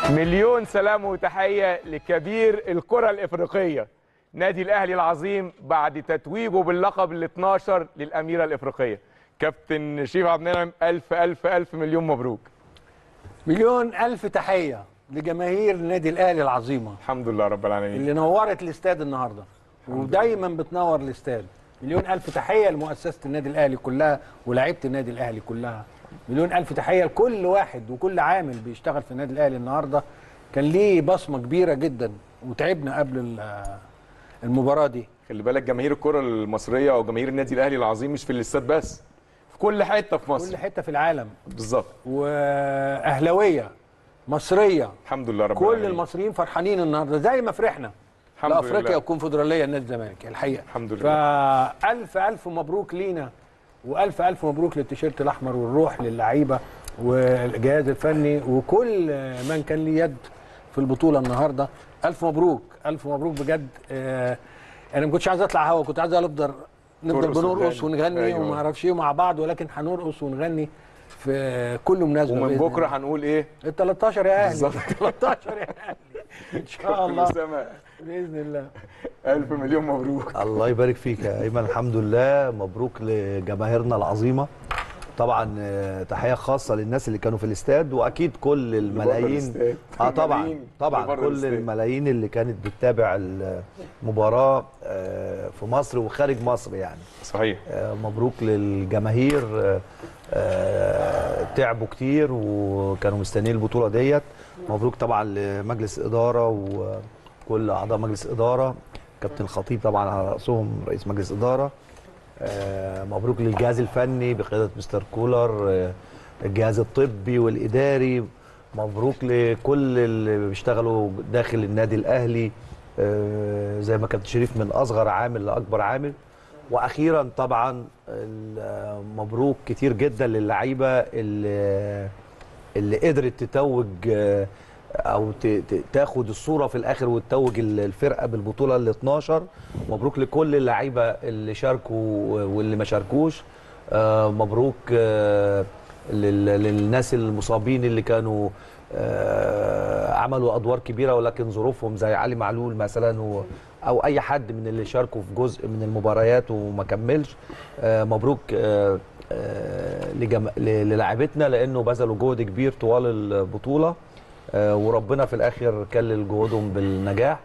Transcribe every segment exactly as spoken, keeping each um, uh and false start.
مليون سلام وتحية لكبير الكرة الإفريقية نادي الأهلي العظيم بعد تتويجه باللقب ال اثناشر للأميرة الإفريقية. كابتن شريف عبد المنعم، ألف ألف ألف مليون مبروك. مليون ألف تحية لجماهير النادي الأهلي العظيمة. الحمد لله رب العالمين اللي نورت الاستاد النهارده ودايما بتنور الاستاد. مليون ألف تحية لمؤسسة النادي الأهلي كلها ولاعيبة النادي الأهلي كلها. مليون ألف تحية لكل واحد وكل عامل بيشتغل في النادي الأهلي النهارده. كان ليه بصمة كبيرة جدا وتعبنا قبل المباراة دي. خلي بالك جماهير الكرة المصرية أو جماهير النادي الأهلي العظيم مش في الاستاد بس، في كل حتة في مصر، كل حتة في العالم بالظبط. وأهلاوية مصرية الحمد لله رب كل العالمين. المصريين فرحانين النهارده زي ما فرحنا لأفريقيا والكونفدرالية النادي الزمالك الحقيقة. الحمد لله. فألف ألف مبروك لينا وألف ألف مبروك للتيشيرت الأحمر والروح للعيبة والجهاز الفني وكل من كان ليه يد في البطولة النهارده. ألف مبروك ألف مبروك بجد. آه أنا ما كنتش عايز أطلع هوا، كنت عايز أفضل نفضل بنرقص ونغني أيوة. وما اعرفش ايه مع بعض، ولكن هنرقص ونغني في كل مناسبة. ومن بكره هنقول ايه؟ ال تلتاشر يا أهلي، تلتاشر يا أهلي إن شاء الله بإذن الله. ألف مليون مبروك. الله يبارك فيك يا ايمن. الحمد لله، مبروك لجماهيرنا العظيمه. طبعا تحيه خاصه للناس اللي كانوا في الاستاد، واكيد كل الملايين اه طبعا طبعا كل الملايين اللي كانت بتتابع المباراه في مصر وخارج مصر يعني. صحيح. مبروك للجماهير، تعبوا كتير وكانوا مستنيين البطوله ديت. مبروك طبعا لمجلس اداره وكل اعضاء مجلس اداره، كابتن الخطيب طبعا على راسهم رئيس مجلس اداره. آه مبروك للجهاز الفني بقياده مستر كولر، آه الجهاز الطبي والاداري. مبروك لكل اللي بيشتغلوا داخل النادي الاهلي، آه زي ما كابتن شريف من اصغر عامل لاكبر عامل. واخيرا طبعا مبروك كتير جدا للعيبه اللي اللي قدرت تتوج آه او تاخد الصوره في الاخر وتتوج الفرقه بالبطوله ال اثناشر. مبروك لكل اللعيبه اللي شاركوا واللي ما شاركوش. آه مبروك آه للناس المصابين اللي كانوا آه عملوا ادوار كبيره ولكن ظروفهم زي علي معلول مثلا او اي حد من اللي شاركوا في جزء من المباريات وما كملش. آه مبروك آه آه للاعيبتنا لانه بذلوا جهد كبير طوال البطوله، آه وربنا في الاخر كلل جهودهم بالنجاح.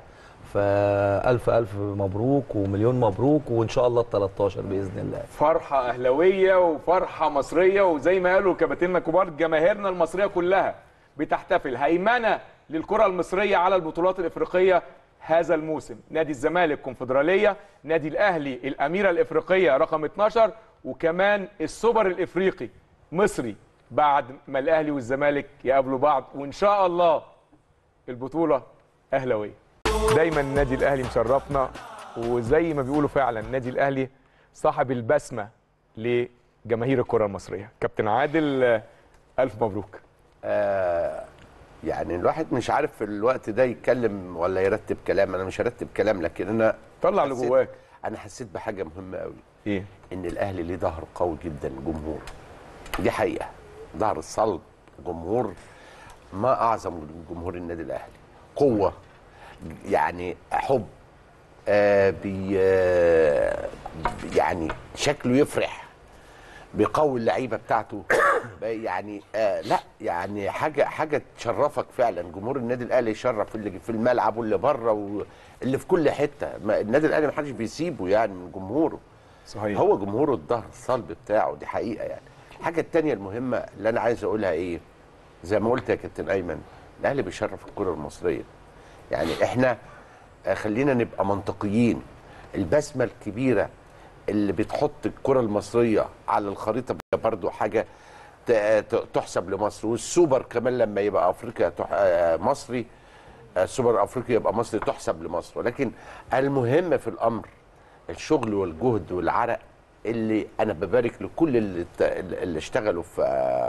فالف الف مبروك ومليون مبروك، وان شاء الله ال تلتاشر باذن الله. فرحه اهلاويه وفرحه مصريه، وزي ما قالوا كباتننا كبار جماهيرنا المصريه كلها بتحتفل. هيمنه للكره المصريه على البطولات الافريقيه هذا الموسم. نادي الزمالك كونفدراليه، نادي الاهلي الاميره الافريقيه رقم اثناشر، وكمان السوبر الافريقي مصري بعد ما الاهلي والزمالك يقابلوا بعض، وان شاء الله البطوله اهلاويه. دايما النادي الاهلي مشرفنا، وزي ما بيقولوا فعلا النادي الاهلي صاحب البسمه لجماهير الكره المصريه. كابتن عادل، الف مبروك. آه يعني الواحد مش عارف في الوقت ده يتكلم ولا يرتب كلام. انا مش هرتب كلام، لكن انا طلع اللي جواك. انا حسيت بحاجه مهمه قوي. ايه؟ ان الاهلي ليه ظهر قوي جدا، جمهور. دي حقيقه، ظهر الصلب، جمهور ما اعظم جمهور النادي الاهلي. قوه، يعني حب، آه بي آه يعني شكله يفرح، بيقوي اللعيبه بتاعته. يعني آه لا يعني حاجه حاجه تشرفك فعلا. جمهور النادي الاهلي يشرف اللي في الملعب واللي بره واللي في كل حته. النادي الاهلي ما حدش بيسيبه يعني من جمهوره. صحيح. هو جمهوره الظهر الصلب بتاعه، دي حقيقه يعني. الحاجه الثانيه المهمه اللي انا عايز اقولها ايه؟ زي ما قلت يا كابتن ايمن، الاهلي بيشرف الكره المصريه. يعني احنا خلينا نبقى منطقيين. البسمه الكبيره اللي بتحط الكره المصريه على الخريطه برضو حاجه تحسب لمصر. والسوبر كمان لما يبقى افريقيا مصري، السوبر الافريقي يبقى مصري، تحسب لمصر. ولكن المهم في الامر الشغل والجهد والعرق اللي انا ببارك لكل اللي, اللي اشتغلوا في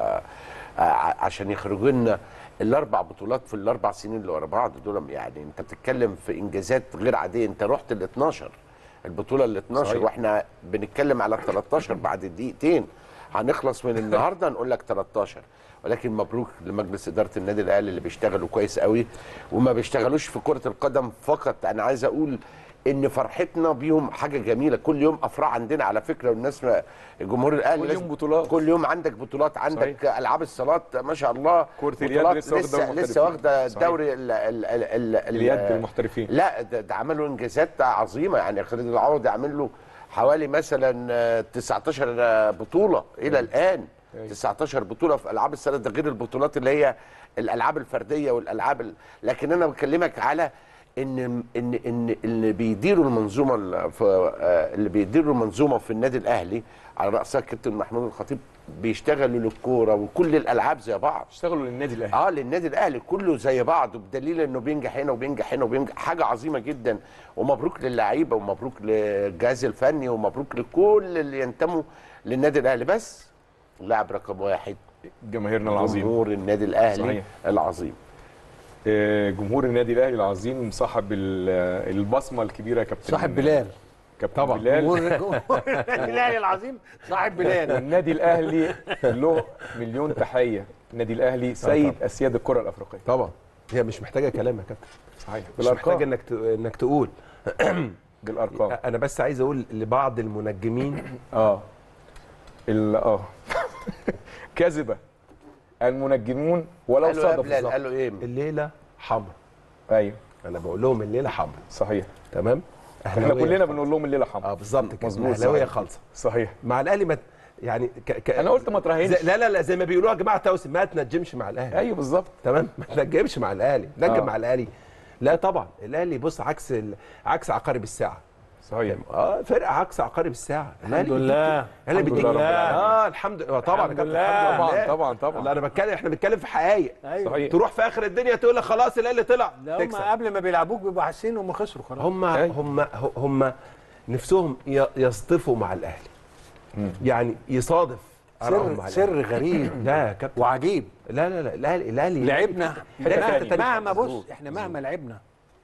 عشان يخرجوا لنا الاربع بطولات في الاربع سنين اللي ورا بعض دول. يعني انت بتتكلم في انجازات غير عاديه. انت رحت ال اثناشر، البطوله ال اثناشر، صحيح. واحنا بنتكلم على ال تلتاشر بعد دقيقتين هنخلص من النهارده نقول لك تلتاشر، ولكن مبروك لمجلس اداره النادي الاهلي اللي بيشتغلوا كويس قوي، وما بيشتغلوش في كره القدم فقط. انا عايز اقول ان فرحتنا بيهم حاجه جميله، كل يوم افراح عندنا على فكره، والناس جمهور الاهلي كل يوم بطولات، كل يوم عندك بطولات، عندك صحيح. العاب الصالات ما شاء الله، كره اليد لسه لسه, لسه واخده الدوري ال ال ال ال اليد المحترفين. لا ده, ده عملوا انجازات عظيمه، يعني خالد العوضي عامل له حوالي مثلا تسعتاشر بطوله الى الان، تسعتاشر بطوله في العاب الصالات، ده غير البطولات اللي هي الالعاب الفرديه والالعاب ال... لكن انا بكلمك على ان ان ان اللي بيديروا المنظومه في اللي بيديروا المنظومه في النادي الاهلي على راسها الكابتن محمود الخطيب، بيشتغلوا للكوره وكل الالعاب زي بعض، بيشتغلوا للنادي الاهلي. اه للنادي الاهلي كله زي بعض، بدليل انه بينجح هنا وبينجح هنا وبينجح، حاجه عظيمه جدا. ومبروك للعيبه ومبروك للجهاز الفني ومبروك لكل اللي ينتموا للنادي الاهلي. بس اللاعب رقم واحد جماهيرنا العظيم، جمهور النادي الاهلي صحيح. العظيم، جمهور النادي الاهلي العظيم، صاحب البصمه الكبيره يا كابتن، صاحب بلال كابتن طبعا بلال. جمهور النادي الاهلي العظيم صاحب بلال. والنادي الاهلي له مليون تحيه، النادي الاهلي سيد اسياد الكره الافريقيه طبعا، هي مش محتاجه كلام يا كابتن، صحيح، مش محتاجه انك ت... انك تقول بالارقام. انا بس عايز اقول لبعض المنجمين اه ال اه كذبه المنجمون ولو صدفوا. قالوا ايه؟ الليله حمراء. ايوه انا بقول لهم الليله حمراء، صحيح، تمام. احنا كلنا بنقول لهم الليله حمراء. اه بالظبط كده، مظبوط، الاهلاويه خالصه صحيح. مع الاهلي ما يعني ك... ك... انا قلت ما تراهنش. لا لا لا، زي ما بيقولوها يا جماعه توسم، ما تنجمش مع الاهلي. ايوه بالظبط، تمام، ما تنجمش مع الاهلي، نجم آه. مع الاهلي. لا طبعا الاهلي بص عكس ال... عكس عقارب الساعه. صحيح، اه فرقه عكس عقارب الساعه. الحمد لله، الحمد لله رب العالمين. اه الحمد لله طبعا الحمد لله. طبعا طبعا طبعا. لا انا بتكلم، احنا بنتكلم في حقائق. ايوه صحيح. تروح في اخر الدنيا تقول لك خلاص الاهلي طلع، لا هم تكسب. قبل ما بيلعبوك بيبقوا حاسين انهم خسروا خلاص. هم هم هم نفسهم ي- يصطفوا مع الاهلي، يعني يصادف آرائهم مع سر الأهلي. سر غريب لا يا كابتن، وعجيب. لا لا لا الاهلي الاهلي لعبنا تانية. مهما بص احنا مهما لعبنا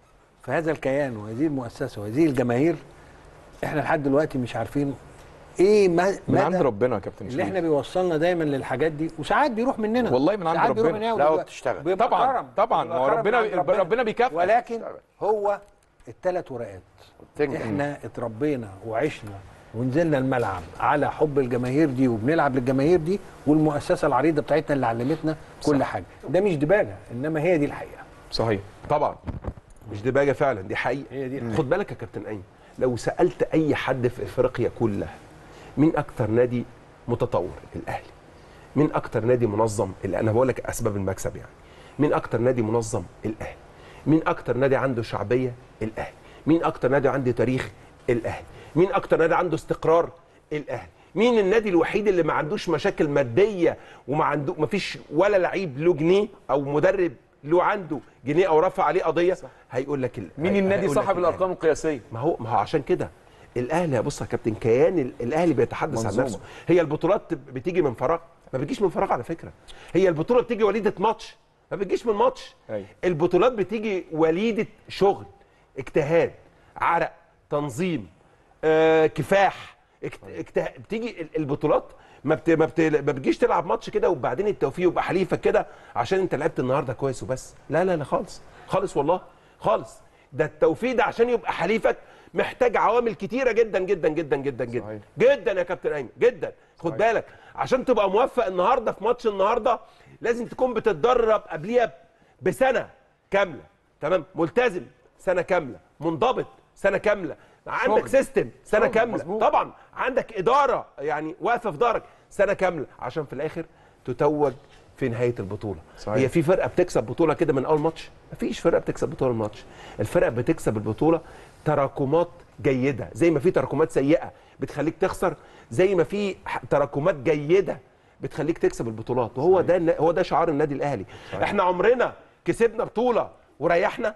في هذا الكيان وهذه المؤسسه وهذه الجماهير، احنا لحد دلوقتي مش عارفين ايه ما من عند ربنا يا كابتن اللي احنا بيوصلنا دايما للحاجات دي، وساعات بيروح مننا والله من عند ساعات بيروح ربنا. مننا لا وبيبقى- وبتشتغل. بيبقى طبعا كرم. طبعا، بيبقى هو كرم ربنا من عند ربنا بيكافئ، ولكن هو الثلاث ورقات تنجح. احنا اتربينا وعشنا ونزلنا الملعب على حب الجماهير دي، وبنلعب للجماهير دي، والمؤسسه العريضه بتاعتنا اللي علمتنا كل حاجه. ده مش دباجه، انما هي دي الحقيقه. صحيح طبعا مش دباجه فعلا، دي حقيقه. هي دي خد بالك يا كابتن ايمن، لو سالت اي حد في افريقيا كلها مين اكتر نادي متطور؟ الاهلي. مين اكتر نادي منظم؟ اللي انا بقول لك اسباب المكسب يعني. مين اكتر نادي منظم؟ الاهلي. مين اكتر نادي عنده شعبيه؟ الاهلي. مين اكتر نادي عنده تاريخ؟ الاهلي. مين اكتر نادي عنده استقرار؟ الاهلي. مين النادي الوحيد اللي ما عندوش مشاكل ماديه وما عنده ما فيش ولا لعيب له جنيه او مدرب له عنده جنيه او رفع عليه قضيه؟ صح. هيقول لك ال... مين هي- النادي هيقول صاحب لك الأهلي. الارقام القياسيه؟ ما هو ما هو عشان كده الاهلي يا بص يا كابتن، كيان ال- الاهلي بيتحدث عن منظومة. نفسه. هي البطولات بتيجي من فراغ؟ ما بتجيش من فراغ على فكره. هي البطوله بتيجي وليده ماتش؟ ما بتجيش من ماتش. أيوة. البطولات بتيجي وليده شغل، اجتهاد، عرق، تنظيم، آه، كفاح، اجت- اجتهاد. بتيجي ال- البطولات ما بت... ما, بت... ما بتجيش تلعب ماتش كده وبعدين التوفيق يبقى حليفك كده عشان انت لعبت النهارده كويس وبس. لا لا لا خالص خالص والله خالص. ده التوفيق ده عشان يبقى حليفك محتاج عوامل كتيره جدا جدا جدا جدا جدا صحيح. جدا يا كابتن ايمن جدا. خد صحيح. بالك عشان تبقى موفق النهارده في ماتش النهارده لازم تكون بتتدرب قبليها بسنه كامله، تمام، ملتزم سنه كامله، منضبط سنه كامله، عندك شغل. سيستم سنه شغل، كامله، مظبوط. طبعا عندك اداره يعني واقفه في ظهرك سنه كامله عشان في الاخر تتوج في نهايه البطوله. صحيح. هي في فرقه بتكسب بطوله كده من اول ماتش؟ مفيش فرقه بتكسب بطوله من ماتش. الفرقه بتكسب البطوله تراكمات جيده، زي ما في تراكمات سيئه بتخليك تخسر، زي ما في ح- تراكمات جيده بتخليك تكسب البطولات. وهو ده النا- هو ده شعار النادي الاهلي. احنا عمرنا كسبنا بطوله وريحنا؟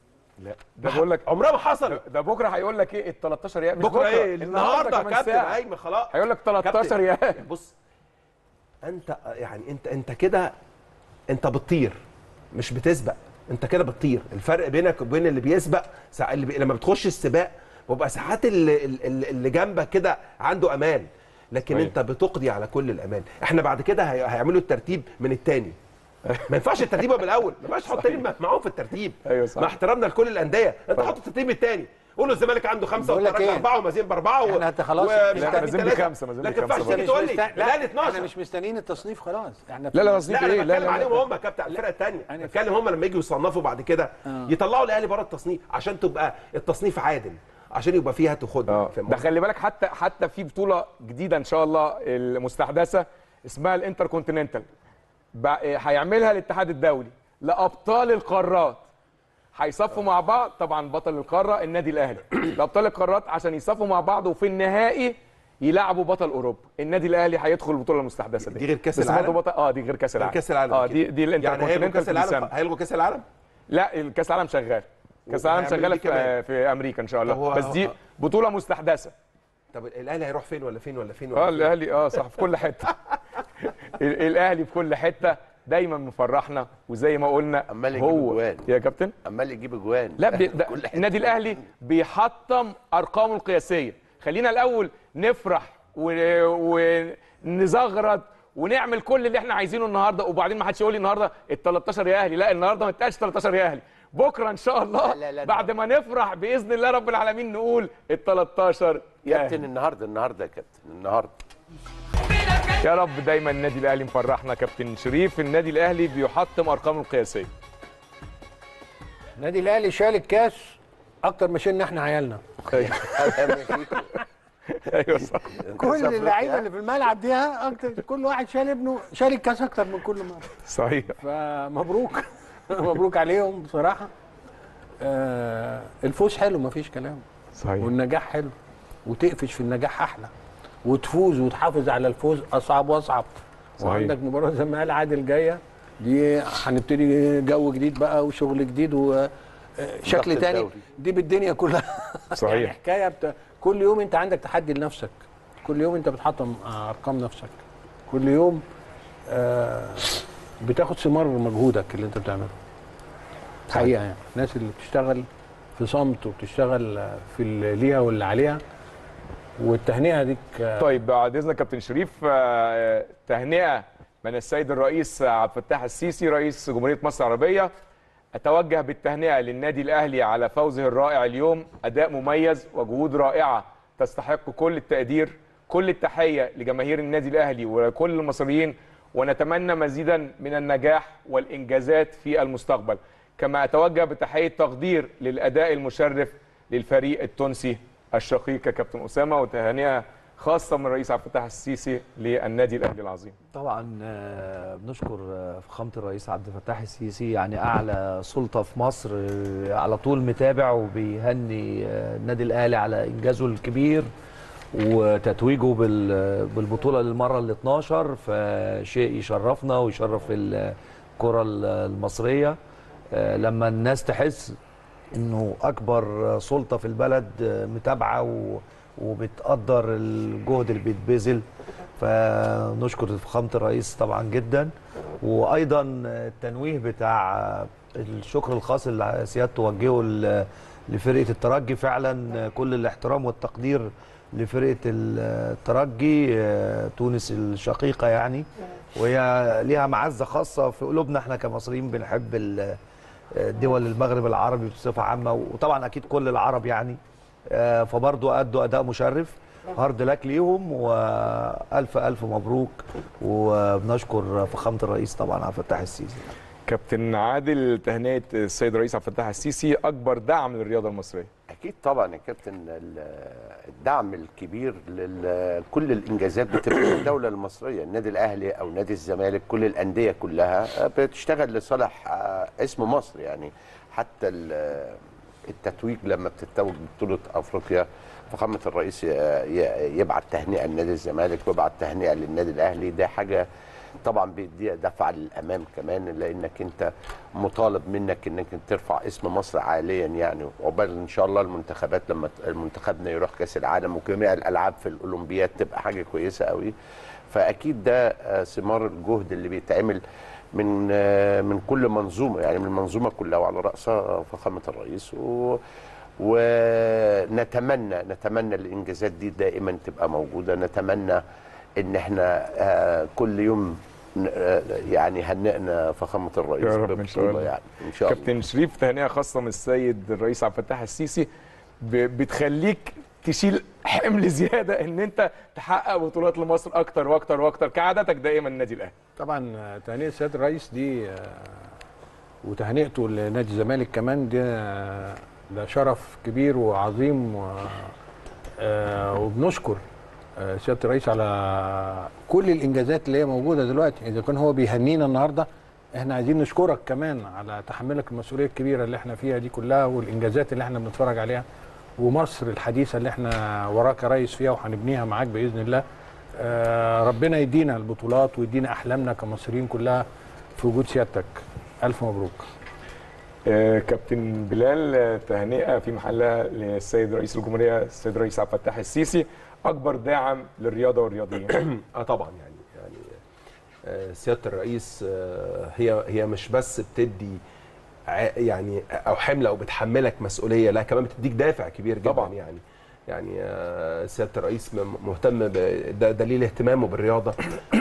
لا ده بقول لك عمرها ما حصل. ده بكره هيقول لك ايه ال تلتاشر يا مش بكره ايه النهارده يا كمان كابتن ساعة. ايمن؟ خلاص هيقول لك تلتاشر يا بص انت يعني انت انت كده انت بتطير مش بتسبق، انت كده بتطير. الفرق بينك وبين اللي بيسبق ساعة اللي بي... لما بتخش السباق بيبقى ساعات اللي, اللي اللي جنبك كده عنده امان، لكن صحيح. انت بتقضي على كل الامان. احنا بعد كده هي- هيعملوا الترتيب من الثاني. ما ينفعش الترتيب يبقى من الاول، ما ينفعش تحط تاني معاهم في الترتيب. أيوة صح. مع احترامنا لكل الانديه، انت حط الترتيب الثاني. قول له الزمالك عنده خمسه بقول لك والترجي إيه؟ اربعه ومازين باربعه و... احنا هت- خلاص. ومش لا، عارف مازين ثلاثة. بخمسة، مازين لكن ما بخمسة ينفعش تيجي برضه. تقول لي مست- لا ال احنا اتناشر. مش مستنيين التصنيف خلاص. احنا لا لا تصنيف لا انا ايه؟ لا بتكلم لا عليهم لا هم كابتن الفرقه الثانيه، أنا بتكلم هم لما يجوا يصنفوا بعد كده آه. يطلعوا الاهلي بره التصنيف عشان تبقى التصنيف عادل، عشان يبقى فيها تاخد. اه ده خلي بالك، حتى حتى في بطوله جديده ان شاء الله المستحدثه اسمها الانتر كونتيننتال، بقى- هيعملها الاتحاد الدولي لابطال القارات. هيصفوا مع بعض، طبعا بطل القاره النادي الاهلي لابطال القارات عشان يصفوا مع بعض، وفي النهائي يلعبوا بطل اوروبا. النادي الاهلي هيدخل البطوله المستحدثه دي. دي غير كأس بس العالم؟ برضه بطل اه دي غير كاس العالم. كاس العالم اه أكيد. دي دي الانتر يعني هيلغوا كونتيننتال كاس في العالم، ديسمبر. هيلغوا كاس العالم. لا الكاس العالم شغال، كاس العالم وهيعملوا شغاله دي كمان. في, في امريكا ان شاء الله. طب هو- بس دي بطوله مستحدثه. طب الاهلي هيروح فين ولا فين ولا فين ولا اه فين؟ الاهلي اه صح في كل حته. ال- الاهلي في كل حته دايما مفرحنا، وزي ما قلنا عمال يجيب هو أجوان. يا كابتن. عمال يجيب اجوان. لا بي... ده كل حتة. النادي الاهلي بيحطم ارقامه القياسيه. خلينا الاول نفرح ونزغرط و... ونعمل كل اللي احنا عايزينه النهارده، وبعدين ما حدش يقول لي النهارده ال تلتاشر يا اهلي. لا النهارده ما اتقالش تلتاشر يا اهلي، بكره ان شاء الله لا لا لا بعد ما نفرح باذن الله رب العالمين نقول ال تلتاشر يا كابتن اهلي. النهارده النهارده يا كابتن النهارده يا رب دايما النادي الاهلي مفرحنا. كابتن شريف، النادي الاهلي بيحطم ارقامه القياسيه. النادي الاهلي شال الكاس اكتر ما شلنا احنا عيالنا. ايوه صح. كل اللعيبه اللي في الملعب دي اكتر، كل واحد شال ابنه، شال الكاس اكتر من كل مره. صحيح. فمبروك مبروك عليهم بصراحه. آه الفوز حلو مفيش كلام، صحيح. والنجاح حلو، وتقفش في النجاح احلى، وتفوز وتحافظ على الفوز اصعب واصعب. صحيح. وعندك مباراه زي ما قال عادل جايه دي، هنبتدي جو جديد بقى وشغل جديد وشكل ضغط تاني الدوري. دي بالدنيا كلها. صحيح. يعني حكايه بتا... كل يوم انت عندك تحدي لنفسك، كل يوم انت بتحطم ارقام نفسك، كل يوم آه بتاخد ثمار مجهودك اللي انت بتعمله. حقيقه يعني الناس اللي بتشتغل في صمت وبتشتغل في اللي ليها واللي عليها، والتهنئه ديك. طيب بعد اذنك كابتن شريف، آه، تهنئه من السيد الرئيس عبد الفتاح السيسي رئيس جمهوريه مصر العربيه. اتوجه بالتهنئه للنادي الاهلي على فوزه الرائع اليوم، اداء مميز وجهود رائعه تستحق كل التقدير. كل التحيه لجماهير النادي الاهلي وكل المصريين، ونتمنى مزيدا من النجاح والانجازات في المستقبل. كما اتوجه بتحيه تقدير للاداء المشرف للفريق التونسي الشقيق يا كابتن اسامه، وتهنئه خاصه من الرئيس عبد الفتاح السيسي للنادي الاهلي العظيم. طبعا آه، بنشكر آه، فخامه الرئيس عبد الفتاح السيسي، يعني اعلى سلطه في مصر، آه، على طول متابع وبيهني آه، النادي الاهلي على انجازه الكبير وتتويجه بال- بالبطوله للمره ال اتناشر، فشيء يشرفنا ويشرف الكره المصريه. آه، لما الناس تحس انه اكبر سلطه في البلد آه، متابعه و وبتقدر الجهد اللي بيتبذل، فنشكر فخامه الرئيس طبعا جدا. وايضا التنويه بتاع الشكر الخاص اللي سيادته وجهه ل- لفرقه الترجي، فعلا كل الاحترام والتقدير لفرقه الترجي تونس الشقيقه يعني، وهي ليها معزه خاصه في قلوبنا احنا كمصريين، بنحب ال- دول المغرب العربي بصفه عامه، وطبعا اكيد كل العرب يعني. آه، فبرضه ادوا اداء مشرف، هارد لك ليهم والف الف مبروك، وبنشكر فخامه الرئيس طبعا عبد الفتاح السيسي. كابتن عادل، تهنئه السيد الرئيس عبد الفتاح السيسي اكبر دعم للرياضه المصريه. اكيد طبعا يا كابتن، ال- الدعم الكبير لكل الانجازات بتبقى الدوله المصريه، النادي الاهلي او نادي الزمالك، كل الانديه كلها بتشتغل لصالح اسم مصر يعني. حتى ال- التتويج لما بتتوج ببطوله افريقيا، فخامه الرئيس ي- ي- يبعت تهنئه لنادي الزمالك ويبعت تهنئه للنادي الاهلي، ده حاجه طبعا بيدي دفعه للامام كمان، لانك انت مطالب منك انك ترفع اسم مصر عاليا يعني. وعقبال ان شاء الله المنتخبات لما منتخبنا يروح كاس العالم وجميع الالعاب في الاولمبياد تبقى حاجه كويسه قوي. فاكيد ده ثمار الجهد اللي بيتعمل من من كل منظومه يعني، من المنظومه كلها وعلى راسها فخامه الرئيس. و ونتمنى نتمنى الانجازات دي دائما تبقى موجوده. نتمنى ان احنا آه، كل يوم آه، يعني هنئنا فخامه الرئيس يا رب إن شاء الله. يعني ان شاء الله. كابتن شريف، تهنئه خاصه من السيد الرئيس عبد الفتاح السيسي ب- بتخليك تشيل حمل زياده ان انت تحقق بطولات لمصر اكتر واكتر واكتر كعادتك دائما النادي الاهلي. طبعا تهنئه السيد الرئيس دي آه، وتهنئته لنادي الزمالك كمان ده آه، ده شرف كبير وعظيم و- آه، وبنشكر آه، سياده الرئيس على كل الانجازات اللي هي موجوده دلوقتي. اذا كان هو بيهنينا النهارده، احنا عايزين نشكرك كمان على تحملك المسؤوليه الكبيره اللي احنا فيها دي كلها، والانجازات اللي احنا بنتفرج عليها، ومصر الحديثه اللي احنا وراك يا ريس فيها وهنبنيها معاك باذن الله. آه، ربنا يدينا البطولات ويدينا احلامنا كمصريين كلها في وجود سيادتك. الف مبروك. آه، كابتن بلال، آه، تهنئه في محلها للسيد رئيس الجمهوريه السيد الرئيس عبد الفتاح السيسي، اكبر داعم للرياضه والرياضيين. اه طبعا يعني يعني آه، سياده الرئيس آه، هي هي مش بس بتدي ع- يعني او حمله او بتحملك مسؤوليه، لا كمان بتديك دافع كبير جدا طبعاً. يعني يعني آه، سياده الرئيس م- مهتم ب- ده دليل اهتمامه بالرياضه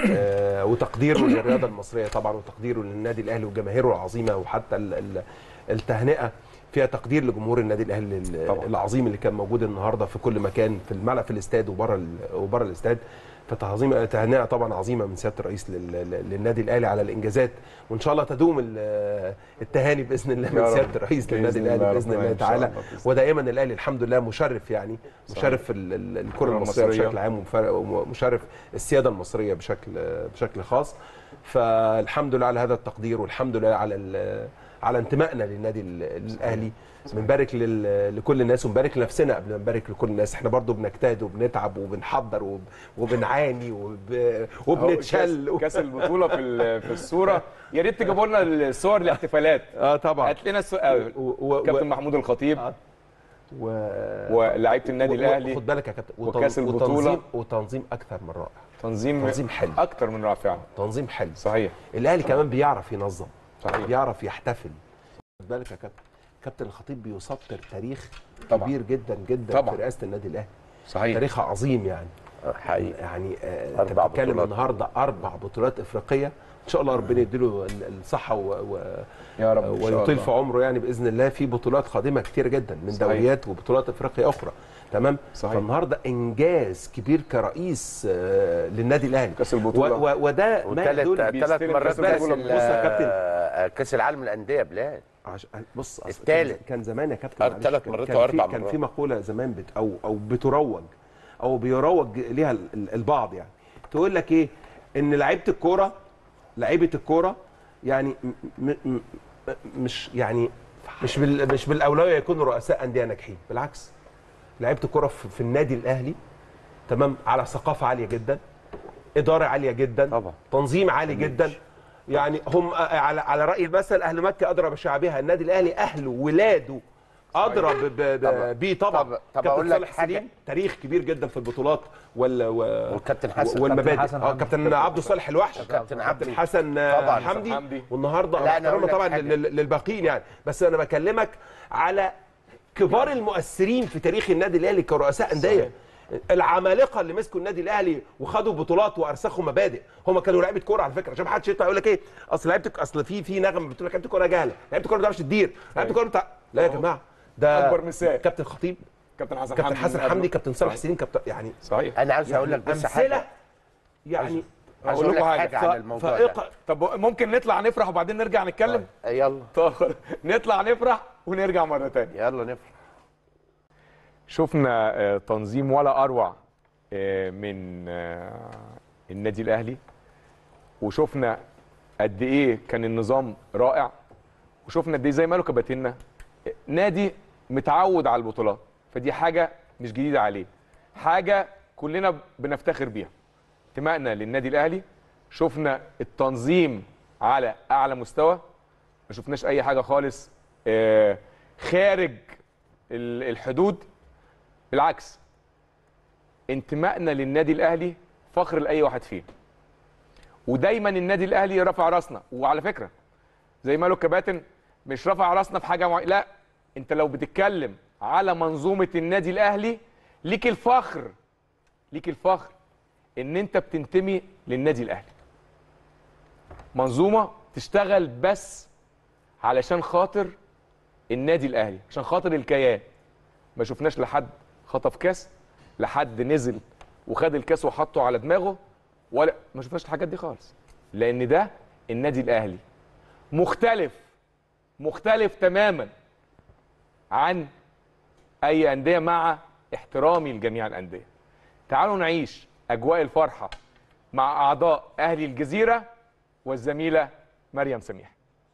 آه، وتقديره للرياضه المصريه طبعا، وتقديره للنادي الاهلي وجماهيره العظيمه، وحتى ال- ال- التهنئه فيها تقدير لجمهور النادي الاهلي ال- طبعاً. العظيم اللي كان موجود النهارده في كل مكان، في الملعب، في الاستاد وبره ال- وبره الاستاد. فتعظيم تهنئه طبعا عظيمه من سياده الرئيس لل- لل- للنادي الاهلي على الانجازات، وان شاء الله تدوم ال- التهاني باذن الله يا من رب. سياده الرئيس بإذن للنادي الاهلي الله باذن ربنا الله إن شاء تعالى. الله بإذن الله. ودائما الاهلي الحمد لله مشرف يعني مشرف ال- ال- الكره المصريه المصرية. بشكل عام، ومفر- ومشرف السياده المصريه بشكل بشكل خاص. فالحمد لله على هذا التقدير، والحمد لله على ال- على انتمائنا للنادي ال- الاهلي. بنبارك لل- لكل الناس، ونبارك لنفسنا قبل ما نبارك لكل الناس. احنا برضو بنجتهد وبنتعب وبنحضر وب- وبنعاني وب- وبنتشل أهو كاس, كاس البطوله في ال- في الصوره. يا ريت تجيبوا لنا الصور الاحتفالات. اه طبعا. هات لنا السؤال. و- و- كابتن محمود الخطيب آه. و... ولاعيبه النادي و- الاهلي. خد بالك يا كابتن، وتن- وكاس البطولة. وتنظيم وتنظيم اكثر من رائع. تنظيم تنظيم حلو. اكتر من رائع فعلا. تنظيم حلو. صحيح. الاهلي كمان بيعرف ينظم، صحيح. بيعرف يحتفل. خد بالك يا كابتن، كابتن الخطيب بيسطر تاريخ طبعا. كبير جدا جدا طبعا. في رئاسه النادي الاهلي. صحيح. تاريخها عظيم يعني. حقيقي. يعني آه، انت أربع بتتكلم بطولات. النهارده اربع بطولات افريقيه، ان شاء الله ربنا يديله ال- الصحه و... و... يا رب إن شاء ويطيل الله. في عمره يعني باذن الله. في بطولات قادمه كتير جدا من صحيح. دوريات وبطولات افريقيا اخرى. تمام. صحيح. فالنهارده انجاز كبير كرئيس آه، للنادي الاهلي. كأس البطولة. و... و... وده ما وثلاث يدل ثلاث بيستلم مرات كأس كاس البطولة. ال- بص يا كابتن. آه، كاس العالم للانديه بلاد. عش... بص أصل التالت. كان- كان زمان يا كابتن أر- معلش، ثلاث كان- مرات كان أو في- أربع كان مرات. في مقوله زمان بت او او بتروج او بيروج ليها ال- ال- البعض يعني، تقول لك ايه؟ ان لعيبه الكوره لعيبه الكوره يعني م... م... م... مش يعني مش بال... مش بالاولويه يكونوا رؤساء انديه ناجحين، بالعكس. لعيبه الكوره في... في النادي الاهلي تمام على ثقافه عاليه جدا، اداره عاليه جدا، طبعا. تنظيم عالي جدا. يعني هم على على راي المثل اهل مكه ادرى بشعبها، النادي الاهلي اهله ولاده ادرى ب- ب- طبعا. ب- بيه طبعا. طب- طب كابتن أقول لك صالح حاجة. سليم تاريخ كبير جدا في البطولات وال و... والكابتن حسن. والمبادئ. كابتن حسن اه حمدي. كابتن عبد الصالح الوحش، كابتن عبدي. كابتن حسن طبعاً. حمدي. حمدي. والنهارده لا، أنا أقول احترامنا لك طبعا حاجة. لل- للباقيين يعني، بس انا بكلمك على كبار المؤثرين في تاريخ النادي الاهلي كرؤساء انديه. العمالقه اللي مسكوا النادي الاهلي وخدوا بطولات وارسخوا مبادئ، هم كانوا لعيبه كوره على فكره، عشان ما حدش يطلع يقول لك ايه اصل لعيبه، اصل في في نغمه بتقول لك لعيبه الكوره جهله، لعيبه الكوره ما بتعرفش تدير، لعيبه الكوره بتاع... لا يا جماعه، ده أكبر مثال. كابتن خطيب، كابتن حسن كابتن حمدي حسن من قبله. حمدي، كابتن صالح صحيح. سليم، كابتن يعني صحيح. انا عاوز اقول لك بس امثله حاجه. يعني عاوز أقول اقول لك لكم حاجة. حاجه عن الموضوع ده. فائقه. طب ممكن نطلع نفرح وبعدين نرجع نتكلم؟ يلا طب نطلع نفرح ونرجع مره ثانيه. يلا نفرح. شفنا آه، تنظيم ولا اروع آه، من آه، النادي الاهلي، وشفنا قد ايه كان النظام رائع، وشفنا قد ايه زي ما قالوا كباتننا نادي متعود على البطولات، فدي حاجه مش جديده عليه، حاجه كلنا بنفتخر بيها. انتمائنا للنادي الاهلي، شفنا التنظيم على اعلى مستوى، ما شفناش اي حاجه خالص آه، خارج ال- الحدود، بالعكس انتمائنا للنادي الاهلي فخر لاي واحد فينا، ودايما النادي الاهلي رافع راسنا. وعلى فكره زي ما قالوا الكباتن، مش رافع راسنا في حاجه معينه، لا، انت لو بتتكلم على منظومه النادي الاهلي. ليك الفخر ليك الفخر ان انت بتنتمي للنادي الاهلي. منظومه تشتغل بس علشان خاطر النادي الاهلي، عشان خاطر الكيان. ما شفناش لحد خطف كاس، لحد نزل وخد الكاس وحطه على دماغه، ولا ما شفناش الحاجات دي خالص. لان ده النادي الاهلي مختلف مختلف تماما عن اي انديه، مع احترامي لجميع الانديه. تعالوا نعيش اجواء الفرحه مع اعضاء اهلي الجزيره والزميله مريم سميح.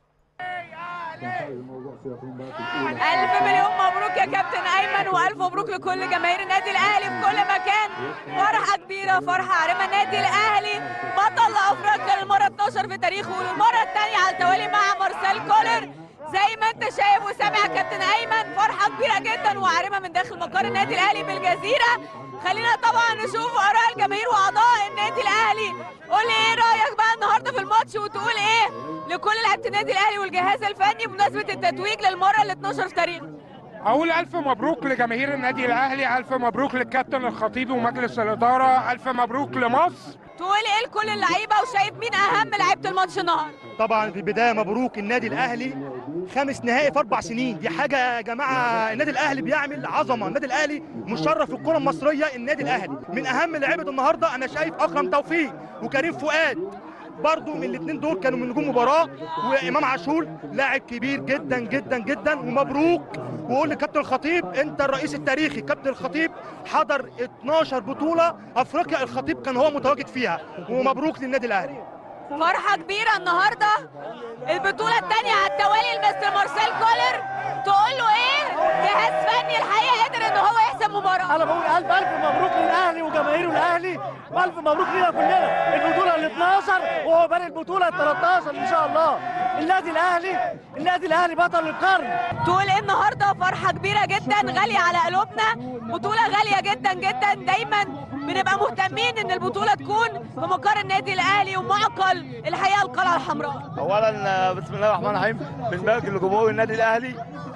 ألف مليون مبروك يا كابتن أيمن، وألف مبروك لكل جماهير النادي الأهلي في كل مكان. فرحة كبيرة، فرحة عارمة. النادي الأهلي بطل أفريقيا للمرة اتناشر في تاريخه، وللمرة الثانية على التوالي مع مارسيل كولر. زي ما أنت شايف وسامع يا كابتن أيمن، فرحة كبيرة جدا وعارمة من داخل مقر النادي الأهلي بالجزيرة. خلينا طبعا نشوف آراء الجماهير وأعضاء النادي الأهلي. قول لي إيه رأيك بقى النهارده في الماتش، وتقول إيه لكل لعيبة النادي الأهلي والجهاز الفني بمناسبة التتويج للمرة ال اتناشر في تاريخه. أقول ألف مبروك لجماهير النادي الأهلي، ألف مبروك للكابتن الخطيب ومجلس الإدارة، ألف مبروك لمصر. تقول إيه لكل اللعيبة، وشايف مين أهم لعيبة الماتش النهارده؟ طبعا في البداية مبروك النادي الأهلي، خامس نهائي في أربع سنين، دي حاجة يا جماعة. النادي الأهلي بيعمل عظمة، النادي الأهلي مشرف الكرة المصرية. النادي الأهلي من أهم لعيبة النهارده أنا شايف أكرم توفيق وكريم فؤاد، برضو من الاثنين دول كانوا من نجوم مباراه. وامام عاشور لاعب كبير جدا جدا جدا، ومبروك. واقول لكابتن الخطيب انت الرئيس التاريخي. كابتن الخطيب حضر اتناشر بطوله افريقيا، الخطيب كان هو متواجد فيها، ومبروك للنادي الاهلي. فرحه كبيره النهارده، البطوله الثانيه على التوالي لمستر مارسيل كولر. تقول له ايه؟ جهاز فني الحقيقه قدر ان هو يحسم مباراه. انا بقول الف الف مبروك للاهلي وجماهير الاهلي، والف مبروك لينا كلنا. البطوله ال اتناشر وهو باني البطوله ال تلتاشر ان شاء الله. النادي الاهلي النادي الاهلي بطل القرن. تقول ايه النهارده؟ فرحه كبيره جدا غاليه على قلوبنا، بطوله غاليه جدا جدا. دايما بنبقى مهتمين ان البطوله تكون في مقر النادي الاهلي ومعقل الحقيقه القلعه الحمراء. اولا بسم الله الرحمن الرحيم، بنبارك لجمهور النادي الاهلي.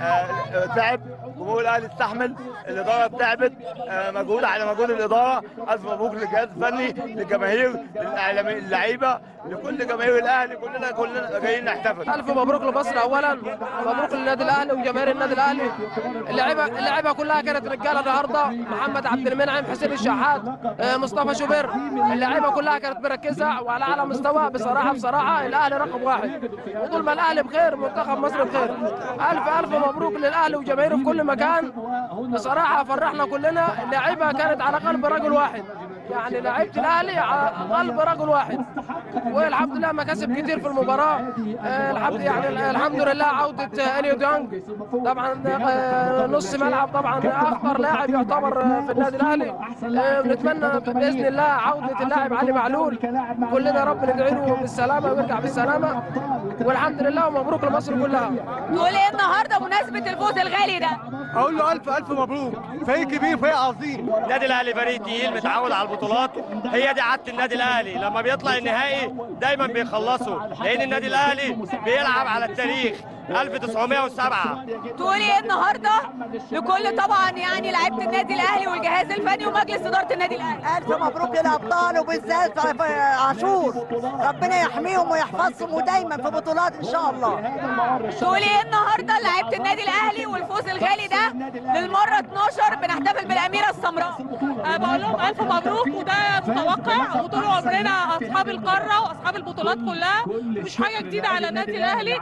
آه تعب جمهور الاهلي، استحمل، الاداره تعبت، آه مجهود على مجهود الاداره. الف مبروك للجهاز الفني، للجماهير، للاعلاميين، اللعيبه، لكل جماهير الاهلي. كلنا كلنا جايين نحتفل. الف مبروك لمصر اولا، مبروك للنادي الاهلي وجماهير النادي الاهلي. اللعيبه اللعيبه كلها كانت رجاله النهارده. محمد عبد المنعم، حسين الشحات، آه مصطفى شوبير، اللعيبه كلها كانت مركزه وعلى اعلى مستوى. بصراحه بصراحه الاهلي رقم واحد، وطول ما الاهلي بخير منتخب مصر بخير. الف الف مبروك للاهلي وجماهيره في كل مكان. بصراحه فرحنا كلنا. اللعيبه كانت على قلب رجل واحد، يعني لعيبه الاهلي على قلب رجل واحد. والحمد لله مكاسب كتير في المباراه. آه الحمد يعني الحمد لله عوده اليو ديانج، طبعا آه نص ملعب، طبعا اخطر لاعب يعتبر في النادي الاهلي. آه بنتمنى باذن الله عوده اللاعب علي معلول. كلنا رب ندعي له بالسلامه ويرجع بالسلامه، والحمد لله ومبروك لمصر كلها. تقول ايه النهارده بمناسبه الفوز الغالي ده؟ اقول له الف الف مبروك، فريق كبير، فريق عظيم. النادي الاهلي فريق تقيل متعود على البطولات، هي دي عاده النادي الاهلي. لما بيطلع النهائي دايما بيخلصوا، لان النادي الاهلي بيلعب على التاريخ ألف وتسعمائة وسبعة. تقولي ايه النهارده لكل طبعا يعني لعيبه النادي الاهلي والجهاز الفني ومجلس اداره النادي الاهلي؟ الف مبروك للابطال وبالذات عاشور، ربنا يحميهم ويحفظهم ودايما في بطولات ان شاء الله. تقولي ايه النهارده لعيبه النادي الاهلي والفوز الغالي ده للمره اتناشر بنحتفل بالاميره السمراء؟ أه بقول لهم الف مبروك، وده متوقع، وطول عمرنا اصحاب القاره واصحاب البطولات كلها، مش حاجه جديده على النادي الاهلي.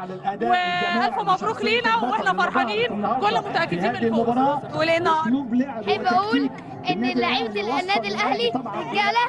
والف مبروك لينا واحنا فرحانين، كل متاكدين من الفوز. تقول ايه النهارده؟ احب اقول ان لعيبه النادي الاهلي رجاله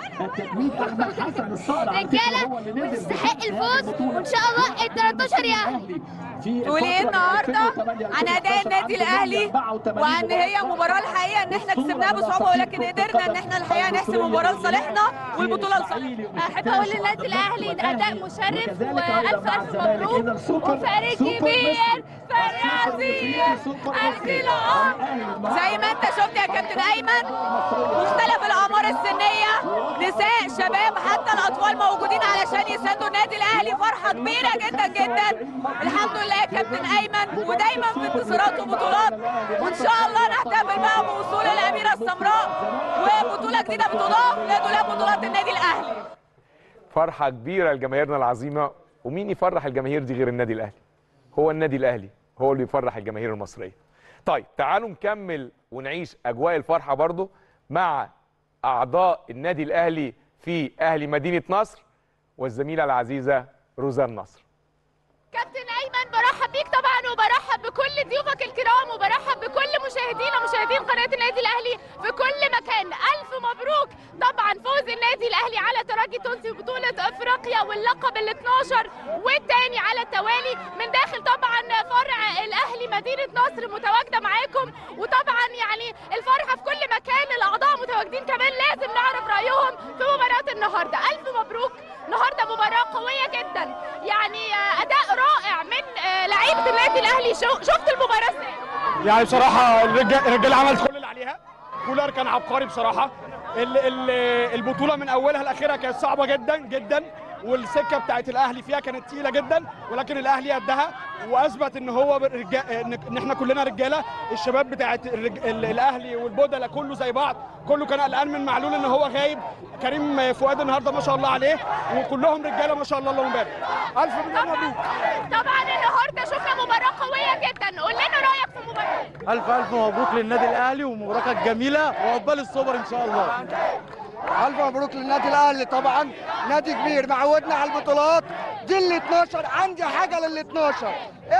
رجاله وتستحق الفوز، وان شاء الله ال تلتاشر يا اهلي. تقول ايه النهارده عن اداء النادي الاهلي، وعن هي مباراه الحقيقه ان احنا كسبناها بصعوبه، ولكن قدرنا ان احنا الحقيقه نحسم المباراه لصالحنا والبطوله لصالحنا. احب اقول للنادي الاهلي اداء مشرف، والف الف مبروك، وفريق كبير، فريق زي ما انت شفت يا كابتن ايمن، مختلف الاعمار السنيه، نساء شباب حتى الاطفال موجودين علشان يساندوا النادي الاهلي. فرحه كبيره جدا جدا. الحمد لله يا كابتن ايمن، ودايما في انتصارات وبطولات، وان شاء الله نحتفل بقى بوصول الاميره السمراء وبطوله جديده بتضاف لدولاب بطولات النادي الاهلي. فرحه كبيره لجماهيرنا العظيمه، ومين يفرح الجماهير دي غير النادي الاهلي؟ هو النادي الاهلي هو اللي بيفرح الجماهير المصريه. طيب تعالوا نكمل ونعيش اجواء الفرحه برضو مع اعضاء النادي الاهلي في اهلي مدينه نصر والزميله العزيزه روزان نصر. كابتن ايمن برحب بيك طبعا، وبرحب بكل ضيوفك الكرام، وبرحب بكل مشاهدينا مشاهدين قناه النادي الاهلي في كل مكان. الف مبروك طبعا فوز النادي الاهلي على ترجي تونسي ببطوله افريقيا واللقب ال اتناشر والثاني على التوالي من داخل طبعا فرع الاهلي مدينه نصر متواجده معاكم. وطبعا يعني الفرحه في كل مكان، الاعضاء متواجدين كمان، لازم نعرف رايهم في مباراه النهارده. الف مبروك، النهارده مباراه قويه جدا، يعني اداء رائع من لعيبه النادي الاهلي. شفت المباراه ازاي؟ يعني بصراحه الرجاله عملت كل اللي عليها، كولر كان عبقري بصراحه. البطوله من اولها لاخرها كانت صعبه جدا جدا، والسكه بتاعت الاهلي فيها كانت تقيله جدا، ولكن الاهلي قدها واثبت ان هو رجا... ان احنا كلنا رجاله. الشباب بتاعت الرج... الاهلي والبودله كله زي بعض، كله كان قلقان من معلول ان هو غايب. كريم فؤاد النهارده ما شاء الله عليه، وكلهم رجاله ما شاء الله، اللهم بارك. الف مليون مبروك. طبعا النهارده شفنا مباراه قويه جدا، قول لنا رايك في المباراه. الف الف مبروك للنادي الاهلي، ومباراه كانت جميله، وعقبال السوبر ان شاء الله. الف مبروك للنادي الاهلي، طبعا نادي كبير معودنا على البطولات دي. ال اتناشر عندي حاجه لل اتناشر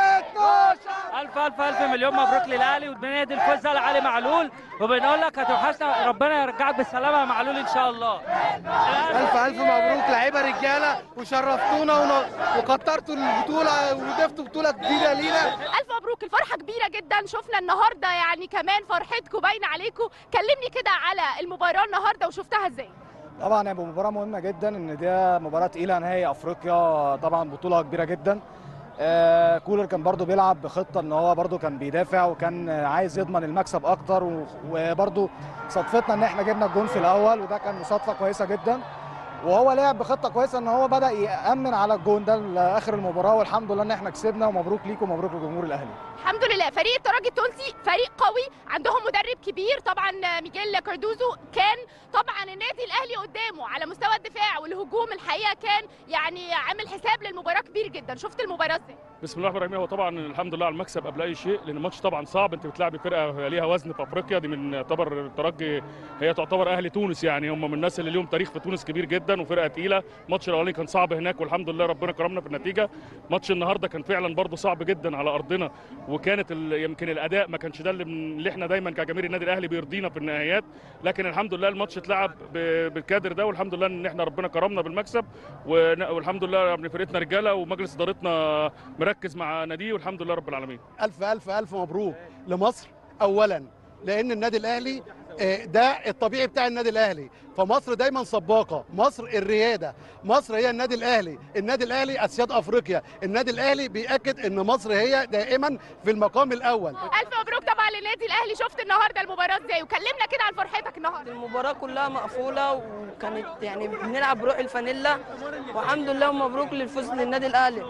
اتناشر. الف الف الف مليون مبروك للاهلي وبنادي الفوز على علي معلول، وبنقول لك هتوحشنا، ربنا يرجعك بالسلامه يا معلول ان شاء الله. الف الف مبروك لعيبه رجاله، وشرفتونا وكترتوا البطوله وضفتوا بطوله جديده لينا. الف مبروك، الفرحه كبيره جدا. شفنا النهارده يعني كمان فرحتكم باينه عليكم. كلمني كده على المباراه النهارده وشفتها ازاي؟ طبعا هي مباراه مهمه جدا، ان دي مباراه تقيله، نهائي افريقيا، طبعا بطوله كبيره جدا. آه كولر كان برضو بيلعب بخطه ان هو برضو كان بيدافع، وكان عايز يضمن المكسب اكتر، وبرضو صدفتنا ان احنا جبنا الجون في الاول، وده كان مصادفه كويسه جدا. وهو لعب بخطه كويسه ان هو بدا يامن على الجون ده لاخر المباراه، والحمد لله ان احنا كسبنا. ومبروك ليكم ومبروك لجمهور الاهلي. الحمد لله. فريق الترجي التونسي فريق قوي، عندهم مدرب كبير طبعا ميجيل كاردوزو. كان طبعا النادي الاهلي قدامه على مستوى الدفاع والهجوم، الحقيقه كان يعني عامل حساب للمباراه كبير جدا. شفت المباراه ازاي؟ بسم الله الرحمن الرحيم. هو طبعا الحمد لله على المكسب قبل اي شيء، لان الماتش طبعا صعب. انت بتلعبي فرقه ليها وزن في افريقيا، دي من يعتبر الترجي، هي تعتبر اهلي تونس، يعني هم من الناس اللي ليهم تاريخ في تونس كبير جدا، وفرقه تقيله. الماتش الاولاني كان صعب هناك، والحمد لله ربنا كرمنا في النتيجه. ماتش النهارده كان فعلا برضه صعب جدا على ارضنا، وكانت يمكن الاداء ما كانش ده اللي احنا دايما كجماهير النادي الاهلي بيرضينا في النهائيات، لكن الحمد لله الماتش اتلعب بالكادر ده، والحمد لله ان احنا ربنا كرمنا بالمكسب، والحمد لله ان فرقتنا رجاله، ومجلس ادارتنا مركز مع ناديه، والحمد لله رب العالمين. الف الف الف مبروك لمصر اولا، لان النادي الاهلي ده الطبيعي بتاع النادي الاهلي، فمصر دايما سباقه، مصر الرياده، مصر هي النادي الاهلي، النادي الاهلي اسياد افريقيا، النادي الاهلي بياكد ان مصر هي دائما في المقام الاول. الف مبروك طبعا للنادي الاهلي. شفت النهارده المباراه ازاي؟ وكلمنا كده عن فرحتك النهارده. المباراه كلها مقفوله، وكانت يعني بنلعب بروح الفانيلا، والحمد لله ومبروك للفوز للنادي الاهلي.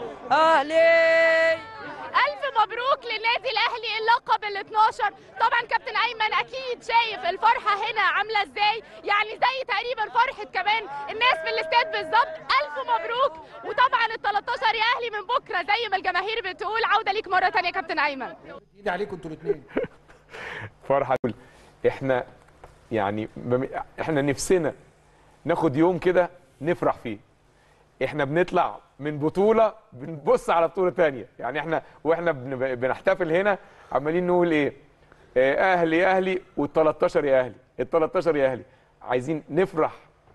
اهلي الف مبروك للنادي الاهلي اللقب ال اتناشر. طبعا كابتن ايمن اكيد شايف الفرحه هنا عامله ازاي، يعني زي تقريبا فرحه كمان الناس في الاستاد بالظبط. الف مبروك. وطبعا ال تلتاشر يا اهلي من بكره زي ما الجماهير بتقول. عوده ليك مره ثانيه كابتن ايمن. ايدي عليكم انتوا الاثنين. فرحه. احنا يعني احنا نفسنا ناخد يوم كده نفرح فيه. احنا بنطلع من بطوله بنبص على بطوله ثانيه، يعني احنا واحنا بنحتفل هنا عمالين نقول ايه؟ اهلي يا اهلي وال تلتاشر يا اهلي، ال تلتاشر يا اهلي. عايزين نفرح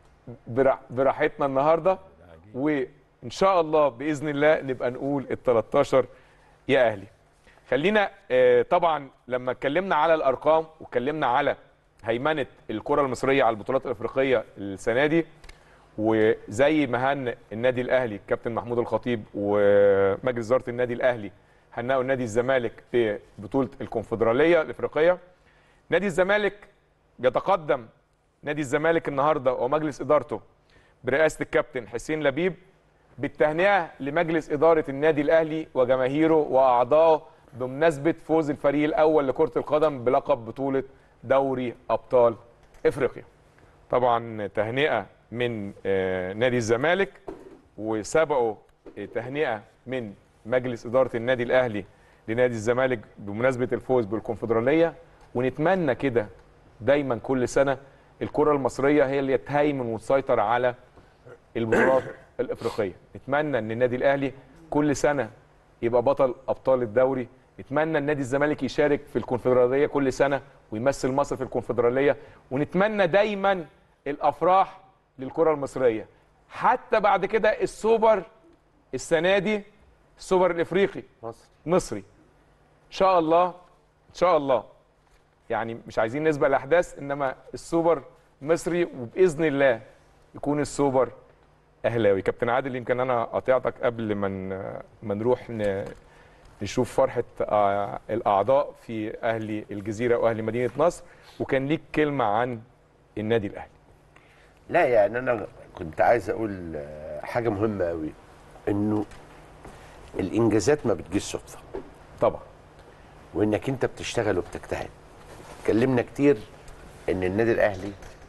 براحتنا النهارده، وان شاء الله باذن الله نبقى نقول ال تلتاشر يا اهلي. خلينا طبعا لما اتكلمنا على الارقام واتكلمنا على هيمنه الكره المصريه على البطولات الافريقيه السنه دي، وزي ما هن النادي الاهلي الكابتن محمود الخطيب ومجلس اداره النادي الاهلي هنقوا نادي الزمالك في بطوله الكونفدراليه الافريقيه. نادي الزمالك بيتقدم نادي الزمالك النهارده ومجلس ادارته برئاسه الكابتن حسين لبيب بالتهنئه لمجلس اداره النادي الاهلي وجماهيره واعضائه بمناسبه فوز الفريق الاول لكره القدم بلقب بطوله دوري ابطال افريقيا. طبعا تهنئه من نادي الزمالك، وسبقوا تهنئه من مجلس اداره النادي الاهلي لنادي الزمالك بمناسبه الفوز بالكونفدراليه. ونتمنى كده دايما كل سنه الكره المصريه هي اللي تهيمن وتسيطر على البطولات الافريقيه. نتمنى ان النادي الاهلي كل سنه يبقى بطل ابطال الدوري. نتمنى النادي الزمالك يشارك في الكونفدراليه كل سنه ويمثل مصر في الكونفدراليه. ونتمنى دايما الافراح للكره المصريه، حتى بعد كده السوبر السنه دي السوبر الافريقي مصر مصري ان شاء الله ان شاء الله. يعني مش عايزين نسبق الاحداث، انما السوبر مصري، وباذن الله يكون السوبر اهلاوي. كابتن عادل، يمكن انا قاطعتك قبل ما ما نروح نشوف فرحه الاعضاء في اهلي الجزيره واهلي مدينه نصر، وكان ليك كلمه عن النادي الاهلي. لا يعني انا كنت عايز اقول حاجه مهمه قوي، انه الانجازات ما بتجيش صدفه طبعا، وانك انت بتشتغل وبتجتهد. اتكلمنا كتير ان النادي الاهلي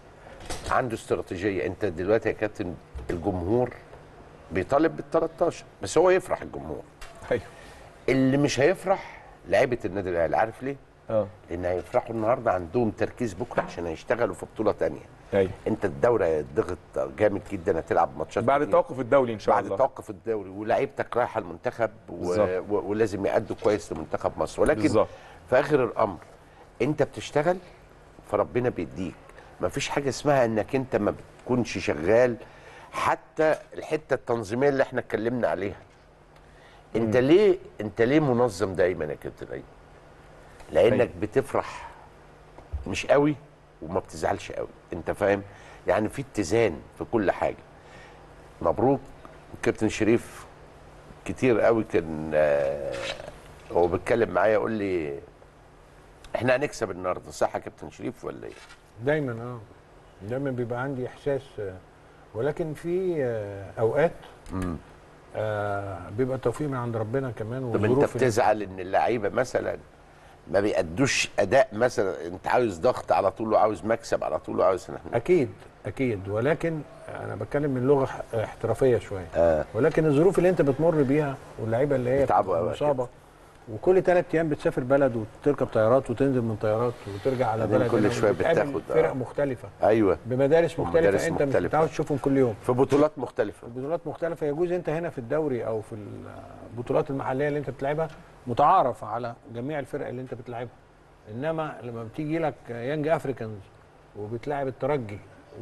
عنده استراتيجيه. انت دلوقتي يا كابتن الجمهور بيطالب بال تلتاشر، بس هو يفرح الجمهور. ايوه. اللي مش هيفرح لعيبه النادي الاهلي، عارف ليه؟ اه لان هيفرحوا النهارده، عندهم تركيز بكره عشان هيشتغلوا في بطوله ثانيه. ايوه. انت الدوري هيضغط جامد جدا، هتلعب ماتشات بعد التوقف الدولي ان شاء بعد الله. بعد التوقف الدولي، ولاعيبتك رايحه المنتخب و... و... ولازم يأدوا كويس لمنتخب مصر. ولكن بالزبط. في اخر الامر انت بتشتغل فربنا بيديك. ما فيش حاجه اسمها انك انت ما بتكونش شغال. حتى الحته التنظيميه اللي احنا اتكلمنا عليها، انت م. ليه انت ليه منظم دايما يا كابتن ايمن؟ لانك أي. بتفرح مش قوي وما بتزعلش قوي، انت فاهم؟ يعني في اتزان في كل حاجه. مبروك. الكابتن شريف كتير قوي كان آه هو بيتكلم معايا يقول لي احنا هنكسب النهارده، صح يا كابتن شريف ولا ايه؟ دايما اه دايما بيبقى عندي احساس، ولكن في اوقات امم آه بيبقى توفيق من عند ربنا كمان. طب انت بتزعل ان اللعيبه مثلا ما بيأدوش اداء؟ مثلا انت عاوز ضغط على طول وعاوز مكسب على طول وعاوز نحن. اكيد اكيد، ولكن انا بتكلم من لغه احترافيه شويه. آه. ولكن الظروف اللي انت بتمر بيها واللعيبه اللي هي مصابه، وكل ثلاث ايام بتسافر بلد وتركب طيارات وتنزل من طيارات وترجع على بلد، كل شويه بتاخد فرق مختلفه. ايوه، بمدارس مختلفه. مدارس انت مختلفة. مش متعود تشوفهم كل يوم في بطولات مختلفه. في بطولات مختلفه. يجوز انت هنا في الدوري او في البطولات المحليه اللي انت بتلعبها متعارف على جميع الفرق اللي انت بتلعبها، انما لما بتيجي لك يانج افريكانز وبتلاعب الترجي،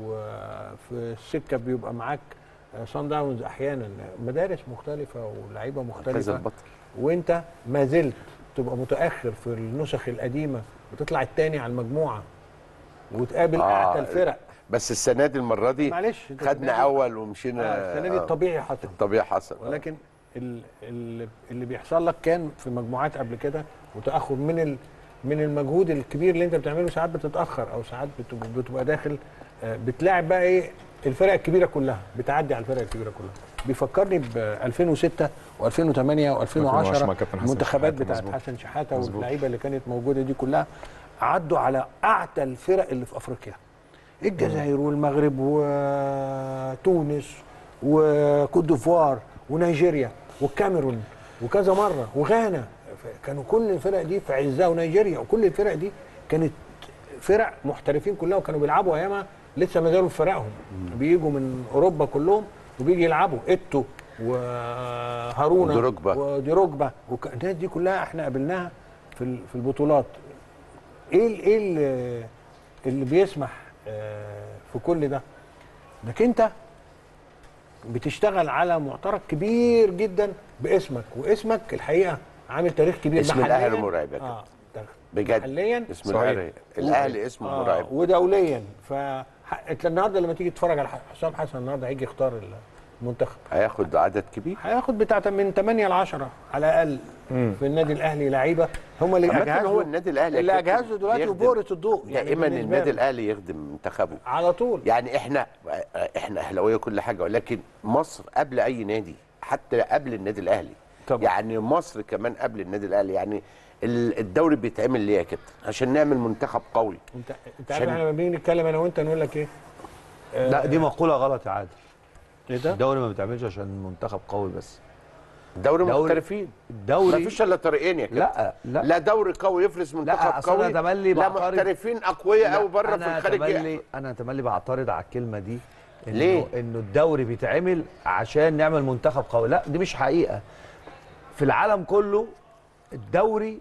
وفي السكه بيبقى معاك صن داونز، احيانا مدارس مختلفه ولاعيبه مختلفه، وانت ما زلت تبقى متاخر في النسخ القديمه وتطلع الثاني على المجموعه وتقابل آه اعتى الفرق. بس السنه دي المره دي معلش خدنا اول ومشينا. آه السنه دي الطبيعي حصل. الطبيعي حصل. ولكن اللي, اللي بيحصل لك كان في مجموعات قبل كده وتاخر من ال من المجهود الكبير اللي انت بتعمله. ساعات بتتاخر او ساعات بتبقى داخل بتلاعب بقى ايه الفرق الكبيره كلها، بتعدي على الفرق الكبيره كلها. بيفكرني ب ألفين وستة وألفين وثمانية وألفين وعشرة المنتخبات بتاعت حسن شحاته واللعيبه اللي كانت موجوده دي كلها عدوا على اعتى الفرق اللي في افريقيا، الجزائر والمغرب وتونس وكوت ديفوار ونيجيريا والكاميرون وكذا مره وغانا. كانوا كل الفرق دي في عزها، ونيجيريا، وكل الفرق دي كانت فرق محترفين كلها، وكانوا بيلعبوا ايامها لسه ما زالوا في فرقهم، بيجوا من اوروبا كلهم وبيجي يلعبوا ايتو وهارونا ودروجبا ودروجبا والناس دي كلها احنا قابلناها في في البطولات. ايه ايه اللي, اللي بيسمح في كل ده؟ انك انت بتشتغل على معترك كبير جدا باسمك، واسمك الحقيقه عامل تاريخ كبير. اسم الاهلي مرعب يا كابتن. آه بجد محليا اسم الاهلي الاهلي اسمه آه مرعب ودوليا. ف انت النهارده لما تيجي تتفرج على حسام حسن النهارده هيجي يختار منتخب هياخد عدد كبير، هياخد بتاع من ثمانية ل عشرة على الاقل مم. في النادي الاهلي لعيبه هم اللي عامة اجهزوا هو النادي الاهلي اللي كابتن اجهزوا دلوقتي بيخدم وبورة الضوء يعني دائما بالنسبة النادي له. الاهلي يخدم منتخبه على طول. يعني احنا احنا اهلاويه كل حاجه، ولكن مصر قبل اي نادي، حتى قبل النادي الاهلي طبعا. يعني مصر كمان قبل النادي الاهلي. يعني الدوري بيتعمل ليه يا كابتن؟ عشان نعمل منتخب قوي. انت انت عارف احنا لما بنيجي نتكلم انا وانت نقول لك ايه؟ آه لا دي مقوله غلط يا عادل. ايه ده؟ الدوري ما بيتعملش عشان منتخب قوي بس. دوري محترفين. الدوري ما فيش الا طريقين يا كابتن. لا لا لا دوري قوي يفرز منتخب قوي، أنا تملي لا بعترض. محترفين اقوياء قوي بره في الخارج. تملي انا تملي بعترض على الكلمه دي. إنه ليه؟ انه الدوري بيتعمل عشان نعمل منتخب قوي، لا دي مش حقيقه. في العالم كله الدوري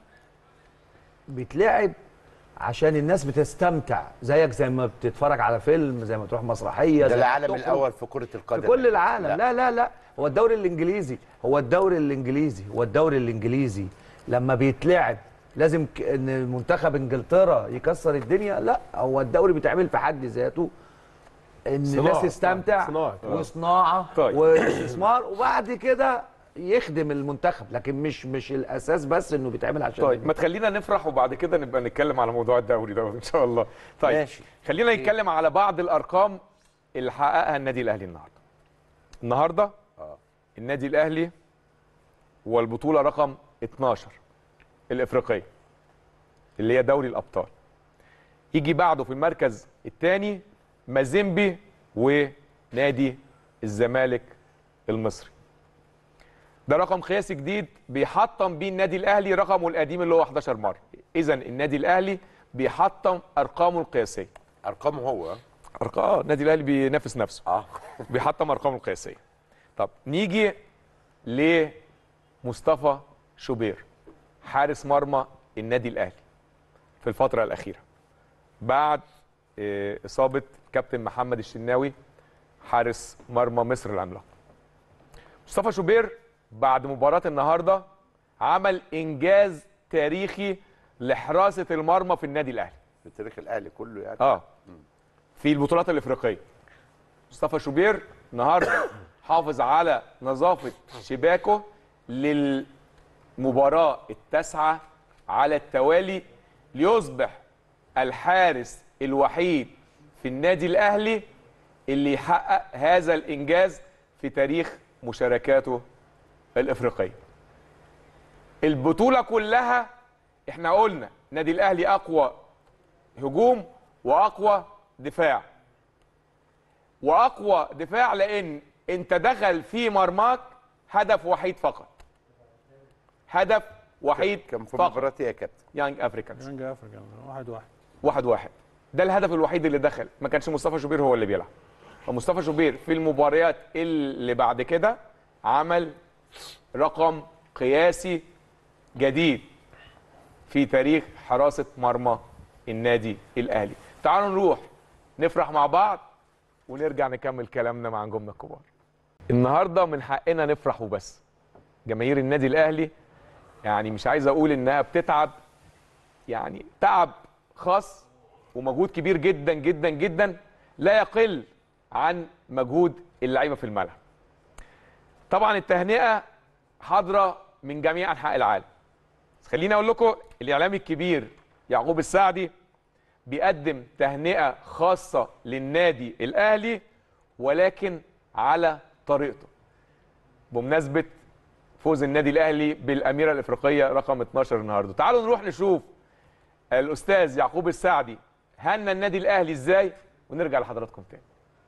بيتلعب عشان الناس بتستمتع، زيك زي ما بتتفرج على فيلم، زي ما تروح مسرحيه. ده العالم الاول في كره القدم في كل العالم. لا لا لا, لا. هو الدوري الانجليزي هو الدوري الانجليزي هو الدوري الانجليزي لما بيتلعب لازم ك... ان منتخب انجلترا يكسر الدنيا؟ لا، هو الدوري بيتعمل في حد ذاته ان الناس تستمتع صناعة. وصناعه طيب. واستثمار، وبعد كده يخدم المنتخب، لكن مش مش الاساس بس انه بيتعمل عشان. طيب ما تخلينا نفرح وبعد كده نبقى نتكلم على موضوع الدوري ده ان شاء الله. طيب ماشي. خلينا نتكلم على بعض الارقام اللي حققها النادي الاهلي النهارده. النهارده اه النادي الاهلي هو البطوله رقم اتناشر الافريقيه اللي هي دوري الابطال. يجي بعده في المركز الثاني مازيمبي ونادي الزمالك المصري. ده رقم قياسي جديد بيحطم بيه النادي الاهلي رقمه القديم اللي هو حداشر مره. اذا النادي الاهلي بيحطم ارقامه القياسيه. ارقامه هو ارقام اه النادي الاهلي بينافس نفسه. اه بيحطم ارقامه القياسيه. طب نيجي لمصطفى شوبير حارس مرمى النادي الاهلي في الفتره الاخيره بعد اصابه كابتن محمد الشناوي حارس مرمى مصر العملاق. مصطفى شوبير بعد مباراة النهارده عمل انجاز تاريخي لحراسة المرمى في النادي الاهلي. في تاريخ الاهلي كله يعني. اه في البطولات الافريقية. مصطفى شوبير النهارده حافظ على نظافة شباكه للمباراة التاسعة على التوالي ليصبح الحارس الوحيد في النادي الاهلي اللي يحقق هذا الانجاز في تاريخ مشاركاته الافريقيه. البطوله كلها احنا قلنا النادي الاهلي اقوى هجوم واقوى دفاع. واقوى دفاع لان انت دخل في مرماك هدف وحيد فقط. هدف وحيد كان في فقط. مباراه ايه يا كابتن؟ يانج افريكانز. يانج افريكانز واحد واحد. واحد واحد. ده الهدف الوحيد اللي دخل، ما كانش مصطفى شوبير هو اللي بيلعب. فمصطفى شوبير في المباريات اللي بعد كده عمل رقم قياسي جديد في تاريخ حراسة مرمى النادي الأهلي. تعالوا نروح نفرح مع بعض ونرجع نكمل كلامنا مع نجومنا الكبار. النهارده من حقنا نفرح وبس. جماهير النادي الأهلي يعني مش عايز أقول إنها بتتعب، يعني تعب خاص ومجهود كبير جدا جدا جدا لا يقل عن مجهود اللعيبه في الملعب. طبعا التهنئه حاضره من جميع انحاء العالم. خليني اقول لكم الاعلامي الكبير يعقوب السعدي بيقدم تهنئه خاصه للنادي الاهلي ولكن على طريقته بمناسبه فوز النادي الاهلي بالاميره الافريقيه رقم اتناشر النهارده. تعالوا نروح نشوف الاستاذ يعقوب السعدي هنى النادي الاهلي ازاي ونرجع لحضراتكم تاني.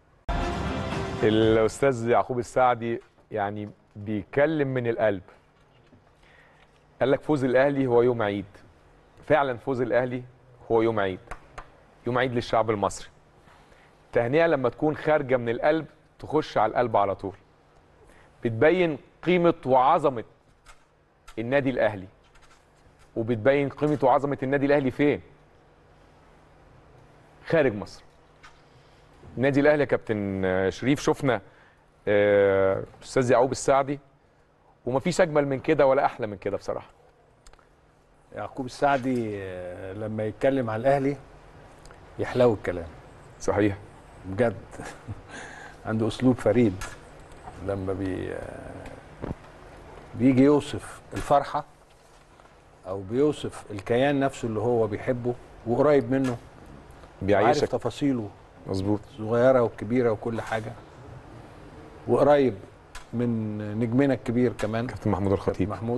الاستاذ يعقوب السعدي يعني بيتكلم من القلب. قال لك فوز الاهلي هو يوم عيد. فعلا فوز الاهلي هو يوم عيد. يوم عيد للشعب المصري. التهنئه لما تكون خارجه من القلب تخش على القلب على طول. بتبين قيمه وعظمه النادي الاهلي. وبتبين قيمه وعظمه النادي الاهلي فين؟ خارج مصر. النادي الاهلي يا كابتن شريف شفنا استاذ يعقوب السعدي ومفيش اجمل من كده ولا احلى من كده بصراحه. يعقوب السعدي لما يتكلم عن الاهلي يحلو الكلام. صحيح بجد. عنده اسلوب فريد لما بي بيجي يوصف الفرحه او بيوصف الكيان نفسه اللي هو بيحبه وقريب منه، بيعيشك عارف تفاصيله مظبوط، صغيره وكبيره وكل حاجه، وقريب من نجمنا الكبير كمان كابتن محمود الخطيب. محمود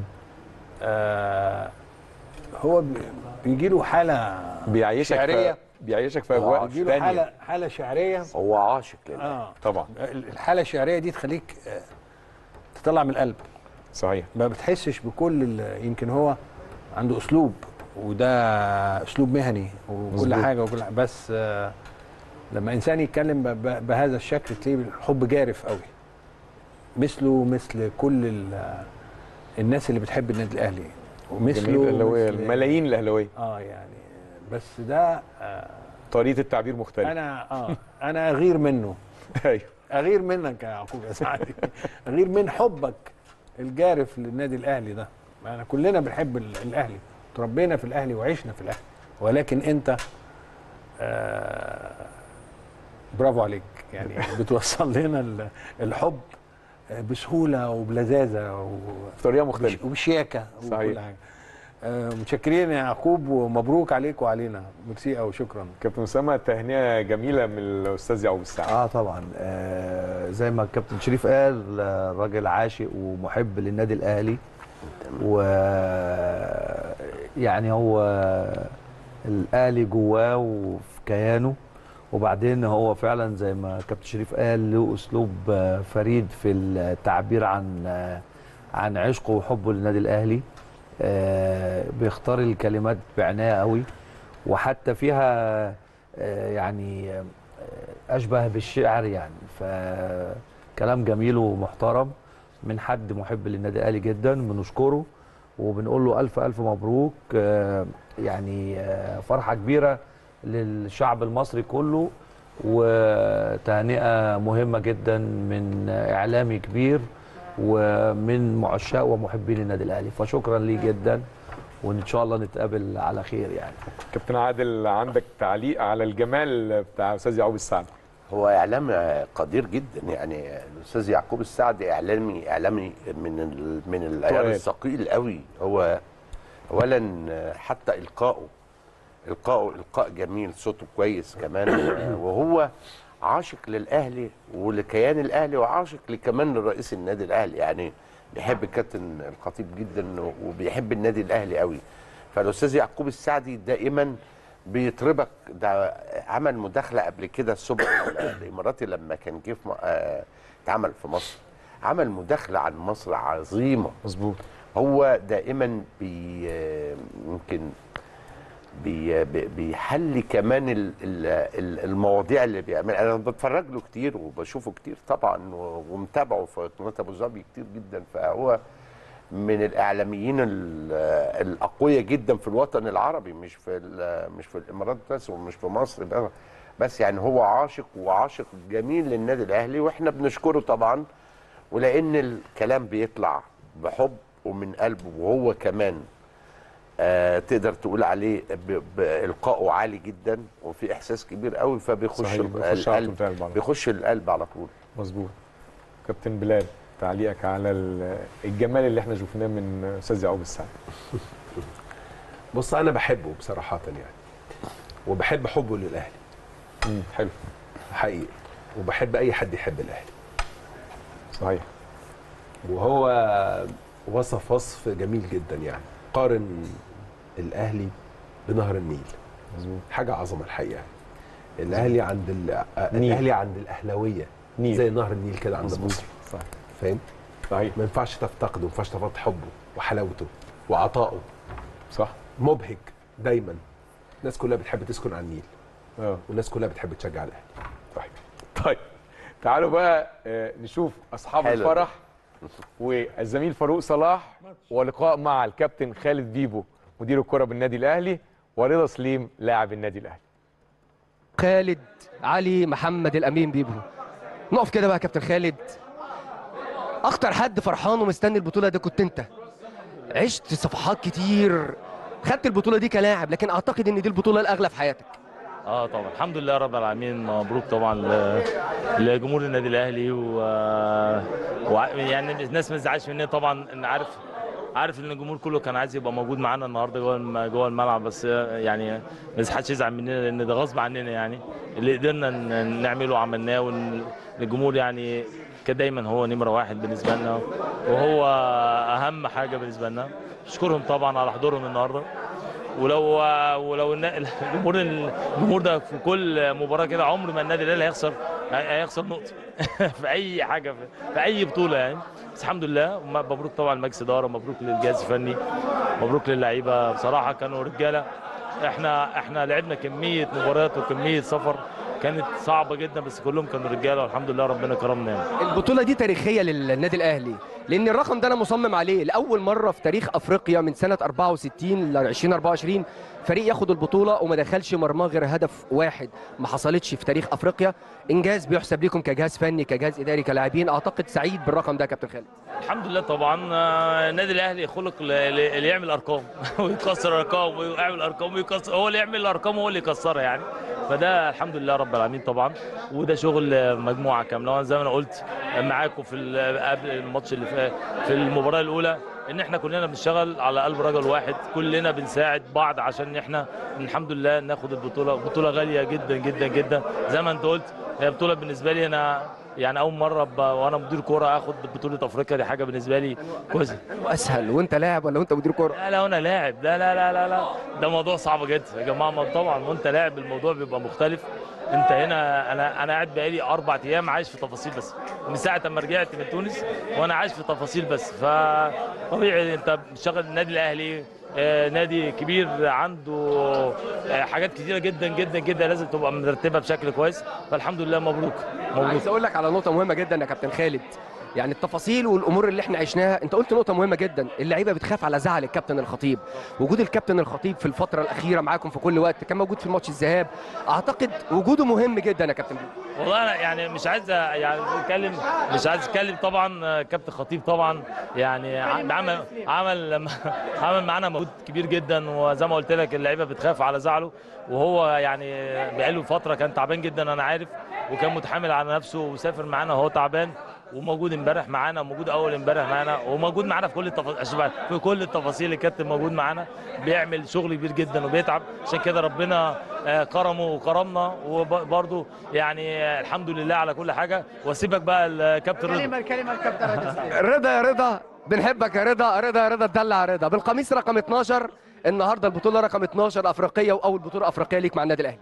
آه هو بيجي له حاله بيعيشك شعريه في بيعيشك في اجواء بيجي له حاله حاله شعريه. هو عاشق لله آه طبعا. الحاله الشعريه دي تخليك آه تطلع من القلب. صحيح. ما بتحسش بكل، يمكن هو عنده اسلوب، وده اسلوب مهني وكل مزبوط. حاجه وكل حاجة. بس آه لما انسان يتكلم بهذا الشكل تلاقيه الحب جارف قوي، مثله مثل كل الناس اللي بتحب النادي الاهلي، ومثله الملايين الاهلاويه. اه يعني بس ده آه طريقه التعبير مختلفه. انا اه انا اغير منه. ايوه اغير منك يا يعقوب يا سعدي. اغير من حبك الجارف للنادي الاهلي ده. انا كلنا بنحب الاهلي، تربينا في الاهلي وعشنا في الاهلي، ولكن انت آه برافو عليك، يعني بتوصل لنا الحب بسهوله وبلذاذه بطريقه مختلفه وبشياكه وكل حاجه. آه متشكرين يا يعقوب، ومبروك عليك وعلينا. ميرسي قوي، شكرا. كابتن اسامه، تهنئه جميله من الاستاذ يعقوب السعد. اه طبعا. آه زي ما الكابتن شريف قال، راجل عاشق ومحب للنادي الاهلي، و يعني هو الاهلي جواه وفي كيانه، وبعدين هو فعلا زي ما كابتن شريف قال له اسلوب فريد في التعبير عن عن عشقه وحبه للنادي الاهلي. بيختار الكلمات بعنايه قوي، وحتى فيها يعني اشبه بالشعر، يعني فكلام جميل ومحترم من حد محب للنادي الاهلي جدا. بنشكره وبنقول له الف الف مبروك، يعني فرحه كبيره للشعب المصري كله، وتهنئه مهمه جدا من اعلامي كبير ومن معشاق ومحبين النادي الاهلي، فشكرا ليه جدا، وان شاء الله نتقابل على خير. يعني كابتن عادل، عندك تعليق على الجمال بتاع استاذ يعقوب السعد؟ هو اعلام قدير جدا، يعني الاستاذ يعقوب السعد اعلامي اعلامي من ال من العيار الثقيل قوي. هو اولا حتى القائه القائه القاء جميل، صوته كويس كمان، وهو عاشق للاهلي ولكيان الاهلي، وعاشق كمان لرئيس النادي الاهلي، يعني بيحب الكابتن الخطيب جدا وبيحب النادي الاهلي قوي. فالاستاذ يعقوب السعدي دائما بيطربك. ده عمل مداخله قبل كده السوبر الاماراتي لما كان جه اتعمل في مصر، عمل مداخله عن مصر عظيمه. مظبوط. هو دائما بي يمكن بي بيحلي كمان ال ال المواضيع اللي بيعملها. انا بتفرج له كتير وبشوفه كتير طبعا، ومتابعه في قناه ابو ظبي كتير جدا، فهو من الاعلاميين الاقوياء جدا في الوطن العربي، مش في مش في الامارات بس ومش في مصر بس، يعني هو عاشق وعاشق جميل للنادي الاهلي، واحنا بنشكره طبعا، ولان الكلام بيطلع بحب ومن قلبه، وهو كمان آه تقدر تقول عليه بإلقائه عالي جدا وفي احساس كبير قوي، فبيخش القلب، بيخش القلب على طول. مظبوط. كابتن بلال، تعليقك على الجمال اللي احنا شفناه من استاذ يعقوب السعد؟ بص، انا بحبه بصراحه يعني، وبحب حبه للاهلي. امم حلو حقيقي، وبحب اي حد يحب الاهلي. صحيح. وهو وصف وصف جميل جدا، يعني قارن الاهلي بنهر النيل. مظبوط. حاجه عظمه الحقيقه. الاهلي عند الاهلي عند الاهلاويه نيل. زي نهر النيل كده عند مصر. صح. فاهم؟ صحيح. ما ينفعش تفتقده، ما ينفعش تفقد حبه وحلاوته وعطائه. صح. مبهج دايما. الناس كلها بتحب تسكن على النيل. اه والناس كلها بتحب تشجع الاهلي. طيب. طيب تعالوا بقى نشوف اصحاب حلو. الفرح والزميل فاروق صلاح، ولقاء مع الكابتن خالد بيبو مدير الكرة بالنادي الاهلي، ورضا سليم لاعب النادي الاهلي. خالد علي محمد الامين بيبو، نقف كده بقى يا كابتن خالد. اكتر حد فرحان ومستني البطوله دي كنت انت. عشت صفحات كتير، خدت البطوله دي كلاعب، لكن اعتقد ان دي البطوله الاغلى في حياتك. اه طبعا الحمد لله رب العالمين. مبروك طبعا ل- لجمهور النادي الاهلي و... و... يعني الناس ما تزعلش مني طبعا، ان عارف عارف ان الجمهور كله كان عايز يبقى موجود معانا النهارده جوه الم- جوه الملعب، بس يعني ما حدش يزعل مننا لان ده غصب عننا، يعني اللي قدرنا ن- نعمله عملناه، والجمهور يعني كان دايما هو نمره واحد بالنسبه لنا، وهو اهم حاجه بالنسبه لنا. اشكرهم طبعا على حضورهم النهارده، ولو ولو النا- الجمهور الجمهور ده في كل مباراه كده عمر ما النادي الاهلي هيخسر هيخسر نقطه في اي حاجه في, في اي بطوله يعني. بس الحمد لله، مبروك طبعا مجلس اداره، مبروك للجهاز الفني، مبروك للعيبه، بصراحه كانوا رجاله. احنا احنا لعبنا كميه مباريات وكميه سفر كانت صعبه جدا، بس كلهم كانوا رجاله والحمد لله ربنا كرمنا يعني. البطولة دي تاريخية للنادي الأهلي، لأن الرقم ده أنا مصمم عليه، لأول مرة في تاريخ أفريقيا من سنة أربعة وستين ل ألفين وأربعة وعشرين فريق ياخد البطولة وما دخلش مرماه غير هدف واحد، ما حصلتش في تاريخ أفريقيا. إنجاز بيحسب لكم كجهاز فني، كجهاز إداري، كلاعبين. أعتقد سعيد بالرقم ده يا كابتن خالد. الحمد لله طبعا. آه، النادي الاهلي خلق ل- ل- اللي يعمل ارقام ويكسر ارقام ويعمل ارقام ويكسر، هو اللي يعمل الارقام وهو اللي يكسرها يعني. فده الحمد لله رب العالمين طبعا، وده شغل مجموعه كامله. وانا زي ما انا قلت معاكم في ال- قبل الماتش اللي في في المباراه الاولى ان احنا كلنا بنشتغل على قلب رجل واحد، كلنا بنساعد بعض عشان احنا الحمد لله ناخد البطوله. بطوله غاليه جدا جدا جدا زي ما انت قلت، هي بطوله بالنسبه لي انا يعني اول مره ب... وانا مدير كوره اخد بطوله افريقيا، دي حاجه بالنسبه لي كويسه. وأسهل وأنت لاعب ولا وأنت مدير كورة؟ لا لا وانا لاعب، لا لا لا لا لا ده موضوع صعب جدا يا جماعه. ما طبعا وانت لاعب الموضوع بيبقى مختلف. انت هنا انا انا قاعد بقالي اربع ايام عايش في تفاصيل بس، من ساعه ما رجعت من تونس وانا عايش في تفاصيل بس. فطبيعي انت بتشتغل النادي الاهلي، آه، نادي كبير عنده آه، حاجات كتيره جدا جدا جدا لازم تبقى مرتبه بشكل كويس. فالحمد لله مبروك مبروك. عايز اقول لك على نقطه مهمه جدا يا كابتن خالد، يعني التفاصيل والامور اللي احنا عشناها. انت قلت نقطه مهمه جدا، اللعيبه بتخاف على زعل الكابتن الخطيب. وجود الكابتن الخطيب في الفتره الاخيره معاكم في كل وقت، كان موجود في ماتش الذهاب، اعتقد وجوده مهم جدا يا كابتن. والله انا يعني مش عايز يعني اتكلم مش عايز اتكلم طبعا. كابتن خطيب طبعا يعني عمل عمل عمل معانا مجهود كبير جدا، وزي ما قلت لك اللعيبه بتخاف على زعله، وهو يعني بقاله فتره كان تعبان جدا انا عارف، وكان متحمل على نفسه وسافر معانا وهو تعبان، وموجود امبارح معانا وموجود اول امبارح معانا وموجود معانا في كل التفاصيل في كل التفاصيل. الكابتن موجود معانا بيعمل شغل كبير جدا وبيتعب، عشان كده ربنا كرمه وكرمنا. وبرده يعني الحمد لله على كل حاجه. واسيبك بقى الكابتن رضا. كلمه كلمه الكابتن رضا. رضا يا رضا، بنحبك يا رضا. رضا يا رضا تدلع يا رضا. بالقميص رقم اتناشر النهارده، البطوله رقم اتناشر افريقيه، واول بطوله افريقيه ليك مع النادي الاهلي.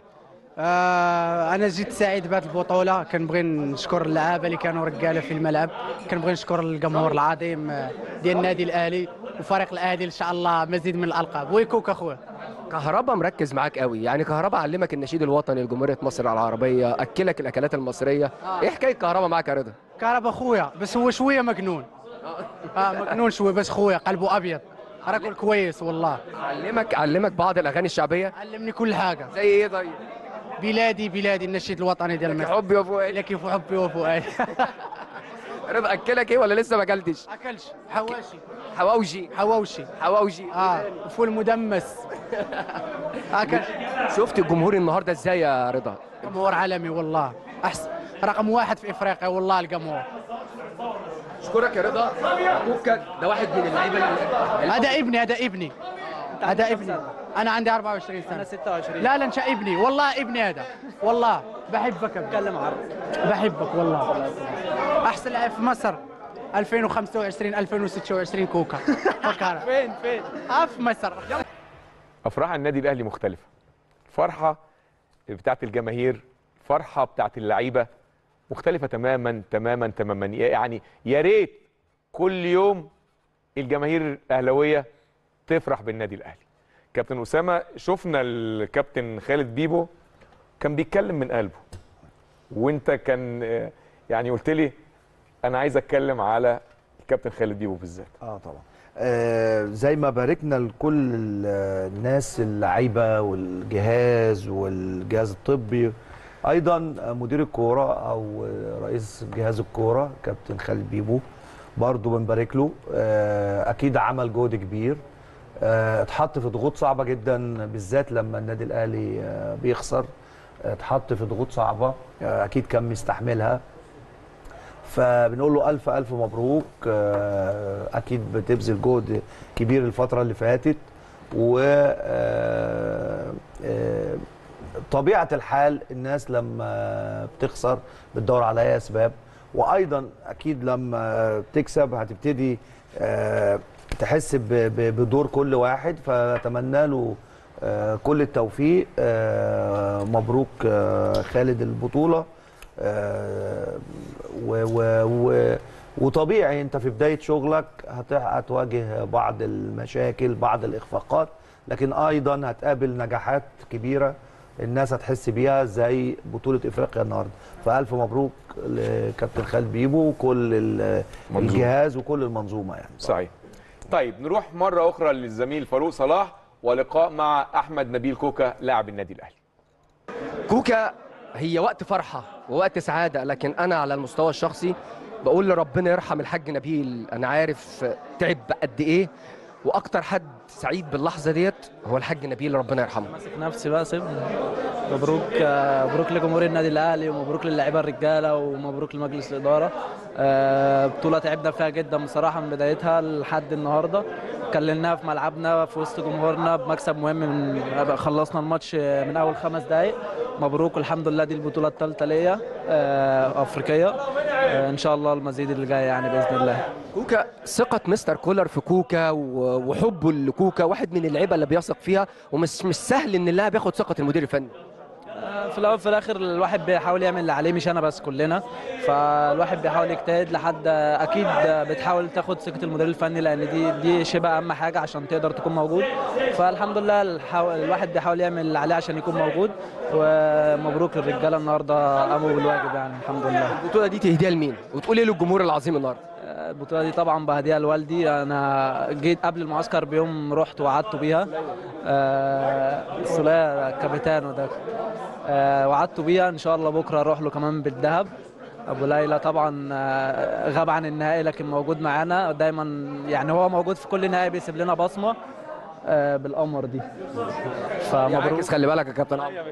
آه انا جيت سعيد بهذه البطوله، كنبغي نشكر اللعابه اللي كانوا رجاله في الملعب، كنبغي نشكر الجمهور العظيم ديال النادي الاهلي وفريق الاهلي. ان شاء الله مزيد من الالقاب. ويكوك اخويا. كهربا مركز معاك قوي، يعني كهربا علمك النشيد الوطني لجمهوريه مصر العربيه، اكلك الاكلات المصريه. آه. ايه حكايه كهربا معاك يا رضا؟ كهربا اخويا، بس هو شويه مجنون. اه مجنون شويه، بس خويا قلبه ابيض، رجل كويس والله. علمك علمك بعض الاغاني الشعبيه؟ علمني كل حاجه. زي ايه طيب؟ بلادي بلادي، النشيد الوطني ديال مصر. حبي وفؤادي. لك حبي وفؤادي. رضا اكلك ايه ولا لسه ما اكلتش؟ اكلش. حواشي حواوشي حواوشي حواوشي اه وفول مدمس. اكل. شفت الجمهور النهارده ازاي يا رضا؟ جمهور عالمي والله، احسن رقم واحد في افريقيا والله الجمهور. اشكرك يا رضا. اخوك ده واحد من اللعيبه. هذا ابني هذا ابني هذا ابني. انا عندي أربعة وعشرين سنه. انا ستة وعشرين. لا لا انت ابني والله، ابني هذا والله. بحبك. اتكلم عربي. بحبك والله. احسن لاعب في مصر ألفين وخمسة وعشرين ألفين وستة وعشرين كوكا. فين فين؟ اه في مصر. افراح النادي الاهلي مختلفه. فرحه بتاعت الجماهير، فرحه بتاعت اللعيبه مختلفه تماما تماما تماما. يعني يا ريت كل يوم الجماهير الاهلاويه تفرح بالنادي الاهلي. كابتن اسامه، شفنا الكابتن خالد بيبو كان بيتكلم من قلبه، وانت كان يعني قلت لي انا عايز اتكلم على الكابتن خالد بيبو بالذات. اه طبعا. آه زي ما باركنا لكل الناس اللعيبه والجهاز والجهاز الطبي، ايضا مدير الكوره او رئيس جهاز الكوره كابتن خالد بيبو برضه بنبارك له. آه اكيد عمل جهد كبير، آه اتحط في ضغوط صعبه جدا بالذات لما النادي الاهلي آه بيخسر اتحط في ضغوط صعبه اكيد كان مستحملها، فبنقول له الف الف مبروك. اكيد بتبذل جهد كبير الفتره اللي فاتت، و طبيعه الحال الناس لما بتخسر بتدور على اي اسباب، وايضا اكيد لما بتكسب هتبتدي تحس بدور كل واحد، فاتمنى له كل التوفيق. مبروك خالد البطوله. و و وطبيعي انت في بدايه شغلك هتواجه بعض المشاكل، بعض الاخفاقات، لكن ايضا هتقابل نجاحات كبيره الناس هتحس بيها زي بطوله افريقيا النهارده. فالف مبروك لكابتن خالد بيبو وكل الجهاز وكل المنظومه يعني. صحيح. طيب نروح مره اخرى للزميل فاروق صلاح ولقاء مع احمد نبيل كوكا لاعب النادي الاهلي. كوكا هي وقت فرحه ووقت سعاده، لكن انا على المستوى الشخصي بقول لربنا يرحم الحاج نبيل. انا عارف تعب قد ايه، واكتر حد سعيد باللحظه ديت هو الحاج نبيل، ربنا يرحمه. ماسك نفسي بقى سيبني. مبروك مبروك لجمهور النادي الاهلي، ومبروك للاعيبه الرجاله، ومبروك لمجلس الاداره. بطوله تعبنا فيها جدا بصراحه من بدايتها لحد النهارده، كللناها في ملعبنا في وسط جمهورنا بمكسب مهم. من خلصنا الماتش من اول خمس دقائق. مبروك والحمد لله، دي البطوله الثالثه ليا افريقيه. ان شاء الله المزيد اللي جاي يعني باذن الله. كوكا، ثقه مستر كولر في كوكا وحبه لكوكا، واحد من اللعيبه اللي بيثق فيها، ومش مش سهل ان اللاعب ياخد ثقه المدير الفني. في الاول في الاخر الواحد بيحاول يعمل اللي عليه، مش انا بس، كلنا. فالواحد بيحاول يجتهد لحد اكيد بتحاول تاخد ثقه المدير الفني، لان دي دي شبه اهم حاجه عشان تقدر تكون موجود. فالحمد لله الواحد بيحاول يعمل اللي عليه عشان يكون موجود. ومبروك للرجاله النهارده، قاموا بالواجب يعني الحمد لله. البطوله دي تهديها لمين؟ وتقول ايه للجمهور العظيم النهارده؟ البطوله دي طبعا بهديها لوالدي. انا جيت قبل المعسكر بيوم، رحت وعدته بيها. السوليه كابيتانو ده، وعدته بيها. ان شاء الله بكره اروح له كمان بالذهب. ابو ليلى طبعا غاب عن النهائي لكن موجود معانا دايما، يعني هو موجود في كل نهائي بيسيب لنا بصمه بالقمر دي. فمبروك، خلي بالك يا كابتن عمرو.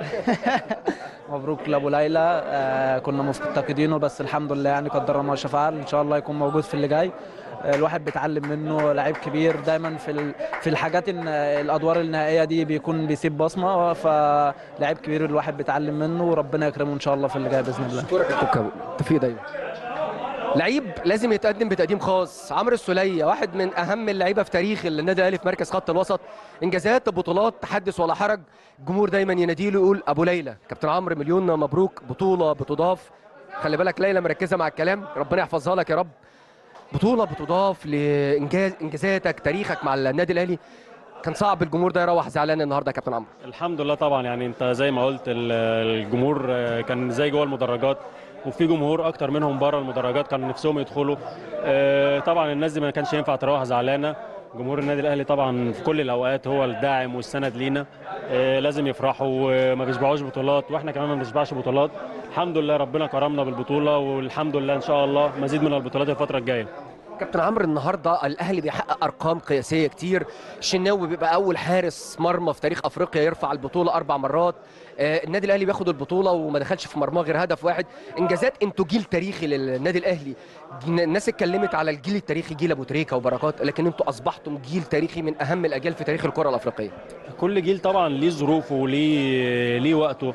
مبروك لابو ليلى. آه كنا مفتقدينه بس الحمد لله يعني قدر الله ما شاء فعل. ان شاء الله يكون موجود في اللي جاي. آه الواحد بيتعلم منه، لعيب كبير دايما في في الحاجات إن الادوار النهائيه دي بيكون بيسيب بصمه، فلاعيب كبير الواحد بيتعلم منه، وربنا يكرمه ان شاء الله في اللي جاي باذن الله. اشكرك يا كوكا، توفيق دايما. لعيب لازم يتقدم بتقديم خاص. عمرو السوليه واحد من اهم اللعيبه في تاريخ النادي الاهلي في مركز خط الوسط، انجازات بطولات تحدث ولا حرج. الجمهور دايما يناديله يقول ابو ليلى. كابتن عمرو مليون مبروك، بطوله بتضاف. خلي بالك ليلى مركزه مع الكلام، ربنا يحفظها لك يا رب. بطوله بتضاف لانجاز انجازاتك، تاريخك مع النادي الاهلي. كان صعب الجمهور ده يروح زعلان النهارده يا كابتن عمرو. الحمد لله طبعا، يعني انت زي ما قلت الجمهور كان زي جوه المدرجات، وفي جمهور اكتر منهم بره المدرجات كانوا نفسهم يدخلوا. طبعا الناس دي ما كانش ينفع تروح زعلانه. جمهور النادي الاهلي طبعا في كل الاوقات هو الداعم والسند لينا. لازم يفرحوا وما بيشبعوش بطولات، واحنا كمان ما بنشبعش بطولات. الحمد لله ربنا كرمنا بالبطوله، والحمد لله ان شاء الله مزيد من البطولات الفتره الجايه. كابتن عمرو، النهارده الاهلي بيحقق ارقام قياسيه كتير. الشناوي بيبقى اول حارس مرمى في تاريخ افريقيا يرفع البطوله اربع مرات. آه النادي الاهلي بياخد البطوله وما دخلش في مرماه غير هدف واحد. انجازات، انتوا جيل تاريخي للنادي الاهلي. الناس اتكلمت على الجيل التاريخي، جيل ابو تريكه وبركات، لكن انتوا اصبحتم جيل تاريخي من اهم الاجيال في تاريخ الكره الافريقيه. كل جيل طبعا ليه ظروفه وليه ليه وقته.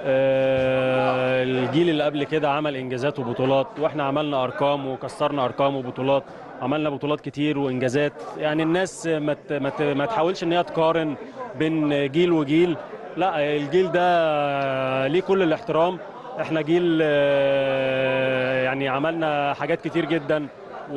آه الجيل اللي قبل كده عمل انجازات وبطولات، واحنا عملنا ارقام وكسرنا ارقام وبطولات، عملنا بطولات كتير وانجازات. يعني الناس ما ما تحاولش ان هي تقارن بين جيل وجيل، لا الجيل ده ليه كل الاحترام. احنا جيل يعني عملنا حاجات كتير جدا،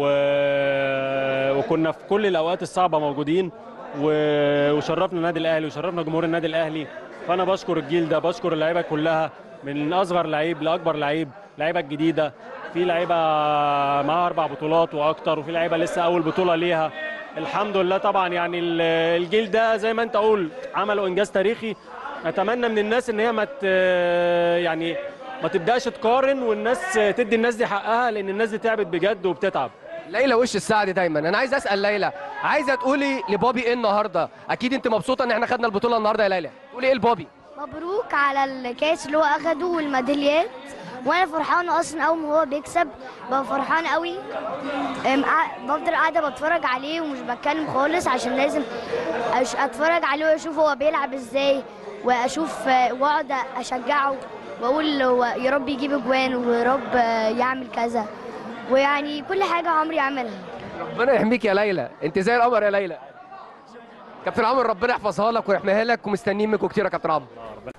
وكنا في كل الاوقات الصعبه موجودين، وشرفنا النادي الاهلي وشرفنا جمهور النادي الاهلي. فانا بشكر الجيل ده، بشكر اللعيبه كلها من اصغر لعيب لاكبر لعيب. لعيبه الجديده، في لعيبه معاها اربع بطولات واكتر، وفي لعيبه لسه اول بطوله ليها. الحمد لله طبعا، يعني الجيل ده زي ما انت قول عملوا انجاز تاريخي. اتمنى من الناس ان هي ما يعني ما تبداش تقارن، والناس تدي الناس دي حقها، لان الناس دي تعبت بجد وبتتعب. ليلى وش السعد دايما. انا عايز اسال ليلى، عايزه تقولي لبابي ايه النهارده؟ اكيد انت مبسوطه ان احنا خدنا البطوله النهارده يا ليلى، تقولي ايه لبابي؟ مبروك على الكاس اللي هو اخده والميداليات، وانا فرحانه اصلا اول ما هو بيكسب ببقى فرحانه قوي. أم، قا- بفضل قاعده بتفرج عليه ومش بتكلم خالص عشان لازم أش- اتفرج عليه واشوف هو بيلعب ازاي، واشوف آه، واقعد اشجعه واقول هو يا رب يجيب اجوان ويا رب آه، يعمل كذا، ويعني كل حاجه عمري يعملها. ربنا يحميك يا ليلى، انت زي القمر يا ليلى. كابتن عمرو ربنا يحفظها لك ويحميها لك، ومستنيين منكم كتير يا كابتن عمرو.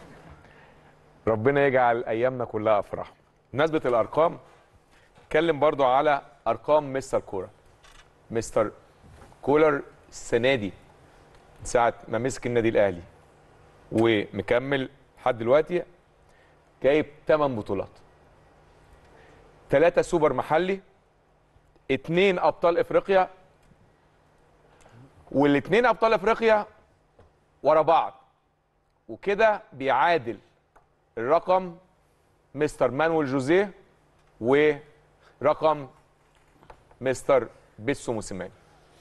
ربنا يجعل ايامنا كلها افراح. بمناسبه الارقام اتكلم برضو على ارقام مستر كولر. مستر كولر السنه دي من ساعه ما مسك النادي الاهلي ومكمل لحد دلوقتي جايب ثمان بطولات، ثلاثة سوبر محلي، اثنين ابطال افريقيا، والاثنين ابطال افريقيا ورا بعض، وكده بيعادل الرقم مستر مانويل جوزيه ورقم مستر بيتسو موسيماني.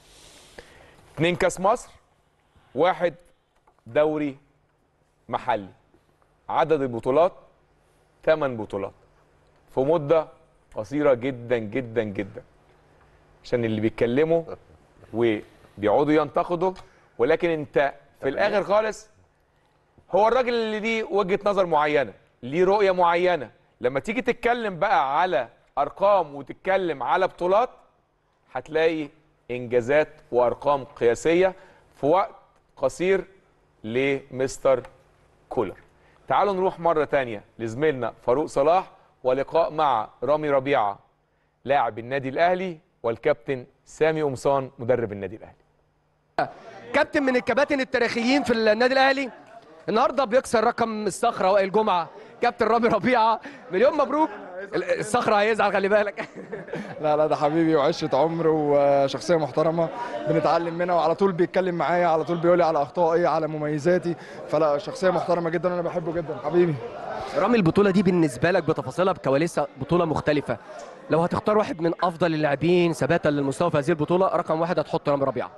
اثنين كاس مصر، واحد دوري محلي. عدد البطولات ثمان بطولات في مده قصيره جدا جدا جدا، عشان اللي بيتكلموا وبيقعدوا ينتقدوا، ولكن انت في الاخر خالص هو الراجل اللي ليه وجهه نظر معينه، ليه رؤيه معينه. لما تيجي تتكلم بقى على ارقام وتتكلم على بطولات هتلاقي انجازات وارقام قياسيه في وقت قصير لمستر كولر. تعالوا نروح مره ثانيه لزميلنا فاروق صلاح ولقاء مع رامي ربيعه لاعب النادي الاهلي والكابتن سامي قمصان مدرب النادي الاهلي. كابتن من الكباتن التاريخيين في النادي الاهلي، النهارده بيكسر رقم الصخره وائل جمعه. كابتن رامي ربيعه مليون مبروك. الصخره هيزعل خلي بالك. لا لا ده حبيبي وعشره عمر وشخصيه محترمه بنتعلم منها، وعلى طول بيتكلم معايا، على طول بيقول لي على اخطائي على مميزاتي، فلا شخصيه محترمه جدا وانا بحبه جدا حبيبي. رامي البطوله دي بالنسبه لك بتفاصيلها بكواليسها بطوله مختلفه، لو هتختار واحد من افضل اللاعبين ثباتا للمستوى في هذه البطوله رقم واحد هتحط رامي ربيعه.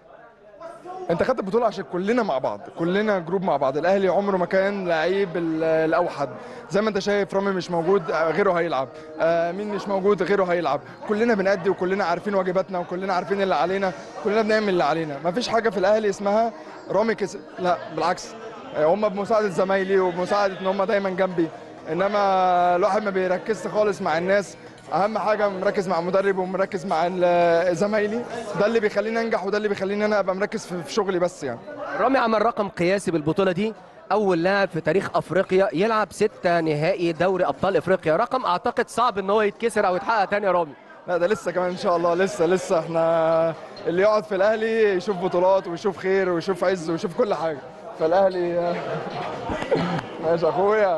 انت خدت البطوله عشان كلنا مع بعض، كلنا جروب مع بعض. الاهلي عمره ما كان لعيب ال- الاوحد، زي ما انت شايف رامي مش موجود غيره هيلعب، آه مين مش موجود غيره هيلعب، كلنا بنأدي وكلنا عارفين واجباتنا وكلنا عارفين اللي علينا، كلنا بنعمل اللي علينا. ما فيش حاجه في الاهلي اسمها رامي كسب، لا بالعكس، آه هم بمساعده زمايلي وبمساعده ان هم دايما جنبي، انما الواحد ما بيركزش خالص مع الناس. اهم حاجه مركز مع المدرب ومركز مع ال- زمايلي، ده اللي بيخليني انجح وده اللي بيخليني انا ابقى مركز في في شغلي بس يعني. رامي عمل رقم قياسي بالبطوله دي، اول لاعب في تاريخ افريقيا يلعب ستة نهائي دوري ابطال افريقيا، رقم اعتقد صعب ان هو يتكسر او يتحقق تاني يا رامي. لا ده لسه كمان ان شاء الله، لسه لسه احنا اللي يقعد في الاهلي يشوف بطولات ويشوف خير ويشوف عز ويشوف كل حاجه، فالاهلي ماشي اخويا.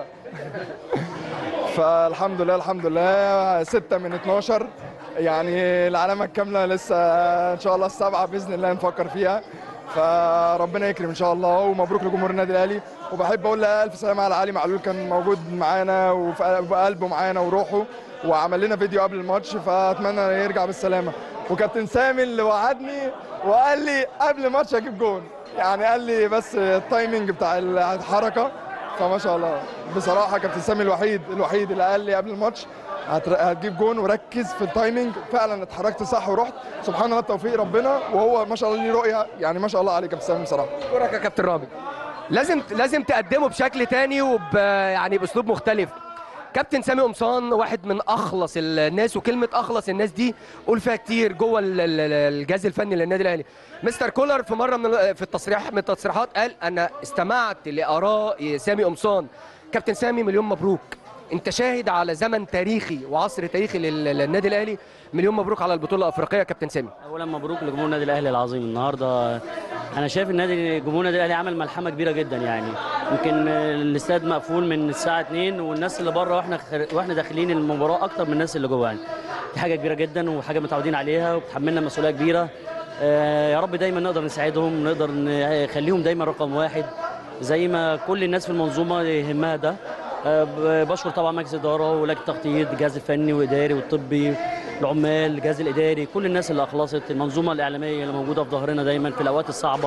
فالحمد لله الحمد لله ستة من اتناشر، يعني العلامه الكامله لسه ان شاء الله السبعه باذن الله نفكر فيها، فربنا يكرم ان شاء الله. ومبروك لجمهور النادي الاهلي، وبحب اقول له الف سلامه على علي معلول، كان موجود معانا وفي قلبه معانا وروحه، وعمل لنا فيديو قبل الماتش، فاتمنى يرجع بالسلامه. وكابتن سامي اللي وعدني وقال لي قبل الماتش هجيب جون، يعني قال لي بس التايمنج بتاع الحركه، فما شاء الله بصراحه كابتن سامي الوحيد الوحيد اللي قال لي قبل الماتش هتجيب جون وركز في التايمنج. فعلا اتحركت صح ورحت، سبحان الله بتوفيق ربنا، وهو ما شاء الله ليه رؤيه، يعني ما شاء الله عليك يا كابتن سامي بصراحه. اشكرك يا كابتن رامي. لازم لازم تقدمه بشكل تاني وب يعني باسلوب مختلف. كابتن سامي قمصان واحد من اخلص الناس، وكلمه اخلص الناس دي قول فيها كتير جوه ال- ال- الجهاز الفني للنادي الاهلي. مستر كولر في مره من في التصريح من التصريحات قال انا استمعت لاراء سامي قمصان. كابتن سامي مليون مبروك، انت شاهد على زمن تاريخي وعصر تاريخي لل- للنادي الاهلي، مليون مبروك على البطوله الافريقيه يا كابتن سامي. اولا مبروك لجمهور النادي الاهلي العظيم. النهارده انا شايف النادي جمهور النادي الاهلي عمل ملحمه كبيره جدا، يعني يمكن الاستاد مقفول من الساعه اتنين والناس اللي بره واحنا خر... واحنا داخلين المباراه اكتر من الناس اللي جوه، يعني دي حاجه كبيره جدا وحاجه متعودين عليها وبتحملنا مسؤوليه كبيره. آه يا رب دايما نقدر نساعدهم، نقدر نخليهم دايما رقم واحد زي ما كل الناس في المنظومه يهمها ده. آه بشكر طبعا مجلس الاداره ولجنه التخطيط، الجهاز الفني والاداري والطبي، العمال، الجهاز الاداري، كل الناس اللي اخلصت، المنظومه الاعلاميه اللي موجوده في ظهرنا دايما في الاوقات الصعبه.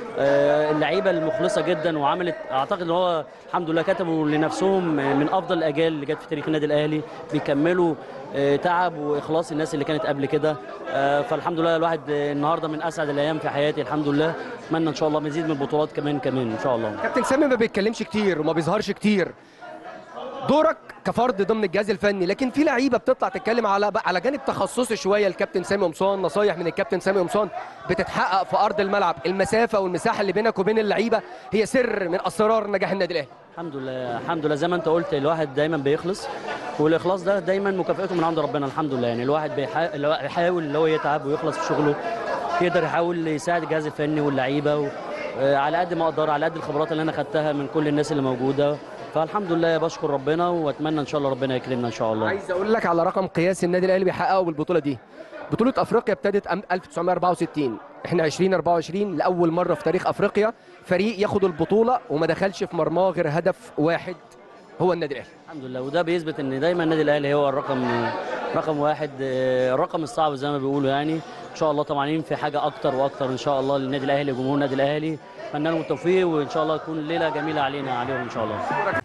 آه، اللعيبه المخلصه جدا، وعملت اعتقد ان هو الحمد لله كتبوا لنفسهم من افضل الاجيال اللي جت في تاريخ النادي الاهلي، بيكملوا آه، تعب واخلاص الناس اللي كانت قبل كده. آه، فالحمد لله الواحد آه، النهارده من اسعد الايام في حياتي الحمد لله. اتمنى ان شاء الله مزيد من البطولات كمان كمان ان شاء الله. كابتن سامي ما بيتكلمش كتير وما بيظهرش كتير، دورك كفرد ضمن الجهاز الفني، لكن في لعيبه بتطلع تتكلم على على جانب تخصصي شويه. الكابتن سامي قمصان، نصايح من الكابتن سامي قمصان بتتحقق في ارض الملعب. المسافه والمساحه اللي بينك وبين اللعيبه هي سر من اسرار نجاح النادي الاهلي. الحمد لله الحمد لله زي ما انت قلت، الواحد دايما بيخلص، والاخلاص ده دايما مكافئته من عند ربنا الحمد لله. يعني الواحد بيحاول اللي هو يتعب ويخلص في شغله، يقدر يحاول يساعد الجهاز الفني واللعيبه و... على قد ما اقدر، على قد الخبرات اللي انا خدتها من كل الناس اللي موجوده. فالحمد لله بشكر ربنا، واتمنى ان شاء الله ربنا يكرمنا ان شاء الله. عايز اقول لك على رقم قياسي النادي الاهلي بيحققه بالبطوله دي. بطوله افريقيا ابتدت ألف وتسعمائة وأربعة وستين، احنا ألفين وأربعة وعشرين لاول مره في تاريخ افريقيا فريق ياخد البطوله وما دخلش في مرماه غير هدف واحد، هو النادي الاهلي. الحمد لله، وده بيثبت ان دايما النادي الاهلي هو الرقم رقم واحد، الرقم الصعب زي ما بيقولوا. يعني ان شاء الله طمعانين في حاجه اكتر واكتر ان شاء الله للنادي الاهلي وجمهور النادي الاهلي. اتمنى لهم التوفيق، وان شاء الله تكون ليله جميله علينا عليهم ان شاء الله.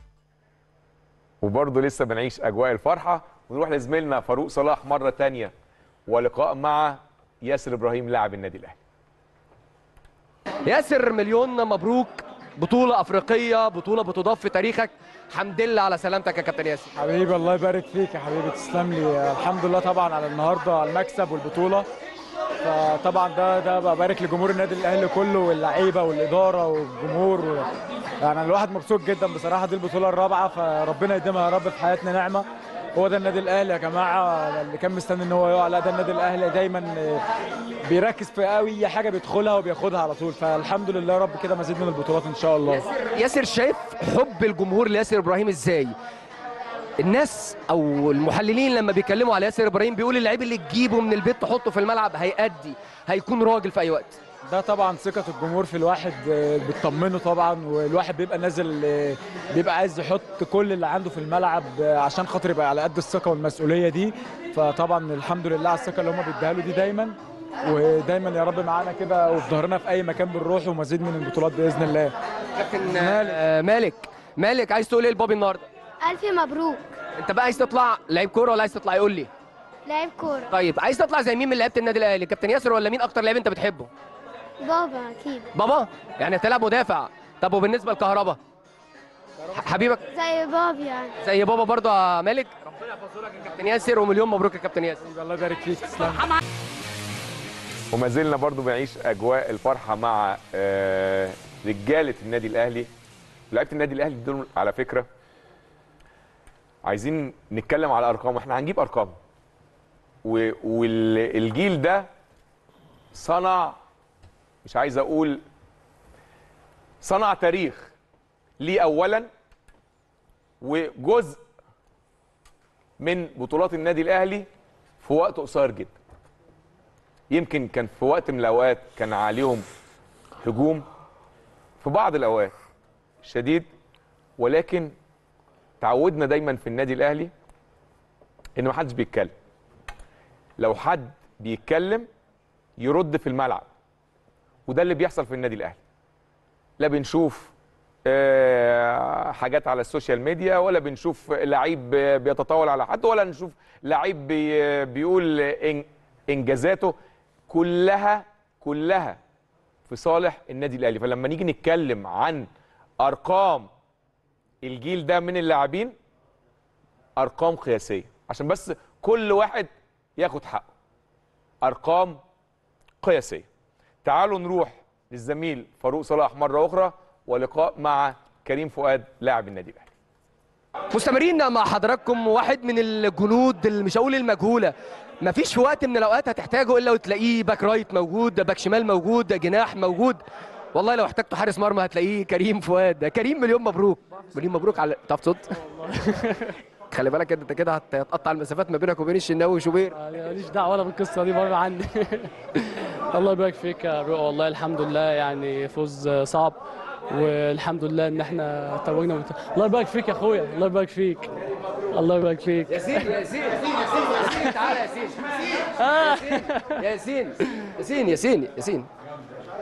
وبرضه لسه بنعيش اجواء الفرحه، ونروح لزميلنا فاروق صلاح مره ثانيه ولقاء مع ياسر ابراهيم لاعب النادي الاهلي. ياسر مليون مبروك، بطوله افريقيه، بطوله بتضاف في تاريخك. حمد لله على سلامتك يا كابتن ياسر. حبيبي الله يبارك فيك يا حبيبي، تسلم لي. الحمد لله طبعا على النهارده على المكسب والبطوله. فطبعا ده ده ببارك لجمهور النادي الاهلي كله واللعيبه والاداره والجمهور و... يعني الواحد مبسوط جدا بصراحه. دي البطوله الرابعه، فربنا يديمها يا رب في حياتنا نعمه. هو ده النادي الاهلي يا جماعه، اللي كان مستني ان هو يقع. لا ده النادي الاهلي دايما بيركز في اي حاجه بيدخلها وبياخدها على طول. فالحمد لله يا رب كده مزيد من البطولات ان شاء الله. ياسر, ياسر شايف حب الجمهور لياسر ابراهيم ازاي؟ الناس او المحللين لما بيتكلموا على ياسر ابراهيم بيقول اللعيب اللي تجيبه من البيت تحطه في الملعب هيأدي، هيكون راجل في اي وقت. ده طبعا ثقة الجمهور في الواحد بتطمنه طبعا، والواحد بيبقى نازل بيبقى عايز يحط كل اللي عنده في الملعب عشان خاطر يبقى على قد الثقة والمسؤولية دي. فطبعا الحمد لله على الثقة اللي هم بيديها له دي دايما، ودايما يا رب معانا كده وفي ظهرنا في اي مكان بنروح، ومزيد من البطولات باذن الله. لكن مالك مالك مالك عايز تقول ايه لبابي النهارده؟ الف مبروك. انت بقى عايز تطلع لعيب كوره ولا عايز تطلع يقول لي؟ لعيب كوره. طيب عايز تطلع زي مين من لعيبه النادي الاهلي؟ كابتن ياسر ولا مين اكتر لعيب انت بتحبه؟ بابا اكيد. بابا؟ يعني هتلعب مدافع. طب وبالنسبه لكهربا؟ حبيبك؟ زي بابا يعني. زي بابا برضه يا مالك؟ ربنا يحفظه لك يا كابتن ياسر، ومليون مبروك يا كابتن ياسر. الله يبارك فيك، تسلم. وما زلنا برضه بنعيش اجواء الفرحه مع رجاله النادي الاهلي. لعيبه النادي الاهلي دول على فكره عايزين نتكلم على ارقام، احنا هنجيب ارقام. والجيل ده صنع، مش عايز اقول صنع تاريخ ليه اولا، وجزء من بطولات النادي الاهلي في وقت قصير جدا. يمكن كان في وقت من الاوقات كان عليهم هجوم في بعض الاوقات شديد، ولكن تعودنا دايما في النادي الاهلي ان ما حدش بيتكلم. لو حد بيتكلم يرد في الملعب، وده اللي بيحصل في النادي الاهلي. لا بنشوف آه حاجات على السوشيال ميديا، ولا بنشوف لعيب بيتطاول على حد، ولا نشوف لعيب بي بيقول انجازاته. كلها كلها في صالح النادي الاهلي. فلما نيجي نتكلم عن ارقام الجيل ده من اللاعبين، ارقام قياسيه عشان بس كل واحد ياخد حقه. ارقام قياسيه. تعالوا نروح للزميل فاروق صلاح مره اخرى ولقاء مع كريم فؤاد لاعب النادي الاهلي. مستمرين مع حضراتكم. واحد من الجنود اللي مش هقول المجهوله، مفيش في وقت من الاوقات هتحتاجه الا وتلاقيه باك رايت موجود، باك شمال موجود، جناح موجود. والله لو احتجتوا حارس مرمى هتلاقيه كريم فؤاد. كريم مليون مبروك. مليون مبروك على طب صوت خلي بالك انت كده هتقطع المسافات ما بينك وبين الشناوي وشوبير. ماليش دعوه ولا بالقصه دي بره عني. الله يبارك فيك يا رؤى، والله الحمد لله يعني فوز صعب، والحمد لله ان احنا توجنا ومت... الله يبارك فيك يا اخويا، الله يبارك فيك، الله يبارك فيك. ياسين ياسين ياسين ياسين تعالى ياسين ياسين ياسين ياسين ياسين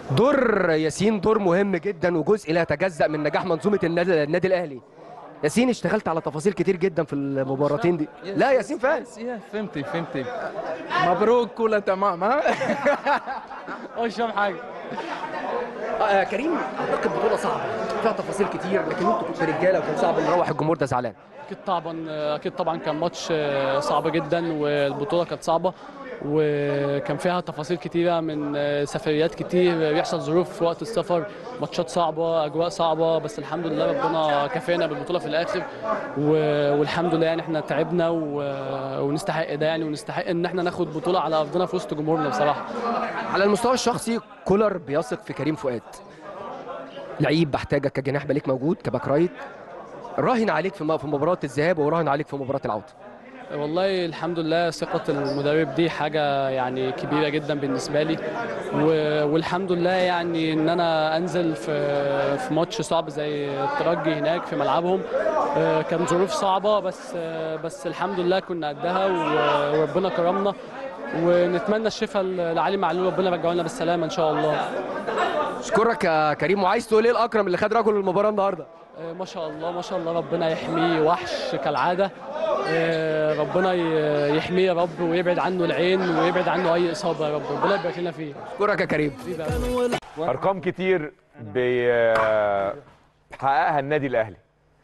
دور ياسين دور مهم جدا وجزء لا يتجزأ من نجاح منظومه النادي, النادي الاهلي. ياسين اشتغلت على تفاصيل كتير جدا في المباراتين دي. لا ياسين فاهم. فهمتي فهمتي مبروك كله تمام. ها مش فاهم حاجه. آه كريم، اعتقد بطوله صعبه فيها تفاصيل كتير، لكن انتوا كنتوا رجاله وكان صعب نروح الجمهور ده زعلان. اكيد طبعا اكيد طبعا كان ماتش صعب جدا والبطوله كانت صعبه وكان فيها تفاصيل كتيره من سفريات كتير، بيحصل ظروف في وقت السفر، ماتشات صعبه، اجواء صعبه، بس الحمد لله ربنا كفانا بالبطوله في الاخر والحمد لله يعني احنا تعبنا ونستحق ده يعني، ونستحق ان احنا ناخد بطوله على ارضنا في وسط جمهورنا بصراحه. على المستوى الشخصي كولر بيثق في كريم فؤاد، لعيب بحتاجك كجناح باليك موجود كباك رايت، راهن عليك في مباراه الذهاب وراهن عليك في مباراه العوده. والله الحمد لله ثقة المدرب دي حاجة يعني كبيرة جدا بالنسبة لي، والحمد لله يعني ان انا انزل في في ماتش صعب زي الترجي هناك في ملعبهم، كان ظروف صعبة بس بس الحمد لله كنا قدها وربنا كرمنا، ونتمنى الشفاء لعلي معلول، ربنا يرجعه لنا بالسلامة ان شاء الله. اشكرك يا كريم، وعايز تقول ايه الاكرم اللي خد رجل المباراة النهارده؟ ما شاء الله ما شاء الله، ربنا يحميه، وحش كالعادة، ربنا يحميه يا رب ويبعد عنه العين ويبعد عنه اي اصابه يا رب، ربنا يبارك لنا فيه. اشكرك يا كريم. ارقام كتير بيحققها النادي الاهلي،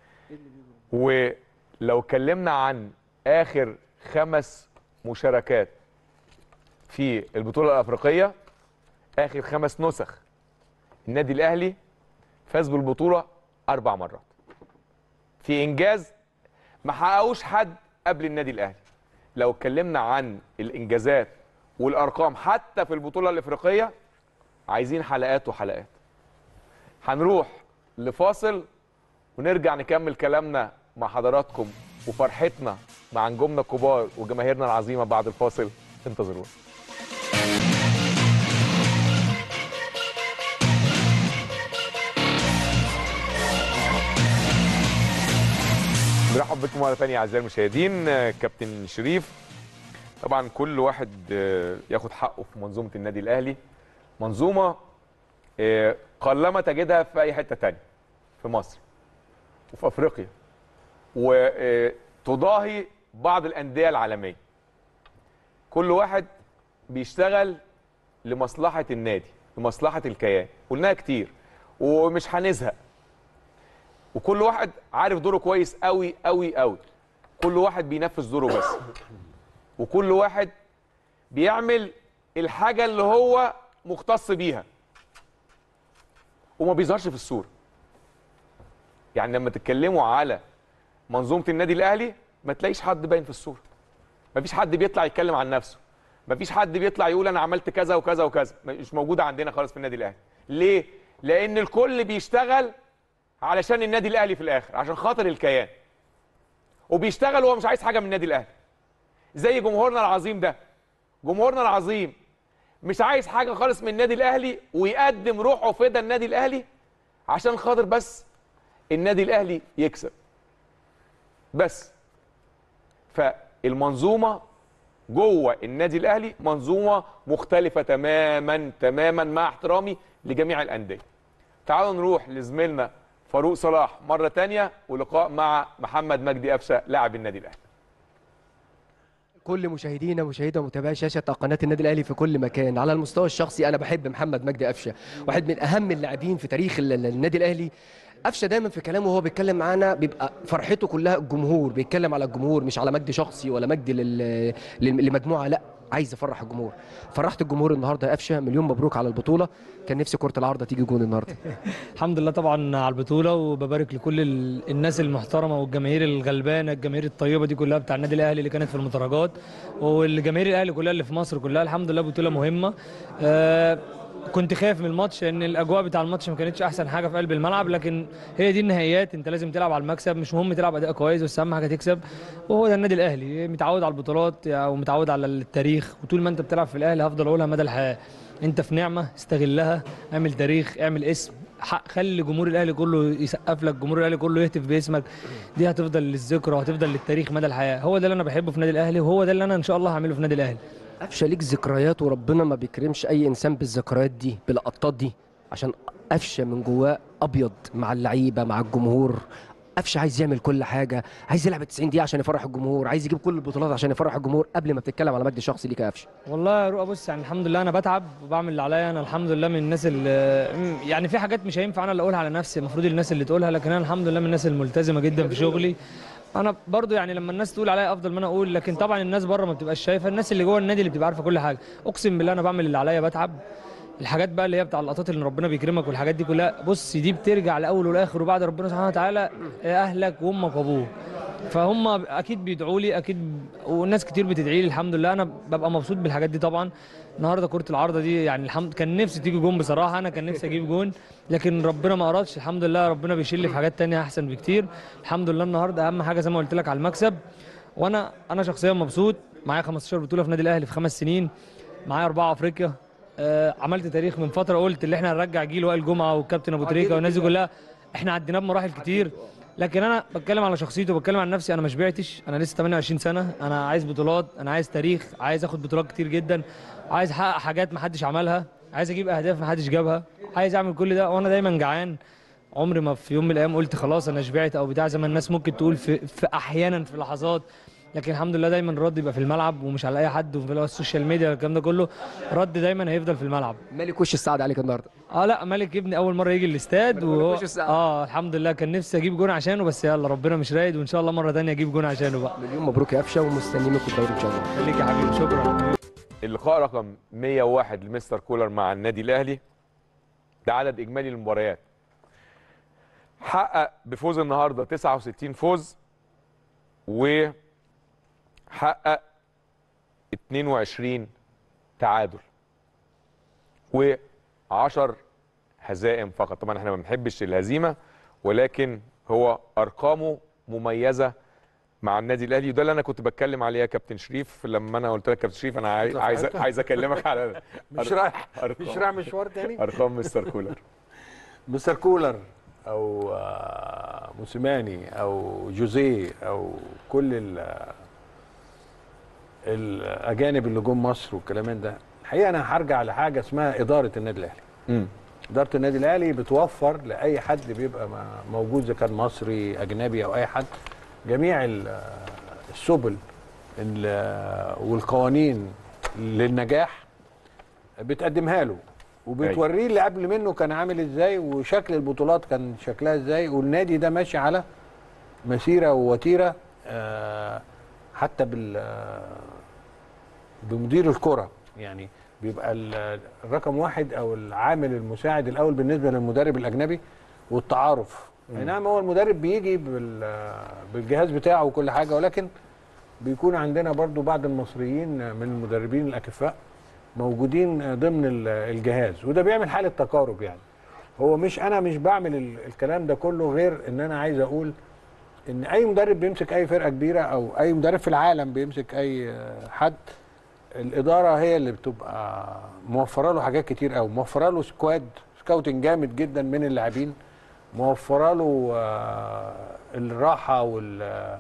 ولو اتكلمنا عن اخر خمس مشاركات في البطوله الافريقيه، اخر خمس نسخ النادي الاهلي فاز بالبطوله اربع مرات، في انجاز ما حققوش حد قبل النادي الاهلي. لو اتكلمنا عن الانجازات والارقام حتى في البطوله الافريقيه عايزين حلقات وحلقات. هنروح لفاصل ونرجع نكمل كلامنا مع حضراتكم وفرحتنا مع نجومنا الكبار وجماهيرنا العظيمه بعد الفاصل، انتظرونا. برحب بكم مره ثانيه اعزائي المشاهدين. كابتن شريف، طبعا كل واحد ياخد حقه في منظومه النادي الاهلي، منظومه قلما تجدها في اي حته ثانيه في مصر وفي افريقيا، وتضاهي بعض الانديه العالميه. كل واحد بيشتغل لمصلحه النادي، لمصلحه الكيان، قلناها كتير ومش هنزهق، وكل واحد عارف دوره كويس قوي قوي قوي، كل واحد بينفذ دوره بس، وكل واحد بيعمل الحاجه اللي هو مختص بيها وما بيظهرش في الصوره. يعني لما تتكلموا على منظومه النادي الاهلي ما تلاقيش حد باين في الصوره، ما فيش حد بيطلع يتكلم عن نفسه، ما فيش حد بيطلع يقول انا عملت كذا وكذا وكذا، مش موجوده عندنا خالص في النادي الاهلي. ليه؟ لان الكل بيشتغل علشان النادي الاهلي في الاخر، عشان خاطر الكيان، وبيشتغل وهو مش عايز حاجه من النادي الاهلي. زي جمهورنا العظيم ده، جمهورنا العظيم مش عايز حاجه خالص من النادي الاهلي، ويقدم روحه وفدا النادي الاهلي عشان خاطر بس النادي الاهلي يكسب بس. فالمنظومه جوه النادي الاهلي منظومه مختلفه تماما تماما، مع احترامي لجميع الانديه. تعالوا نروح لزميلنا فاروق صلاح مرة تانية ولقاء مع محمد مجدي قفشه لاعب النادي الأهلي. كل مشاهدينا ومشاهدة متابعي شاشة قناة النادي الأهلي في كل مكان، على المستوى الشخصي أنا بحب محمد مجدي قفشه، واحد من أهم اللاعبين في تاريخ النادي الأهلي. قفشه دايما في كلامه وهو بيتكلم معانا بيبقى فرحته كلها الجمهور، بيتكلم على الجمهور مش على مجد شخصي ولا مجد لل... لمجموعة، لا عايز افرح الجمهور. فرحت الجمهور النهارده يا قفشه، مليون مبروك على البطوله. كان نفسي كره العارضه تيجي جون النهارده. الحمد لله طبعا على البطوله، وببارك لكل الناس المحترمه والجماهير الغلبانه، الجماهير الطيبه دي كلها بتاع النادي الاهلي اللي كانت في المدرجات، والجماهير الاهلي كلها اللي في مصر كلها. الحمد لله بطوله مهمه. أه كنت خايف من الماتش لان الاجواء بتاع الماتش ما كانتش احسن حاجه في قلب الملعب، لكن هي دي النهائيات، انت لازم تلعب على المكسب، مش مهم تلعب اداء كويس بس اهم حاجه تكسب. وهو ده النادي الاهلي، متعود على البطولات ومتعود على التاريخ، وطول ما انت بتلعب في الاهلي هفضل اقولها مدى الحياه، انت في نعمه استغلها، اعمل تاريخ، اعمل اسم، خلي جمهور الاهلي كله يسقف لك، جمهور الاهلي كله يهتف باسمك، دي هتفضل للذكرى وهتفضل للتاريخ مدى الحياه. هو ده اللي انا بحبه في النادي الاهلي، وهو ده اللي انا ان شاء الله هعمله في النادي الاهلي. قفشه ليك ذكريات، وربنا ما بيكرمش اي انسان بالذكريات دي باللقطات دي، عشان قفشه من جواه ابيض مع اللعيبه مع الجمهور. قفشه عايز يعمل كل حاجه، عايز يلعب تسعين دقيقه عشان يفرح الجمهور، عايز يجيب كل البطولات عشان يفرح الجمهور. قبل ما بتتكلم على مجد شخصي ليك يا قفشه. والله يا رؤى بص، يعني الحمد لله انا بتعب وبعمل اللي عليا. انا الحمد لله من الناس اللي يعني في حاجات مش هينفع انا اللي اقولها على نفسي، المفروض الناس اللي تقولها، لكن انا الحمد لله من الناس الملتزمه جدا في شغلي. انا برضو يعني لما الناس تقول عليا افضل ما انا اقول، لكن طبعا الناس بره ما بتبقاش شايفه، الناس اللي جوه النادي اللي بتبقى عارفه كل حاجه. اقسم بالله انا بعمل اللي عليا، بتعب. الحاجات بقى اللي هي بتاع اللقطات اللي ربنا بيكرمك والحاجات دي كلها، بص دي بترجع لاول والاخر، وبعد ربنا سبحانه وتعالى اهلك وامك وابوك. فهم اكيد بيدعوا لي، اكيد والناس كتير بتدعي لي. الحمد لله انا ببقى مبسوط بالحاجات دي. طبعا النهارده كره العارضه دي يعني الحمد كان نفسي تيجي جون بصراحه، انا كان نفسي اجيب جون، لكن ربنا ما ارادش. الحمد لله ربنا بيشيل لي في حاجات تانية احسن بكتير. الحمد لله النهارده اهم حاجه زي ما قلت لك على المكسب، وانا انا شخصيا مبسوط. معايا خمستاشر بطوله في النادي الاهلي في خمس سنين، معايا اربعه افريقيا. آه عملت تاريخ من فتره، قلت اللي احنا هنرجع جيل وائل جمعه والكابتن ابو تريكه والناس دي كلها، احنا عديناه بمراحل كتير. لكن انا بتكلم على شخصيتي وبتكلم عن نفسي، انا ما شبعتش، انا لسه تمنية وعشرين سنه، انا عايز بطولات، انا عايز تاريخ، عايز اخد بطولات كتير جدا، عايز احقق حاجات ما حدش عملها، عايز اجيب اهداف ما حدش جابها، عايز اعمل كل ده، وانا دايما جعان. عمري ما في يوم من الايام قلت خلاص انا شبعت او بتاع زي ما الناس ممكن تقول في, في احيانا في لحظات، لكن الحمد لله دايما الرد يبقى في الملعب ومش على اي حد وفي السوشيال ميديا والكلام ده كله. رد دايما هيفضل في الملعب. مالك وش السعد عليك النهارده؟ اه لا مالك ابني اول مره يجي الاستاد وهو اه الحمد لله كان نفسي اجيب جون عشانه، بس يلا ربنا مش رايد، وان شاء الله مره ثانيه اجيب جون عشانه بقى. مليون مبروك يا قفشه، ومستنيين منكم الدوري ان شاء الله. خليك يا حبيبي، شكرا. اللقاء رقم مية وواحد لمستر كولر مع النادي الاهلي، ده عدد اجمالي للمباريات. حقق بفوز النهارده تسعة وستين فوز، وحقق اتنين وعشرين تعادل وعشر هزائم فقط. طبعا احنا ما بنحبش الهزيمه، ولكن هو ارقامه مميزه مع النادي الاهلي، وده اللي انا كنت بتكلم عليه يا كابتن شريف. لما انا قلت لك كابتن شريف انا عايز عايز, عايز اكلمك على مش رايح مش رايح مشوار تاني. ارقام مستر كولر مستر كولر او موسيماني او جوزيه او كل الاجانب اللي جم مصر والكلام ده، الحقيقه انا هرجع لحاجه اسمها اداره النادي الاهلي. امم اداره النادي الاهلي بتوفر لاي حد بيبقى موجود، اذا كان مصري اجنبي او اي حد، جميع السبل والقوانين للنجاح بتقدمها له، وبتوريه اللي قبل منه كان عامل ازاي، وشكل البطولات كان شكلها ازاي، والنادي ده ماشي على مسيره ووتيره حتى بال بمدير الكره. يعني بيبقى الرقم واحد او العامل المساعد الاول بالنسبه للمدرب الاجنبي والتعارف. اي نعم هو المدرب بيجي بالجهاز بتاعه وكل حاجه، ولكن بيكون عندنا برضو بعض المصريين من المدربين الاكفاء موجودين ضمن الجهاز، وده بيعمل حاله تقارب. يعني هو مش انا مش بعمل الكلام ده كله غير ان انا عايز اقول ان اي مدرب بيمسك اي فرقه كبيره او اي مدرب في العالم بيمسك اي حد، الاداره هي اللي بتبقى موفره له حاجات كتير قوي، موفره له سكواد سكاوتنج جامد جدا من اللاعبين، موفره له الراحه وال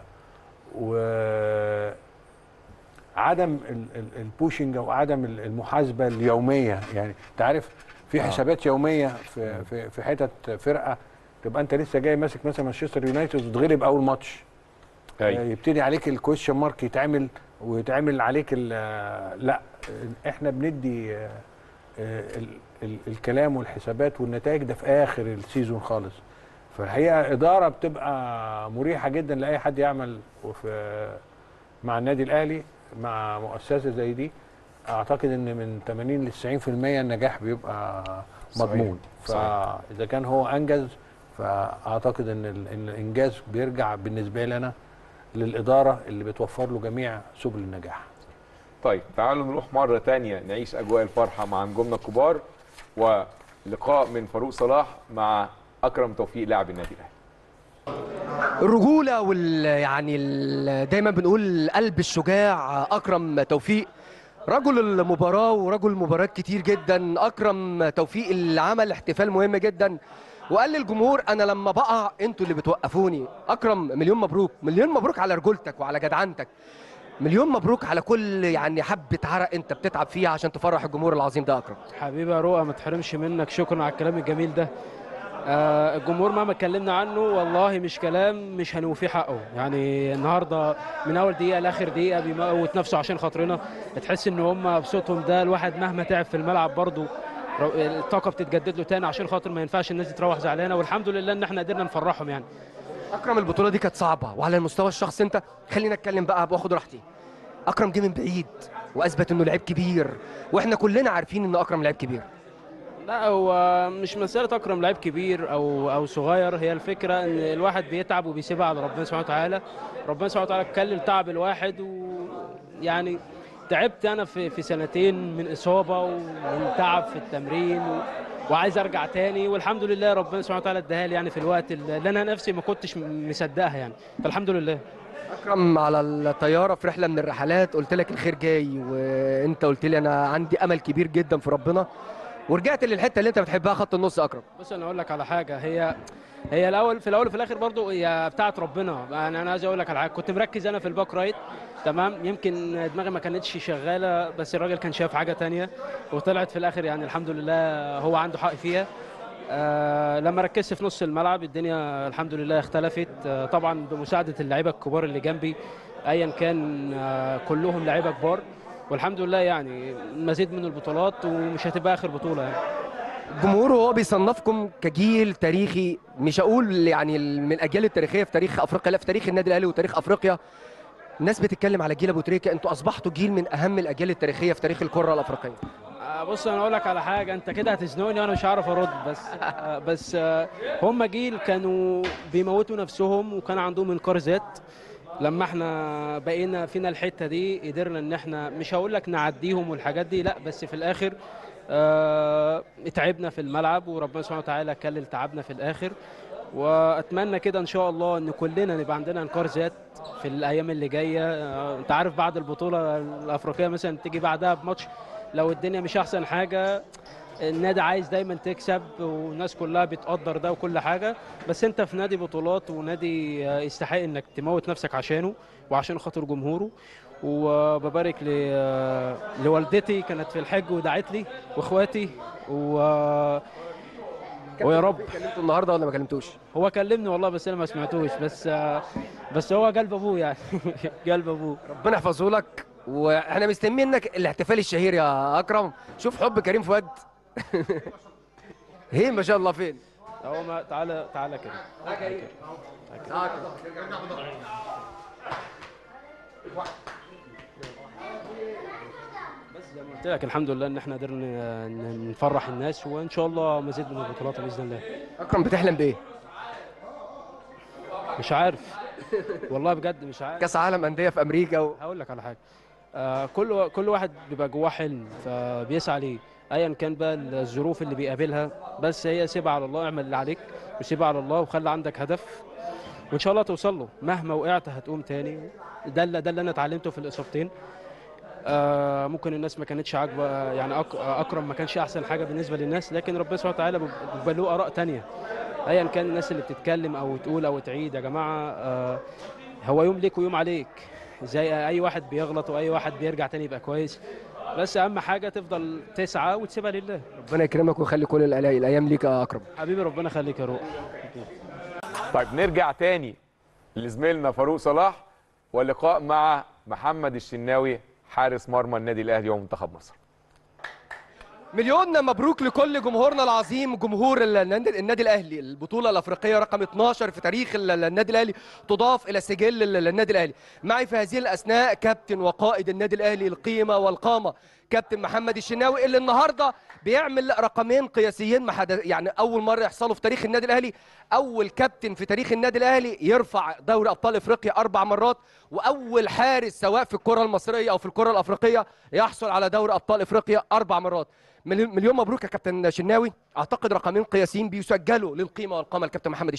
وعدم البوشنج او عدم المحاسبه اليوميه. يعني انت عارف في حسابات يوميه في في في حتت فرقه، تبقى انت لسه جاي ماسك مثلا مانشستر يونايتد وتغلب اول ماتش، يبتدي عليك الكويشن مارك يتعمل ويتعمل عليك لا احنا بندي ال ال الكلام والحسابات والنتائج ده في اخر السيزون خالص. فالحقيقه اداره بتبقى مريحه جدا لاي حد يعمل وفي مع النادي الاهلي مع مؤسسه زي دي. اعتقد ان من ثمانين ل تسعين في المية النجاح بيبقى مضمون. فاذا كان هو انجز، فاعتقد ان الانجاز بيرجع بالنسبه لي انا للاداره اللي بتوفر له جميع سبل النجاح. طيب تعالوا نروح مره ثانيه نعيش اجواء الفرحه مع نجومنا الكبار، ولقاء من فاروق صلاح مع اكرم توفيق لاعب النادي الاهلي. الرجوله وال يعني ال دايما بنقول قلب الشجاع اكرم توفيق، رجل المباراه ورجل مباريات كتير جدا. اكرم توفيق اللي عمل احتفال مهم جدا وقال للجمهور انا لما بقع انتوا اللي بتوقفوني. اكرم مليون مبروك، مليون مبروك على رجولتك وعلى جدعنتك. مليون مبروك على كل يعني حبه عرق انت بتتعب فيها عشان تفرح الجمهور العظيم ده. اكرم حبيبي يا رؤى ما تحرمش منك، شكرا على الكلام الجميل ده. آه الجمهور مهما اتكلمنا عنه والله مش كلام مش هنوفيه حقه. يعني النهارده من اول دقيقه لاخر دقيقه بيموت نفسه عشان خاطرنا. تحس ان هم بصوتهم ده الواحد مهما تعب في الملعب برضه الطاقه بتتجدد له تاني عشان خاطر ما ينفعش الناس دي تروح زعلانه، والحمد لله ان احنا قدرنا نفرحهم. يعني اكرم البطوله دي كانت صعبه، وعلى المستوى الشخصي انت خلينا اتكلم بقى واخد راحتي. اكرم جه من بعيد واثبت انه لعيب كبير، واحنا كلنا عارفين ان اكرم لعيب كبير. لا هو مش مسألة أكرم لعيب كبير أو أو صغير، هي الفكرة إن الواحد بيتعب وبيسيبها على ربنا سبحانه وتعالى. ربنا سبحانه وتعالى كلل تعب الواحد، ويعني تعبت أنا في في سنتين من إصابة ومن تعب في التمرين و... وعايز أرجع تاني، والحمد لله ربنا سبحانه وتعالى اداها لي يعني في الوقت اللي أنا نفسي ما كنتش مصدقها يعني، فالحمد لله. اكرم على الطياره في رحله من الرحلات قلت لك الخير جاي، وانت قلت لي انا عندي امل كبير جدا في ربنا، ورجعت للحته اللي انت بتحبها خط النص. اكرم بص انا اقول لك على حاجه، هي هي الاول في الاول وفي الاخر برضو هي بتاعه ربنا. انا انا عايز اقول لك على حاجه، كنت مركز انا في الباك رايت تمام، يمكن دماغي ما كانتش شغاله، بس الراجل كان شايف حاجه تانية وطلعت في الاخر يعني الحمد لله هو عنده حق فيها. آه لما ركزت في نص الملعب الدنيا الحمد لله اختلفت. آه طبعا بمساعده اللعيبه الكبار اللي جنبي ايا كان، آه كلهم لعيبه كبار، والحمد لله يعني مزيد من البطولات ومش هتبقى اخر بطوله يعني. الجمهور وهو بيصنفكم كجيل تاريخي، مش هقول يعني من الاجيال التاريخيه في تاريخ افريقيا، لا في تاريخ النادي الاهلي وتاريخ افريقيا. الناس بتتكلم على جيل ابو تريكه، انتوا اصبحتوا جيل من اهم الاجيال التاريخيه في تاريخ الكره الافريقيه. بص انا اقول لك على حاجه، انت كده هتزنقني وانا مش هعرف ارد، بس بس هم جيل كانوا بيموتوا نفسهم وكان عندهم انكار ذات. لما احنا بقينا فينا الحته دي قدرنا ان احنا مش هقول لك نعديهم والحاجات دي لا، بس في الاخر اه اتعبنا في الملعب وربنا سبحانه وتعالى كلل تعبنا في الاخر. واتمنى كده ان شاء الله ان كلنا نبقى عندنا انكار ذات في الايام اللي جايه. اه انت عارف بعد البطوله الافريقيه مثلا تيجي بعدها بماتش لو الدنيا مش احسن حاجه، النادي عايز دايما تكسب والناس كلها بتقدر ده وكل حاجه، بس انت في نادي بطولات ونادي يستحق انك تموت نفسك عشانه وعشان خاطر جمهوره. وببارك لوالدتي كانت في الحج ودعت لي واخواتي و ويا رب. كلمته النهارده ولا ما كلمتوش؟ هو كلمني والله بس انا ما سمعتوش، بس بس هو قلب ابوه يعني قلب ابوه. ربنا يحفظه لك، واحنا مستنيين منك الاحتفال الشهير يا اكرم. شوف حب كريم فؤاد هي ما شاء الله فين؟ هو ما تعالى تعالى كده تعالى كده بس زي ما قلت لك الحمد لله ان احنا قدرنا نفرح الناس، وان شاء الله مزيد من البطولات باذن الله. اكرم بتحلم بايه؟ مش عارف والله بجد مش عارف. كاس عالم انديه في امريكا و... هقول لك على حاجه، آه كل كل واحد بيبقى جواه حلم فبيسعى ليه ايا كان بقى الظروف اللي بيقابلها، بس هي سيبها على الله، اعمل اللي عليك وسيبها على الله وخلي عندك هدف وان شاء الله توصل له. مهما وقعت هتقوم تاني، ده اللي ده اللي انا اتعلمته في الاصابتين. آه ممكن الناس ما كانتش عاجبه يعني أك اكرم ما كانش احسن حاجه بالنسبه للناس، لكن ربنا سبحانه وتعالى بيبقى له اراء ثانيه ايا كان الناس اللي بتتكلم او تقول او تعيد. يا جماعه آه هو يوم ليك ويوم عليك، زي اي واحد بيغلط واي واحد بيرجع تاني يبقى كويس، بس اهم حاجه تفضل تسعى وتسيبها لله. ربنا يكرمك ويخلي كل الايام ليك يا اكرم. حبيبي ربنا يخليك يا روح. طيب نرجع تاني لزميلنا فاروق صلاح ولقاء مع محمد الشناوي حارس مرمى النادي الاهلي ومنتخب مصر. مليون مبروك لكل جمهورنا العظيم، جمهور النادي الاهلي. البطوله الافريقيه رقم اتناشر في تاريخ النادي الاهلي تضاف الى سجل النادي الاهلي. معي في هذه الاثناء كابتن وقائد النادي الاهلي القيمه والقامه كابتن محمد الشناوي، اللي النهارده بيعمل رقمين قياسيين يعني اول مره يحصلوا في تاريخ النادي الاهلي. اول كابتن في تاريخ النادي الاهلي يرفع دوري ابطال افريقيا اربع مرات، واول حارس سواء في الكره المصريه او في الكره الافريقيه يحصل على دوري ابطال افريقيا اربع مرات. مليون مبروك يا كابتن شناوي. اعتقد رقمين قياسيين بيسجلوا للقيمه والقامه الكابتن محمد الشناوي.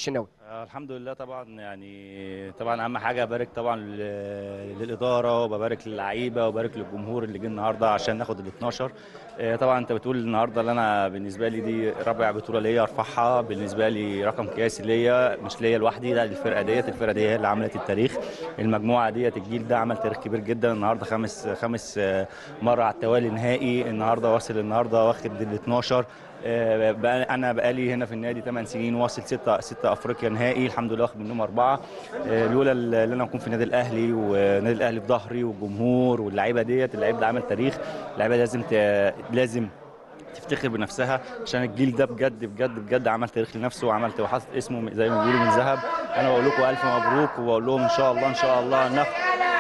الحمد لله طبعا، يعني طبعا اهم حاجه ابارك طبعا للاداره وببارك للعيبه وببارك للجمهور اللي جه النهارده عشان ناخد ال اتناشر. طبعا انت بتقول النهارده اللي انا بالنسبه لي دي رابع بطوله ليا ارفعها، بالنسبه لي رقم قياسي ليا، مش ليا لوحدي، لا الفرقه ديت الفرقه دي هي اللي عملت التاريخ. المجموعه ديت الجيل ده عمل تاريخ كبير جدا. النهارده خامس خامس مره على التوالي نهائي، النهارده واصل النهارده واخد ال اتناشر. بقى انا بقالي هنا في النادي ثمان سنين، واصل ستة ستة افريقيا نهائي، الحمد لله واخد منهم اربعه. لولا اللي انا اكون في النادي الاهلي والنادي الاهلي في ظهري والجمهور واللعيبه ديت، اللعيب ده عمل تاريخ. اللعيبه لازم ت... لازم تفتخر بنفسها عشان الجيل ده بجد بجد بجد عمل تاريخ لنفسه وعمل وحاطط اسمه زي ما بيقولوا من ذهب. انا بقول لكم الف مبروك، وبقول لهم ان شاء الله ان شاء الله ناخد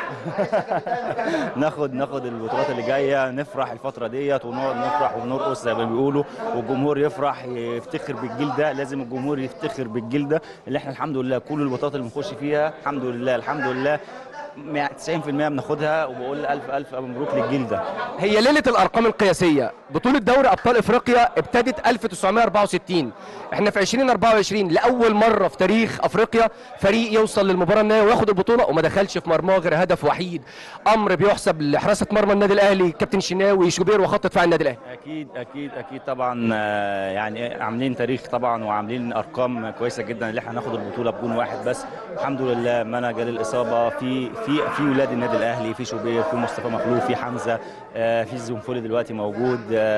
ناخد ناخد البطولات اللي جايه، نفرح الفتره ديت ونقعد نفرح ونرقص زي ما بيقولوا، والجمهور يفرح يفتخر بالجيل ده. لازم الجمهور يفتخر بالجيل ده اللي احنا الحمد لله كل البطولات اللي بنخش فيها الحمد لله الحمد لله تسعين في المية بناخدها، وبقول الف الف مبروك للجيل ده. هي ليله الارقام القياسيه. بطوله دوري ابطال افريقيا ابتدت ألف وتسعمائة وأربعة وستين، احنا في ألفين وأربعة وعشرين لاول مره في تاريخ افريقيا فريق يوصل للمباراه النهائيه وياخد البطوله وما دخلش في مرماه غير هدف وحيد. امر بيحسب لحراسه مرمى النادي الاهلي كابتن شناوي شوبير وخط دفاع النادي الاهلي. اكيد اكيد اكيد طبعا، يعني عاملين تاريخ طبعا وعاملين ارقام كويسه جدا اللي احنا ناخد البطوله بجون واحد بس. الحمد لله ما انا جالي الاصابه في في في ولاد النادي الاهلي، في شوبير، في مصطفى مخلوف، في حمزه، في الزنفولي دلوقتي موجود،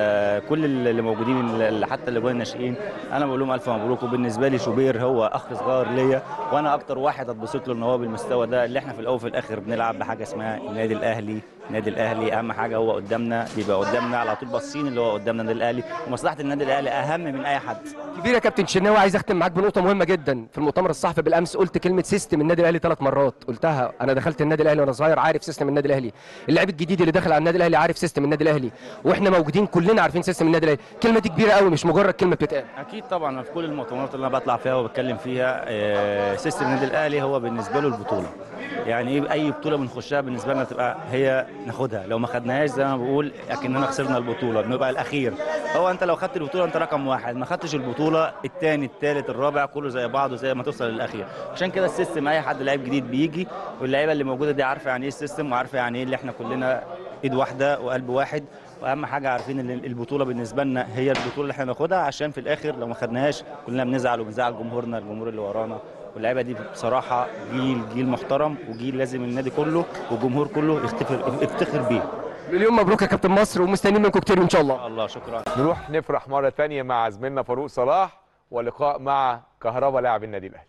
كل اللي موجودين حتى اللي جوه الناشئين. انا بقول لهم الف مبروك. وبالنسبه لي شوبير هو اخ صغير ليا، وانا اكتر واحد اتبسط له ان هو بالمستوى ده اللي احنا في الاول وفي الاخر بنلعب بحاجه اسمها النادي الاهلي. النادي الاهلي اهم حاجه هو قدامنا، بيبقى قدامنا على طول باصين اللي هو قدامنا النادي الاهلي، ومصلحه النادي الاهلي اهم من اي حد. كبير يا كابتن شناوي، عايز اختم معاك بنقطه مهمه جدا. في المؤتمر الصحفي بالامس قلت كلمه سيستم النادي الاهلي ثلاث مرات، قلتها انا دخلت النادي الاهلي وانا صغير عارف سيستم النادي الاهلي، اللاعب الجديد اللي داخل على النادي الاهلي عارف سيستم النادي الاهلي، واحنا موجودين كلنا عارفين سيستم النادي الاهلي. الكلمه دي كبيره قوي، مش مجرد كلمه بتتقال. اكيد طبعا، في كل المؤتمرات اللي انا بطلع فيها وبتكلم فيها آه سيستم النادي الاهلي هو بالنسبه له البطوله. يعني ايه اي بطوله بنخشها بالنسبه لنا تبقى هي ناخدها، لو ما خدناهاش زي ما بقول اكننا خسرنا البطوله، بنبقى الاخير. هو انت لو خدت البطوله انت رقم واحد، ما خدتش البطوله الثاني الثالث الرابع كله زي بعضه زي ما توصل للاخير. عشان كده السيستم اي حد لعيب جديد بيجي، واللعيبه اللي موجوده دي عارفه يعني ايه السيستم، وعارفه يعني ايه اللي احنا كلنا ايد واحده وقلب واحد. واهم حاجه عارفين ان البطوله بالنسبه لنا هي البطوله اللي احنا ناخدها، عشان في الاخر لو ما خدناهاش كلنا بنزعل وبنزعل جمهورنا الجمهور اللي ورانا. واللعيبه دي بصراحه جيل جيل محترم، وجيل لازم النادي كله والجمهور كله يفتخر يفتخر بيه. مليون مبروك يا كابتن مصر، ومستنيين منكم كتير ان شاء الله. الله شكرا. نروح نفرح مره ثانيه مع زميلنا فاروق صلاح ولقاء مع كهربا لاعب النادي الاهلي.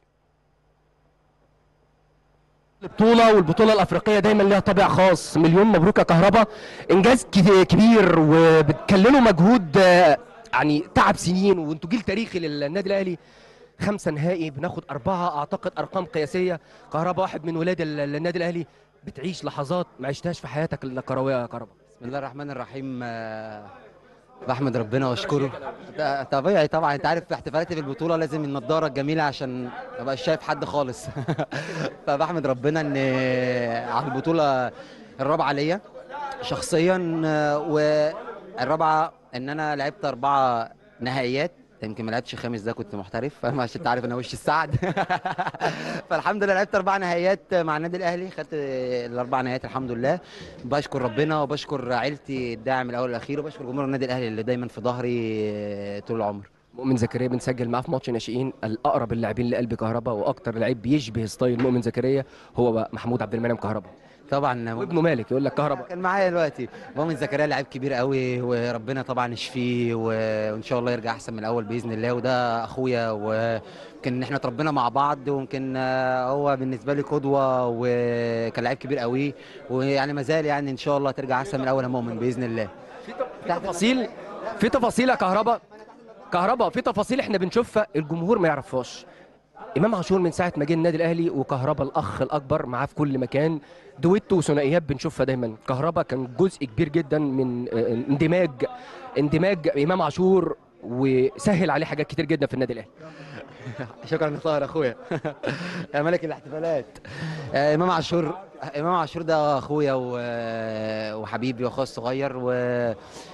البطولة والبطولة الأفريقية دايما ليها طابع خاص. مليون مبروك يا كهربا، إنجاز كبير وبتكللوا مجهود يعني تعب سنين، وانتوا جيل تاريخي للنادي الأهلي. خمسة نهائي بناخد أربعة، أعتقد أرقام قياسية. كهربا واحد من ولاد النادي الأهلي، بتعيش لحظات ما عشتهاش في حياتك الكروية يا كهربا. بسم الله الرحمن الرحيم. بحمد ربنا واشكره. طبيعي طبعا، انت عارف في احتفالاتي بالبطوله لازم النضاره الجميله عشان ما ابقاش شايف حد خالص. فبحمد ربنا ان على البطوله الرابعه ليا شخصيا، والرابعه ان انا لعبت اربعه نهائيات، يمكن ما لعبتش خامس، ده كنت محترف فاهم، عشان انت عارف انا وش السعد. فالحمد لله لعبت اربع نهائيات مع النادي الاهلي، خدت الاربع نهائيات الحمد لله. بشكر ربنا وبشكر عيلتي الداعم الاول والاخير، وبشكر جمهور النادي الاهلي اللي دايما في ظهري طول العمر. مؤمن زكريا بنسجل معاه في ماتش ناشئين، الاقرب اللاعبين لقلب كهربا، واكتر لعيب بيشبه ستايل مؤمن زكريا هو محمود عبد المنعم كهربا. طبعا وابنه مالك يقول لك كهربا كان معايا دلوقتي. مؤمن زكريا لاعب كبير قوي، وربنا طبعا يشفيه وان شاء الله يرجع احسن من الاول باذن الله. وده اخويا، ويمكن احنا اتربينا مع بعض، ويمكن هو بالنسبه لي قدوه، وكان لاعب كبير قوي، ويعني ما زال يعني ان شاء الله ترجع احسن من الاول يا مؤمن باذن الله. في تفاصيل في تفاصيل يا كهربا كهربا في تفاصيل احنا بنشوفها الجمهور ما يعرفهاش. امام عاشور من ساعه ما جه النادي الاهلي وكهربا الاخ الاكبر معاه في كل مكان، دويتو وثنائيات بنشوفها دايما. كهربا كان جزء كبير جدا من اندماج اندماج امام عاشور، وسهل عليه حاجات كتير جدا في النادي الاهلي. شكرا يا طاهر اخويا. يا ملك الاحتفالات. امام عاشور امام عاشور ده اخويا وحبيبي واخويا الصغير، و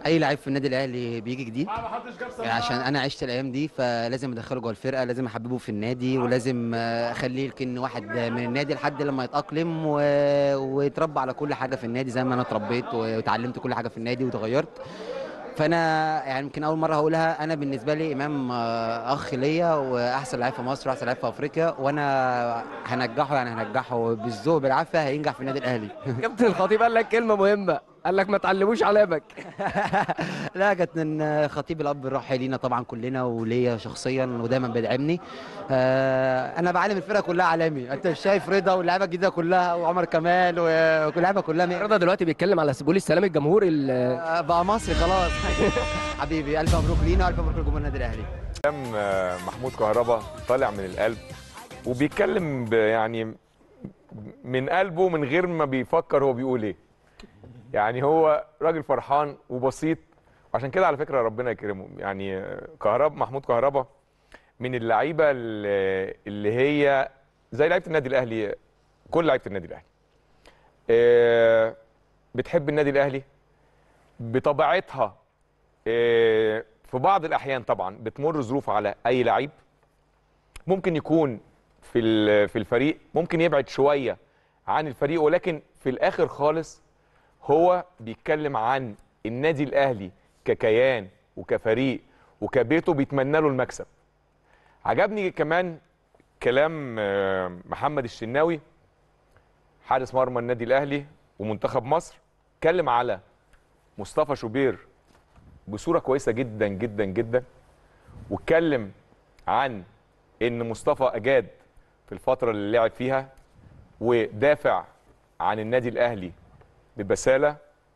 اي لعيب في النادي الاهلي بيجي جديد يعني عشان انا عشت الايام دي، فلازم ادخله جوه الفرقه، لازم احببه في النادي، ولازم اخليه كأنه واحد من النادي لحد لما يتاقلم و... ويتربى على كل حاجه في النادي زي ما انا اتربيت واتعلمت كل حاجه في النادي وتغيرت. فانا يعني يمكن اول مره هقولها، انا بالنسبه لي امام اخ ليا واحسن لعيب في مصر واحسن لعيب في افريقيا، وانا هنجحه يعني هنجحه بالذوق بالعافيه، هينجح في النادي الاهلي. كابتن الخطيب قال لك كلمه مهمه، قال لك ما تعلموش علامك. لا كابتن الخطيب الاب الروحي لينا طبعا كلنا وليا شخصيا ودايما بيدعمني. آه انا بعلم الفرقه كلها علامي، انت شايف رضا واللعيبه الجديده كلها وعمر كمال وكل اللعيبه كلها. رضا دلوقتي بيتكلم على سبول السلام الجمهور آه بقى مصري خلاص. حبيبي الف مبروك لينا والف مبروك لجمهور النادي الاهلي. كلام محمود كهربا طالع من القلب وبيتكلم يعني من قلبه من غير ما بيفكر هو بيقول ايه. يعني هو راجل فرحان وبسيط، وعشان كده على فكره ربنا يكرمه. يعني كهربا محمود كهربا من اللعيبه اللي هي زي لعيبه النادي الاهلي، كل لعيبه النادي الاهلي بتحب النادي الاهلي بطبيعتها. في بعض الاحيان طبعا بتمر ظروف على اي لعيب، ممكن يكون في في الفريق، ممكن يبعد شويه عن الفريق، ولكن في الاخر خالص هو بيتكلم عن النادي الاهلي ككيان وكفريق وكبيته، بيتمنى له المكسب. عجبني كمان كلام محمد الشناوي حارس مرمى النادي الاهلي ومنتخب مصر، اتكلم على مصطفى شوبير بصوره كويسه جدا جدا جدا، واتكلم عن ان مصطفى اجاد في الفتره اللي لعب فيها ودافع عن النادي الاهلي ببساله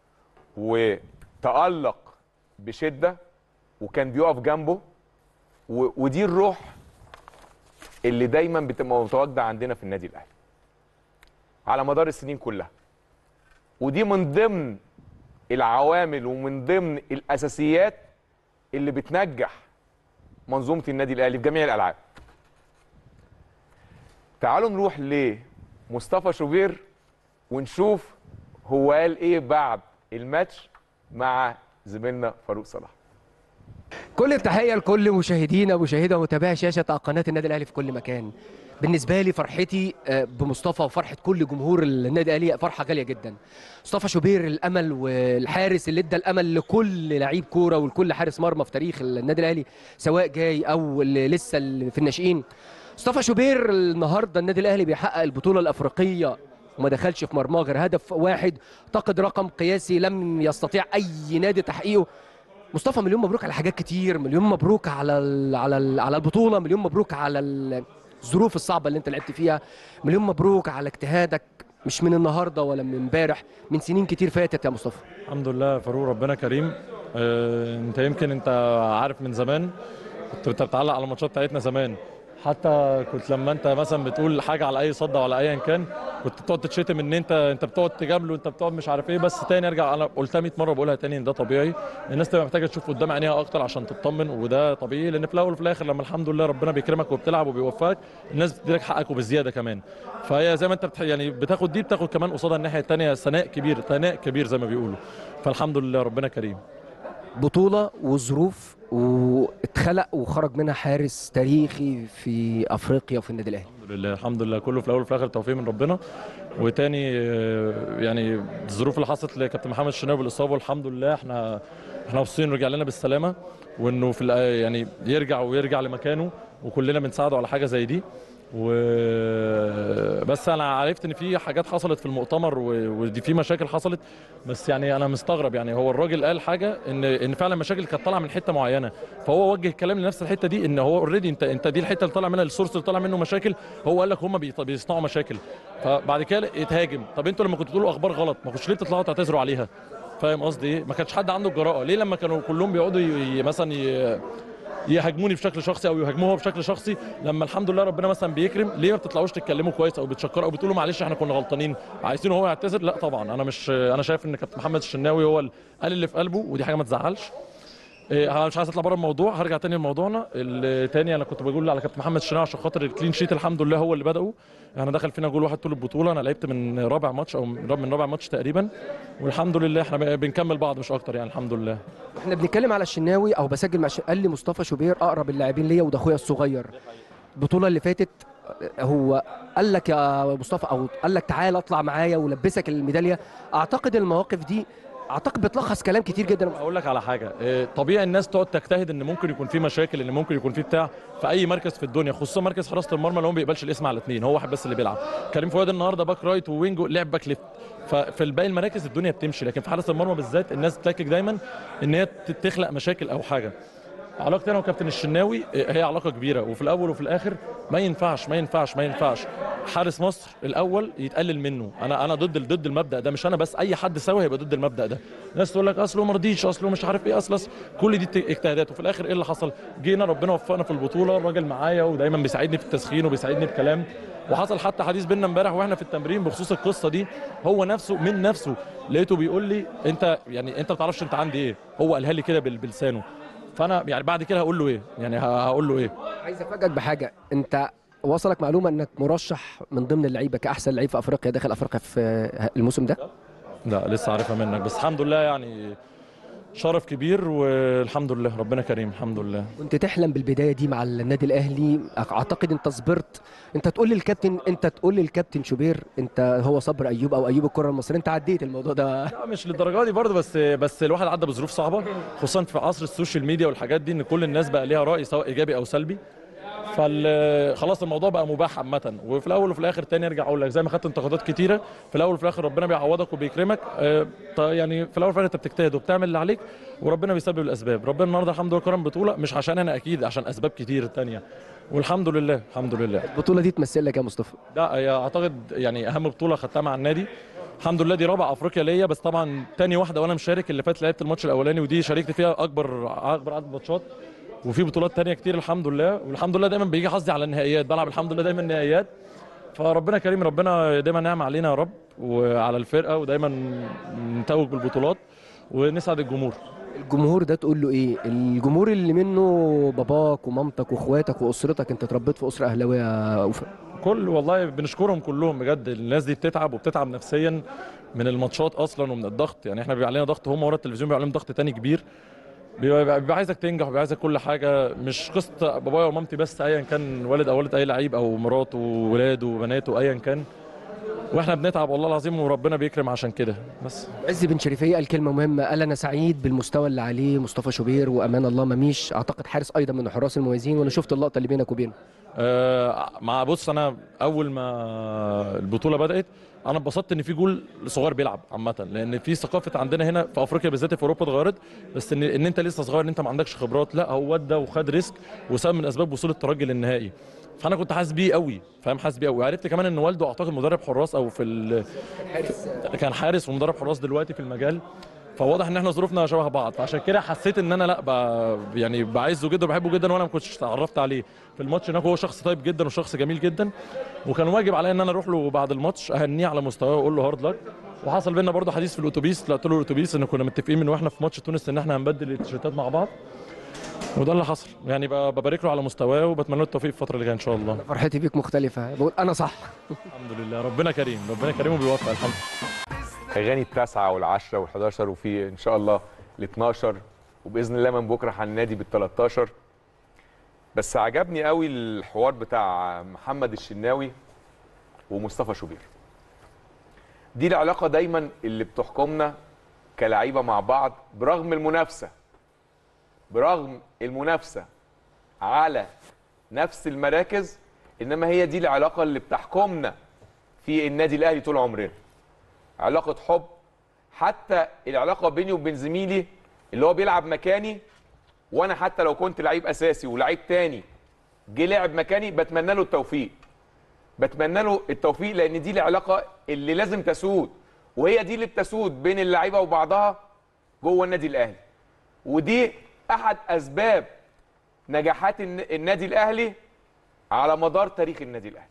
وتألق بشده وكان بيقف جنبه، ودي الروح اللي دايما بتبقى متواجده عندنا في النادي الاهلي على مدار السنين كلها، ودي من ضمن العوامل ومن ضمن الاساسيات اللي بتنجح منظومه النادي الاهلي في جميع الالعاب. تعالوا نروح لمصطفى شوبير ونشوف هو قال ايه بعد الماتش مع زميلنا فاروق صلاح. كل التحيه لكل مشاهدينا ومشاهدة ومتابعي شاشه قناه النادي الاهلي في كل مكان. بالنسبه لي فرحتي بمصطفى وفرحه كل جمهور النادي الاهلي فرحه غاليه جدا. مصطفى شوبير الامل والحارس اللي ادى الامل لكل لعيب كوره ولكل حارس مرمى في تاريخ النادي الاهلي، سواء جاي او اللي لسه في الناشئين. مصطفى شوبير النهارده النادي الاهلي بيحقق البطوله الافريقيه وما دخلش في مرماه غير هدف واحد، اعتقد رقم قياسي لم يستطيع اي نادي تحقيقه. مصطفى مليون مبروك على حاجات كتير، مليون مبروك على ال على ال على البطوله، مليون مبروك على الظروف الصعبه اللي انت لعبت فيها، مليون مبروك على اجتهادك مش من النهارده ولا من امبارح، من سنين كتير فاتت يا مصطفى. الحمد لله يا فاروق، ربنا كريم. اه انت يمكن انت عارف من زمان كنت بتعلق على الماتشات بتاعتنا زمان، حتى كنت لما انت مثلا بتقول حاجه على اي صد ولا ايا كان كنت تقعد تتشتم ان انت انت بتقعد تجامله، انت بتقعد مش عارف ايه. بس تاني ارجع، انا قلتها مية مره بقولها تاني ان ده طبيعي، الناس تبقى محتاجه تشوف قدام عينيها اكتر عشان تطمن، وده طبيعي لان في الاول وفي الاخر لما الحمد لله ربنا بيكرمك وبتلعب وبيوفقك الناس بتديلك حقك وبالزياده كمان. فهي زي ما انت بتح... يعني بتاخد دي بتاخد كمان قصادها الناحيه الثانيه ثناء كبير، ثناء كبير زي ما بيقولوا. فالحمد لله ربنا كريم. بطوله وظروف واتخلق وخرج منها حارس تاريخي في افريقيا وفي النادي الاهلي. الحمد لله الحمد لله، كله في الاول وفي الاخر توفيق من ربنا. وتاني يعني الظروف اللي حصلت لكابتن محمد الشناوي بالاصابه، الحمد لله احنا احنا مبسوطين رجع لنا بالسلامه، وانه في يعني يرجع ويرجع لمكانه، وكلنا بنساعده على حاجه زي دي. و بس انا عرفت ان في حاجات حصلت في المؤتمر ودي في مشاكل حصلت، بس يعني انا مستغرب. يعني هو الراجل قال حاجه ان ان فعلا مشاكل كانت طالعه من حته معينه، فهو وجه الكلام لنفس الحته دي ان هو اوريدي انت انت دي الحته اللي طالع منها السورس اللي طالع منه مشاكل، هو قال لك هم بيصنعوا مشاكل. فبعد كده اتهاجم. طب انتوا لما كنتوا تقولوا اخبار غلط ما كنتوش ليه تطلعوا تعتذروا عليها؟ فاهم قصدي ايه؟ ما كانش حد عنده الجراءه. ليه لما كانوا كلهم بيقعدوا مثلا ي... يهاجموني بشكل شخصي او يهاجموه هو بشكل شخصي، لما الحمد لله ربنا مثلا بيكرم، ليه ما بتطلعوش تتكلموا كويس او بتشكروا او بتقولوا معلش احنا كنا غلطانين عايزينه هو يعتذر؟ لا طبعا، انا مش انا شايف ان كابتن محمد الشناوي هو قال اللي في قلبه، ودي حاجه ما تزعلش. انا مش عايز اطلع بره الموضوع، هرجع تاني لموضوعنا التاني. انا كنت بقول على كابتن محمد الشناوي عشان خاطر الكلين شيت الحمد لله هو اللي بدأه. انا دخل فينا جول واحد طول البطوله، انا لعبت من رابع ماتش او من رابع ماتش تقريبا، والحمد لله احنا بنكمل بعض مش اكتر يعني الحمد لله. احنا بنتكلم على الشناوي او بسجل مع قال لي مصطفى شوبير اقرب اللاعبين ليا وده اخويا الصغير. البطوله اللي فاتت هو قال لك يا مصطفى او قال لك تعال اطلع معايا ولبسك الميداليه. اعتقد المواقف دي اعتقد بتلخص كلام كتير جدا. اقول لك على حاجه، طبيعي الناس تقعد تجتهد ان ممكن يكون في مشاكل، ان ممكن يكون في بتاع في اي مركز في الدنيا، خصوصا مركز حراسه المرمى اللي هو ما بيقبلش الاسم على اثنين، هو واحد بس اللي بيلعب. كريم فؤاد النهارده باك رايت ووينج لعب باك ليفت، ففي الباقي المراكز الدنيا بتمشي، لكن في حراسه المرمى بالذات الناس بتلاقي دايما ان هي تخلق مشاكل او حاجه. علاقتي انا وكابتن الشناوي هي علاقه كبيره، وفي الاول وفي الاخر ما ينفعش ما ينفعش ما ينفعش حارس مصر الاول يتقلل منه. انا انا ضد ضد المبدا ده، مش انا بس، اي حد سوي هيبقى ضد المبدا ده. ناس تقول لك اصله ما رضيش، اصله مش عارف ايه، اصل كل دي اجتهادات، وفي الاخر ايه اللي حصل؟ جينا ربنا وفقنا في البطوله، الراجل معايا ودايما بيساعدني في التسخين وبيساعدني بكلام، وحصل حتى حديث بينا امبارح واحنا في التمرين بخصوص القصه دي. هو نفسه من نفسه لقيته بيقول لي انت يعني انت ما بتعرفش انت عندي ايه، هو قالها لي كده بلسانه. فانا يعني بعد كده هقول له ايه؟ يعني هقول له ايه؟ عايز افاجئك بحاجه، انت وصلك معلومه انك مرشح من ضمن اللعيبه كاحسن لعيب في افريقيا داخل افريقيا في الموسم ده؟ لا لسه عارفها منك، بس الحمد لله يعني شرف كبير والحمد لله ربنا كريم الحمد لله. كنت تحلم بالبدايه دي مع النادي الاهلي، اعتقد انت صبرت، انت تقول للكابتن انت تقول للكابتن شوبير انت هو صبر ايوب او ايوب الكره المصريه، انت عديت الموضوع ده. لا مش للدرجه دي برضه، بس بس الواحد عدى بظروف صعبه، خصوصا في عصر السوشيال ميديا والحاجات دي، ان كل الناس بقى ليها راي سواء ايجابي او سلبي. فخلاص الموضوع بقى مباح عامه، وفي الاول وفي الاخر تاني ارجع اقول لك زي ما خدت انتقادات كتيره، في الاول وفي الاخر ربنا بيعوضك وبيكرمك. يعني في الاول وفي الاخر انت بتجتهد وبتعمل اللي عليك وربنا بيسبب الاسباب. ربنا النهارده الحمد لله كرم بطوله، مش عشان انا اكيد، عشان اسباب كتير تانيه، والحمد لله الحمد لله. البطوله دي تمثل لك يا مصطفى؟ لا هي اعتقد يعني اهم بطوله خدتها مع النادي الحمد لله، دي رابع افريقيا ليا، بس طبعا تاني واحده وانا مشارك. اللي فات لعبت الماتش الاولاني ودي شاركت فيها اكبر اكبر عدد ماتشات، وفي بطولات تانية كتير الحمد لله، والحمد لله دايما بيجي حظي على النهائيات، بلعب الحمد لله دايما نهائيات. فربنا كريم، ربنا دايما نعم علينا يا رب وعلى الفرقه، ودايما نتوج بالبطولات ونسعد الجمهور. الجمهور ده تقول له ايه؟ الجمهور اللي منه باباك ومامتك واخواتك واسرتك، انت اتربيت في اسره اهلاويه يا اوفا. كل والله بنشكرهم كلهم بجد، الناس دي بتتعب وبتتعب نفسيا من الماتشات اصلا ومن الضغط. يعني احنا بيبقى علينا ضغط، هم ورا التلفزيون بيبقى عليهم ضغط تاني كبير، بيبقى عايزك تنجح وبيبقى عايزك كل حاجه، مش قصه بابايا ومامتي بس، ايا كان والد او والد اي لعيب او مراته وولاده وبناته ايا كان، واحنا بنتعب والله العظيم وربنا بيكرم عشان كده بس. عز بن شريفيه قال كلمه مهمه، قال انا سعيد بالمستوى اللي عليه مصطفى شوبير وامان الله مميش، اعتقد حارس ايضا من الحراس المميزين، وانا شفت اللقطه اللي بينك وبينه. آه مع بص انا اول ما البطوله بدات انا اتبسطت ان في جول صغير بيلعب عامه، لان في ثقافه عندنا هنا في افريقيا بالذات في اوروبا اتغيرت، بس ان, إن انت لسه صغير، ان انت ما عندكش خبرات، لا هو ودى وخد ريسك وسبب من اسباب وصول الترجي للنهائي. فانا كنت حاسس بيه قوي، فاهم، حاسس بيه قوي. عرفت كمان ان والده اعتقد مدرب حراس او في ال... كان حارس ومدرب حراس دلوقتي في المجال، فواضح ان احنا ظروفنا شبه بعض، فعشان كده حسيت ان انا لا ب... يعني بعزه جدا وبحبه جدا، وانا ما كنتش اتعرفت عليه في الماتش هناك. هو شخص طيب جدا وشخص جميل جدا، وكان واجب عليا ان انا اروح له بعد الماتش اهنيه على مستواه واقول له هارد لك. وحصل بينا برضه حديث في الاتوبيس، طلعت له الاتوبيس ان كنا متفقين من واحنا في ماتش تونس ان احنا هنبدل التيشيرتات مع بعض، وده اللي حصل. يعني ببارك له على مستواه وبتمنى له التوفيق في الفتره اللي جايه ان شاء الله. فرحتي بيك مختلفه، بقول انا صح. الحمد لله ربنا كريم، ربنا كريم وبيوفق الحمد لله. اغاني التاسعه والعشره والحداشر وفي ان شاء الله الاثناشر، وباذن الله من بكره هننادي بالتلاتاشر. بس عجبني قوي الحوار بتاع محمد الشناوي ومصطفى شوبير. دي العلاقه دايما اللي بتحكمنا كلاعيبه مع بعض، برغم المنافسه برغم المنافسه على نفس المراكز، انما هي دي العلاقه اللي بتحكمنا في النادي الاهلي طول عمرنا. علاقه حب، حتى العلاقه بيني وبين زميلي اللي هو بيلعب مكاني، وانا حتى لو كنت لعيب اساسي ولعيب تاني جه لعب مكاني بتمنى له التوفيق، بتمنى له التوفيق، لان دي العلاقه اللي لازم تسود، وهي دي اللي بتسود بين اللعيبه وبعضها جوه النادي الاهلي. ودي احد اسباب نجاحات النادي الاهلي على مدار تاريخ النادي الاهلي،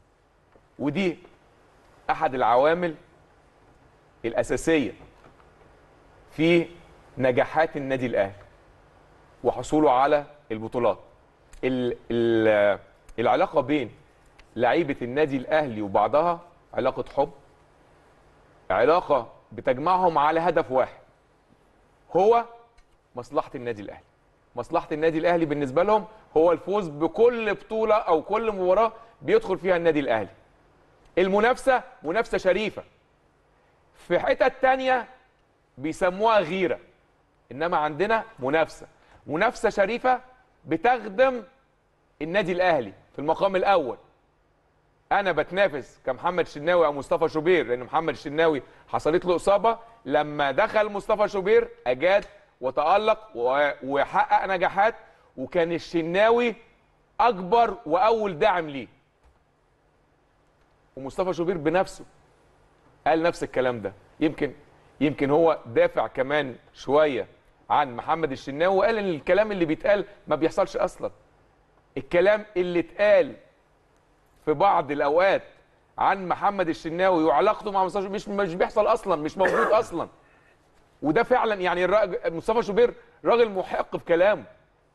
ودي احد العوامل الاساسيه في نجاحات النادي الاهلي. وحصوله على البطولات. ال ال العلاقه بين لعيبه النادي الاهلي وبعضها علاقه حب، علاقه بتجمعهم على هدف واحد هو مصلحه النادي الاهلي. مصلحه النادي الاهلي بالنسبه لهم هو الفوز بكل بطوله او كل مباراه بيدخل فيها النادي الاهلي. المنافسه منافسه شريفه. في حتت تانية بيسموها غيره، انما عندنا منافسه منافسه شريفه بتخدم النادي الاهلي في المقام الاول. انا بتنافس كمحمد الشناوي او مصطفى شوبير، لان محمد الشناوي حصلت له اصابه، لما دخل مصطفى شوبير اجاد وتالق وحقق نجاحات، وكان الشناوي اكبر واول داعم ليه. ومصطفى شوبير بنفسه قال نفس الكلام ده. يمكن يمكن هو دافع كمان شويه عن محمد الشناوي وقال ان الكلام اللي بيتقال ما بيحصلش اصلا. الكلام اللي اتقال في بعض الاوقات عن محمد الشناوي وعلاقته مع مصطفى مش مش بيحصل اصلا، مش موجود اصلا. وده فعلا يعني مصطفى شوبير راجل محق في كلامه.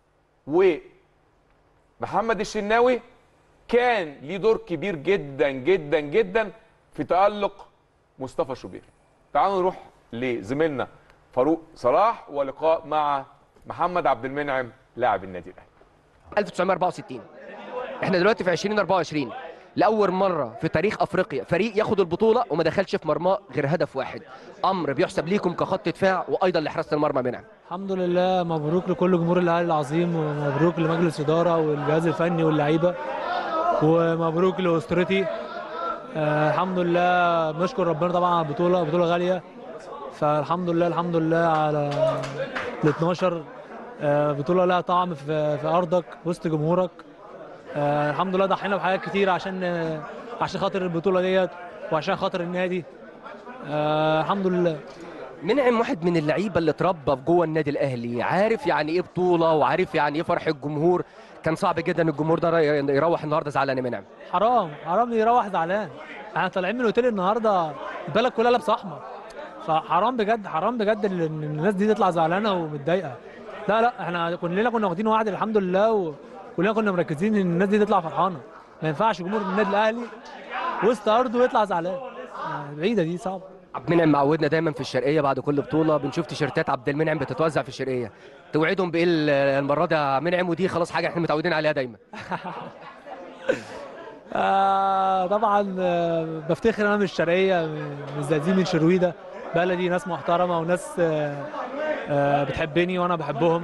ومحمد الشناوي كان ليه دور كبير جدا جدا جدا في تألق مصطفى شوبير. تعالوا نروح لزميلنا فاروق صلاح ولقاء مع محمد عبد المنعم لاعب النادي الاهلي. ألف وتسعمائة وأربعة وستين احنا دلوقتي في ألفين وأربعة وعشرين، لاول مره في تاريخ افريقيا فريق ياخد البطوله وما دخلش في مرماه غير هدف واحد. امر بيحسب ليكم كخط دفاع وايضا لحراسه المرمى منعم. الحمد لله، مبروك لكل جمهور الاهلي العظيم، ومبروك لمجلس الاداره والجهاز الفني واللعيبه، ومبروك لاسرتي. آه الحمد لله، بنشكر ربنا طبعا على البطوله، بطوله غاليه، فالحمد لله الحمد لله على ال اتناشر آه بطوله لها طعم في, في ارضك وسط جمهورك. آه الحمد لله ضحينا بحاجات كتير عشان آه عشان خاطر البطوله ديت وعشان خاطر النادي. آه الحمد لله. منعم واحد من اللعيبه اللي اتربى في جوه النادي الاهلي، عارف يعني ايه بطوله وعارف يعني ايه فرح الجمهور. كان صعب جدا الجمهور ده يروح النهارده زعلان يا منعم. حرام حرام يروح زعلان. احنا طالعين من الاوتيل النهارده البلد كلها لابسه احمر، فحرام بجد حرام بجد ان الناس دي تطلع زعلانه ومتضايقه. لا لا احنا كلنا كنا واخدين وعد الحمد لله، وكلنا كنا مركزين ان الناس دي تطلع فرحانه. ما ينفعش جمهور النادي الاهلي وسط ارضه ويطلع زعلان، بعيده دي صعبه. عبد المنعم معودنا دايما في الشرقيه بعد كل بطوله بنشوف تيشيرتات عبد المنعم بتتوزع في الشرقيه، توعدهم بايه المره دي يا منعم؟ ودي خلاص حاجه احنا متعودين عليها دايما. آه طبعا آه بفتخر انا من الشرقيه، من الزقازيق، من شرويده، بلدي، ناس محترمه وناس آه آه بتحبني وانا بحبهم.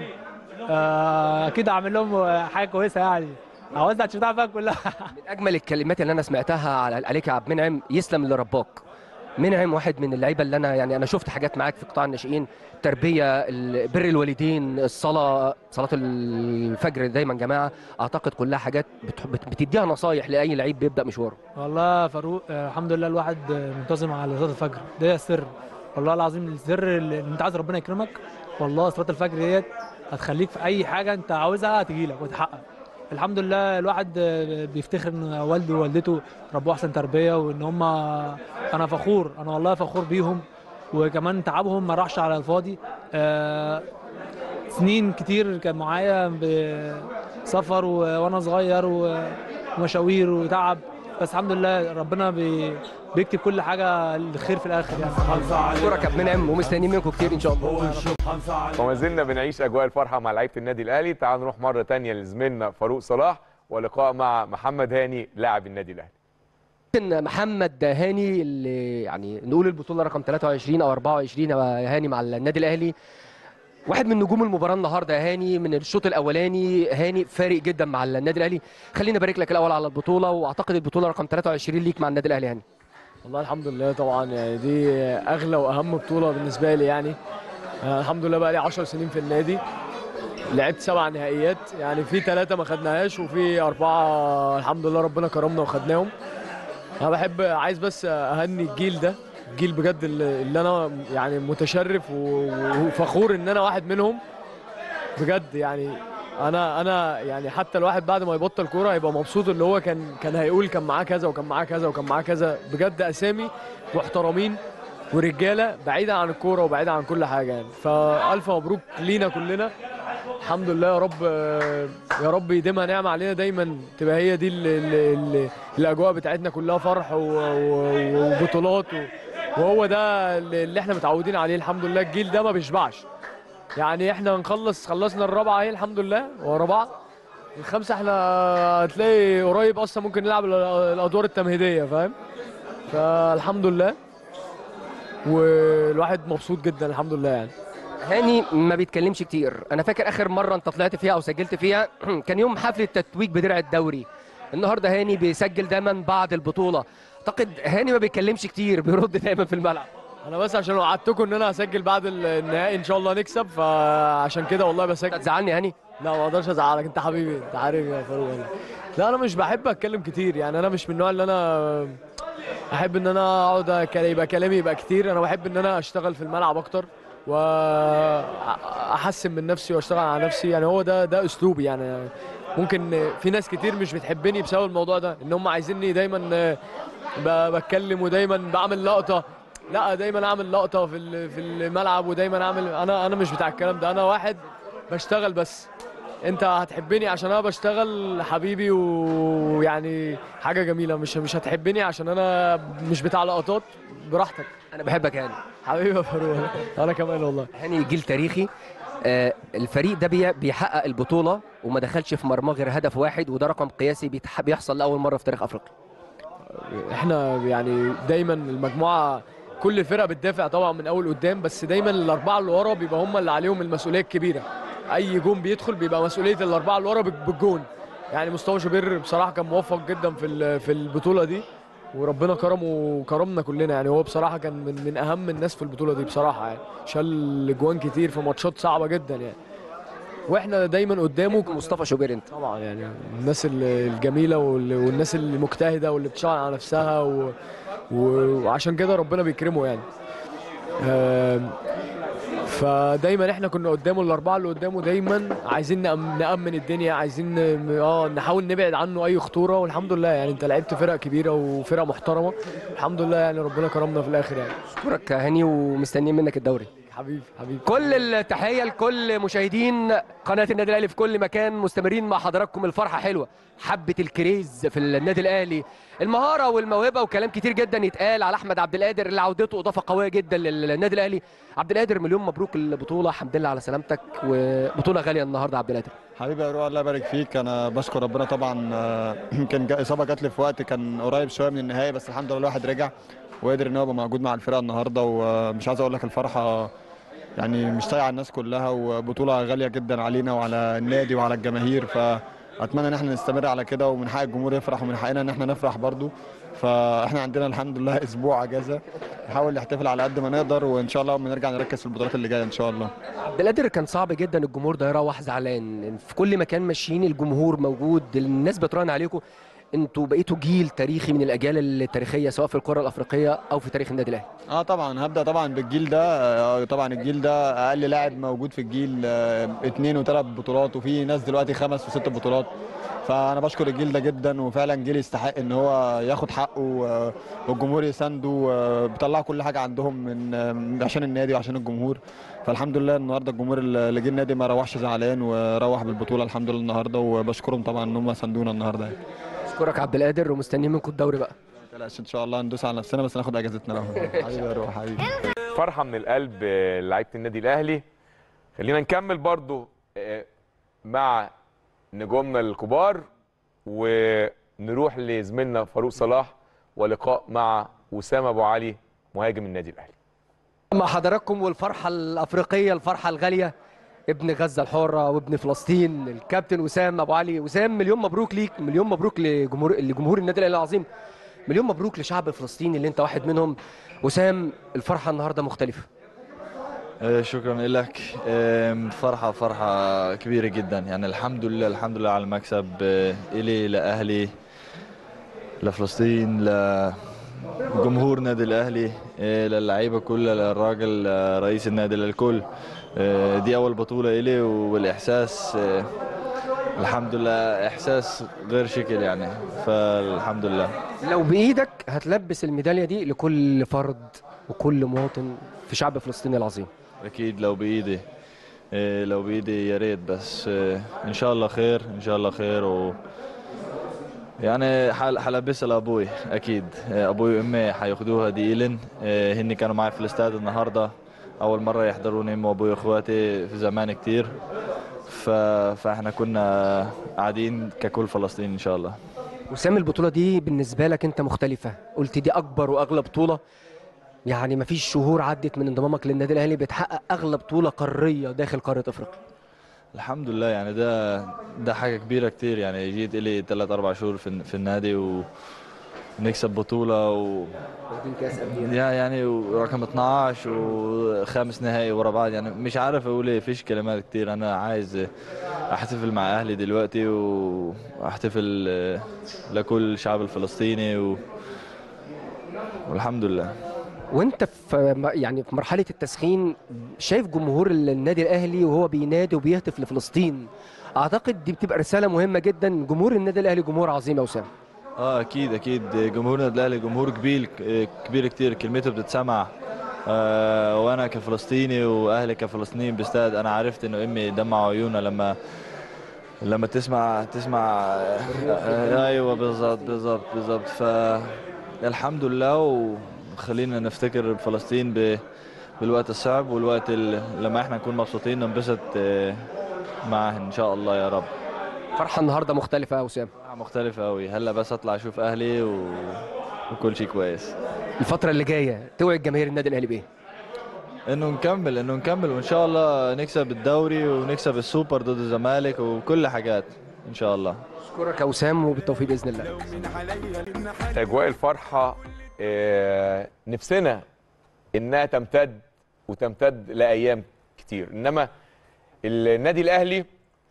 آه اكيد اعمل لهم حاجه كويسه، يعني اوزع تيشيرتات بقى كلها. من اجمل الكلمات اللي انا سمعتها عليك يا عبد المنعم، يسلم اللي رباك. منعم واحد من اللعيبه اللي انا يعني انا شفت حاجات معاك في قطاع الناشئين، تربيه، بر الوالدين، الصلاه، صلاه الفجر دايما جماعه، اعتقد كلها حاجات بتديها نصايح لاي لعيب بيبدا مشواره. والله يا فاروق الحمد لله الواحد منتظم على صلاه الفجر، ده السر والله العظيم، السر اللي انت عايز ربنا يكرمك. والله صلاه الفجر ديت هتخليك في اي حاجه انت عاوزها هتجي لك وتحقق. الحمد لله الواحد بيفتخر ان والده ووالدته ربوه احسن تربيه، وان هم انا فخور، انا والله فخور بيهم، وكمان تعبهم ما راحش على الفاضي. آه سنين كتير كان معايا بسفر وانا صغير ومشاوير وتعب، بس الحمد لله ربنا بي بيكتب كل حاجه للخير في الاخر يعني. اشكرك يا منعم ومستنيين منكم كتير ان شاء الله. وما زلنا بنعيش اجواء الفرحه مع لعيبه النادي الاهلي. تعالوا نروح مره ثانيه لزميلنا فاروق صلاح ولقاء مع محمد هاني لاعب النادي الاهلي. محمد هاني اللي يعني نقول البطوله رقم ثلاثة وعشرين او أربعة وعشرين يا هاني مع النادي الاهلي، واحد من نجوم المباراه النهارده يا هاني. من الشوط الاولاني هاني فارق جدا مع النادي الاهلي. خلينا نبارك لك الاول على البطوله، واعتقد البطوله رقم ثلاثة وعشرين ليك مع النادي الاهلي. هاني والله الحمد لله طبعا، يعني دي اغلى واهم بطوله بالنسبه لي. يعني آه الحمد لله بقى لي عشر سنين في النادي، لعبت سبع نهائيات، يعني في ثلاثه ما خدناهاش وفي اربعه الحمد لله ربنا كرمنا وخدناهم. انا بحب عايز بس اهني الجيل ده، الجيل بجد اللي انا يعني متشرف وفخور ان انا واحد منهم بجد. يعني انا انا يعني حتى الواحد بعد ما يبطل كوره هيبقى مبسوط اللي هو كان كان هيقول كان معاه كذا وكان معاه كذا وكان معاه كذا. بجد اسامي محترمين ورجاله بعيده عن الكوره وبعيده عن كل حاجه يعني. فالف مبروك لينا كلنا، الحمد لله يا رب يا رب يديمها نعمه علينا دايما، تبقى هي دي ال ال ال الاجواء بتاعتنا كلها فرح وبطولات، وهو ده اللي احنا متعودين عليه. الحمد لله الجيل ده ما بيشبعش، يعني احنا نخلص خلصنا الرابعه اهي الحمد لله ورا بعض، الخمسه احنا هتلاقي قريب اصلا ممكن نلعب الادوار التمهيديه، فاهم؟ فالحمد لله والواحد مبسوط جدا الحمد لله. يعني هاني ما بيتكلمش كتير، انا فاكر اخر مره انت طلعت فيها او سجلت فيها كان يوم حفل التتويج بدرع الدوري. النهارده هاني بيسجل دايما بعد البطوله، اعتقد هاني ما بيتكلمش كتير، بيرد دايما في الملعب. انا بس عشان وعدتكم ان انا هسجل بعد النهائي ان شاء الله نكسب، فعشان كده والله بسجل. هتزعلني يا هاني؟ لا ما اقدرش ازعلك، انت حبيبي، انت عارف يا فاروق والله. لا انا مش بحب اتكلم كتير، يعني انا مش من النوع اللي انا احب ان انا اقعد يبقى كلامي يبقى كتير. انا بحب ان انا اشتغل في الملعب اكتر واحسن من نفسي واشتغل على نفسي، يعني هو ده ده اسلوبي. يعني ممكن في ناس كتير مش بتحبني بسبب الموضوع ده، ان هم عايزيني دايما بتكلم ودايما بعمل لقطه. لا دايما اعمل لقطه في في الملعب ودايما اعمل، انا انا مش بتاع الكلام ده، انا واحد بشتغل بس. انت هتحبني عشان انا بشتغل حبيبي، ويعني حاجه جميله. مش مش هتحبني عشان انا مش بتاع لقطات، براحتك. انا بحبك هاني حبيبي يا فاروق، انا كمان والله. هاني جيل تاريخي، آه الفريق ده بي بيحقق البطوله وما دخلش في مرماه غير هدف واحد، وده رقم قياسي بيحصل لاول مره في تاريخ افريقيا. احنا يعني دايما المجموعه كل الفرقه بتدافع طبعا من اول قدام، بس دايما الاربعه اللي ورا بيبقى هم اللي عليهم المسؤوليه الكبيره. اي جون بيدخل بيبقى مسؤوليه الاربعه اللي ورا بالجون. يعني مصطفى شوبير بصراحه كان موفق جدا في في البطوله دي، وربنا كرمه وكرمنا كلنا. يعني هو بصراحه كان من من اهم الناس في البطوله دي بصراحه، يعني شال اجوان كتير في ماتشات صعبه جدا يعني، واحنا دايما قدامه. مصطفى شوبير انت طبعا يعني الناس الجميله والناس المجتهده واللي بتشتغل على نفسها، و... وعشان كده ربنا بيكرمه يعني. فدايما احنا كنا قدامه، الاربعه اللي قدامه دايما عايزين نأمن الدنيا، عايزين اه نحاول نبعد عنه اي خطوره، والحمد لله يعني انت لعبت فرق كبيره وفرق محترمه، الحمد لله يعني ربنا كرمنا في الاخر يعني. اشكرك يا هاني ومستنيين منك الدوري. حبيبي حبيبي. كل التحيه لكل مشاهدين قناه النادي الاهلي في كل مكان، مستمرين مع حضراتكم. الفرحه حلوه، حبه الكريز في النادي الاهلي، المهاره والموهبه، وكلام كتير جدا يتقال على احمد عبد القادر اللي عودته اضافه قويه جدا للنادي الاهلي. عبد القادر مليون مبروك البطوله، الحمد لله على سلامتك، وبطوله غاليه النهارده عبد القادر. حبيبي يا روح، الله يبارك فيك. انا بشكر ربنا طبعا. يمكن اصابه جات لي في وقت كان قريب شويه من النهائي، بس الحمد لله الواحد رجع وقدر ان هو يبقى موجود مع الفرقه النهارده. ومش عايز اقول لك الفرحه يعني مش طايعه الناس كلها، وبطوله غاليه جدا علينا وعلى النادي وعلى الجماهير. فاتمنى ان احنا نستمر على كده، ومن حق الجمهور يفرح ومن حقنا ان احنا نفرح برضو. فاحنا عندنا الحمد لله اسبوع اجازه، نحاول نحتفل على قد ما نقدر، وان شاء الله بنرجع نركز في البطولات اللي جايه ان شاء الله. عبد القادر كان صعب جدا الجمهور ده يروح زعلان، في كل مكان ماشيين الجمهور موجود، الناس بتراهن عليكم، انتوا بقيتوا جيل تاريخي من الاجيال التاريخيه سواء في الكره الافريقيه او في تاريخ النادي الاهلي. اه طبعا هبدا طبعا بالجيل ده. طبعا الجيل ده اقل لاعب موجود في الجيل اثنين وثلاث بطولات، وفي ناس دلوقتي خمس وست بطولات. فانا بشكر الجيل ده جدا، وفعلا جيل يستحق ان هو ياخد حقه والجمهور يسانده، بيطلعوا كل حاجه عندهم من عشان النادي وعشان الجمهور. فالحمد لله النهارده الجمهور اللي جه النادي ما روحش زعلان، وروح بالبطوله الحمد لله النهارده، وبشكرهم طبعا ان هم ساندونا النهارده. اشكرك عبد القادر، ومستنيين منكم الدوري بقى. ما تقلقش ان شاء الله ندوس على نفسنا، بس ناخد اجازتنا الاول. حبيبي يا روح حبيبي. فرحه من القلب لعيبه النادي الاهلي. خلينا نكمل برضو مع نجومنا الكبار، ونروح لزميلنا فاروق صلاح ولقاء مع وسام ابو علي مهاجم النادي الاهلي. مع حضراتكم والفرحه الافريقيه، الفرحه الغاليه، ابن غزه الحره وابن فلسطين الكابتن وسام ابو علي. وسام مليون مبروك ليك، مليون مبروك لجمهور لجمهور النادي الاهلي العظيم، مليون مبروك لشعب فلسطين اللي انت واحد منهم. وسام الفرحه النهارده مختلفه. شكرا لك. فرحة فرحة كبيرة جدا، يعني الحمد لله الحمد لله على المكسب، إلي لأهلي لفلسطين لجمهور نادي الأهلي للعيبة كلها للراجل رئيس النادي للكل. دي أول بطولة إلي، والإحساس الحمد لله إحساس غير شكل يعني، فالحمد لله. لو بإيدك هتلبس الميدالية دي لكل فرد وكل مواطن في شعب فلسطين العظيم؟ أكيد لو بإيدي. إيه لو بايدي يا ريت، بس إيه ان شاء الله خير ان شاء الله خير. و يعني حل حلبسها لابوي اكيد. إيه ابوي وامي حياخدوها دي إيلن. إيه هني كانوا معي في الاستاد النهارده، اول مره يحضروني امي وابوي واخواتي في زمان كتير، ف... فاحنا كنا قاعدين ككل فلسطين ان شاء الله. وسام، البطوله دي بالنسبه لك انت مختلفه، قلت دي اكبر واغلى بطوله، يعني مفيش شهور عدت من انضمامك للنادي الاهلي بتحقق اغلى بطوله قاريه داخل قاره افريقيا. الحمد لله، يعني ده ده حاجه كبيره كتير. يعني جيت لي ثلاث اربع شهور في في النادي ونكسب بطوله و يعني ورقم اثناشر وخامس نهائي ورا بعض. يعني مش عارف اقول ايه، فيش كلمات كتير. انا عايز احتفل مع اهلي دلوقتي واحتفل لكل الشعب الفلسطيني و... والحمد لله. وانت في يعني في مرحله التسخين شايف جمهور النادي الاهلي وهو بينادي وبيهتف لفلسطين، اعتقد دي بتبقى رساله مهمه جدا. جمهور النادي الاهلي جمهور عظيم يا اسامه. اه اكيد اكيد، جمهور النادي الاهلي جمهور كبير كبير كتير، كلمته بتتسمع. آه وانا كفلسطيني واهلي كفلسطينيين باستاد، انا عرفت انه امي دمع عيونها لما لما تسمع تسمع آه ايوه بالظبط بالظبط بالظبط. فالحمد لله، وخلينا نفتكر فلسطين بالوقت الصعب والوقت لما احنا نكون مبسوطين ننبسط معاه ان شاء الله يا رب. فرحه النهارده مختلفه يا اسامه. مختلفه قوي، هلا بس اطلع اشوف اهلي و... وكل شيء كويس. الفتره اللي جايه توعد جماهير النادي الاهلي بايه؟ انه نكمل انه نكمل وان شاء الله نكسب الدوري ونكسب السوبر ضد الزمالك وكل حاجات ان شاء الله. اشكرك يا اسامه وبالتوفيق باذن الله. اجواء الفرحه آه نفسنا انها تمتد وتمتد لايام كتير، انما النادي الاهلي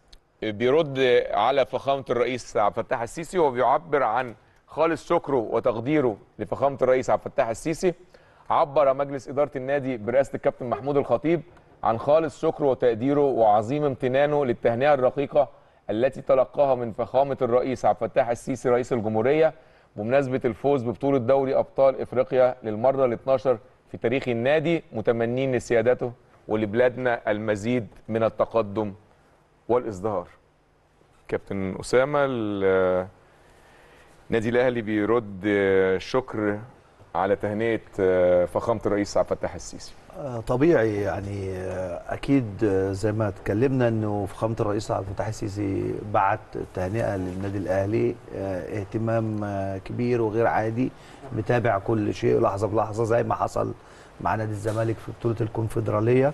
بيرد على فخامه الرئيس عبد الفتاح السيسي وبيعبر عن خالص شكره وتقديره لفخامه الرئيس عبد الفتاح السيسي. عبر مجلس اداره النادي برئاسه الكابتن محمود الخطيب عن خالص شكره وتقديره وعظيم امتنانه للتهنئه الرقيقه التي تلقاها من فخامه الرئيس عبد الفتاح السيسي رئيس الجمهوريه بمناسبه الفوز ببطوله دوري ابطال افريقيا للمره الاثناشر في تاريخ النادي، متمنين لسيادته ولبلادنا المزيد من التقدم والازدهار. كابتن اسامه، النادي الاهلي بيرد شكر على تهنئه فخامه الرئيس عبد الفتاح السيسي. طبيعي، يعني اكيد زي ما اتكلمنا انه فخامه الرئيس عبد الفتاح السيسي بعت تهنئه للنادي الاهلي، اهتمام كبير وغير عادي، متابع كل شيء لحظه بلحظه زي ما حصل مع نادي الزمالك في بطوله الكونفدراليه.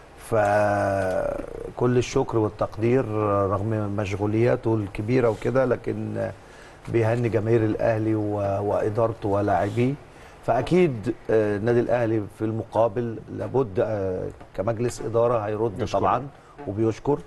فكل الشكر والتقدير رغم مشغولياته الكبيره وكده، لكن بيهني جماهير الاهلي وادارته ولاعبيه. فاكيد النادي الاهلي في المقابل لابد كمجلس اداره هيرد طبعا وبيشكر.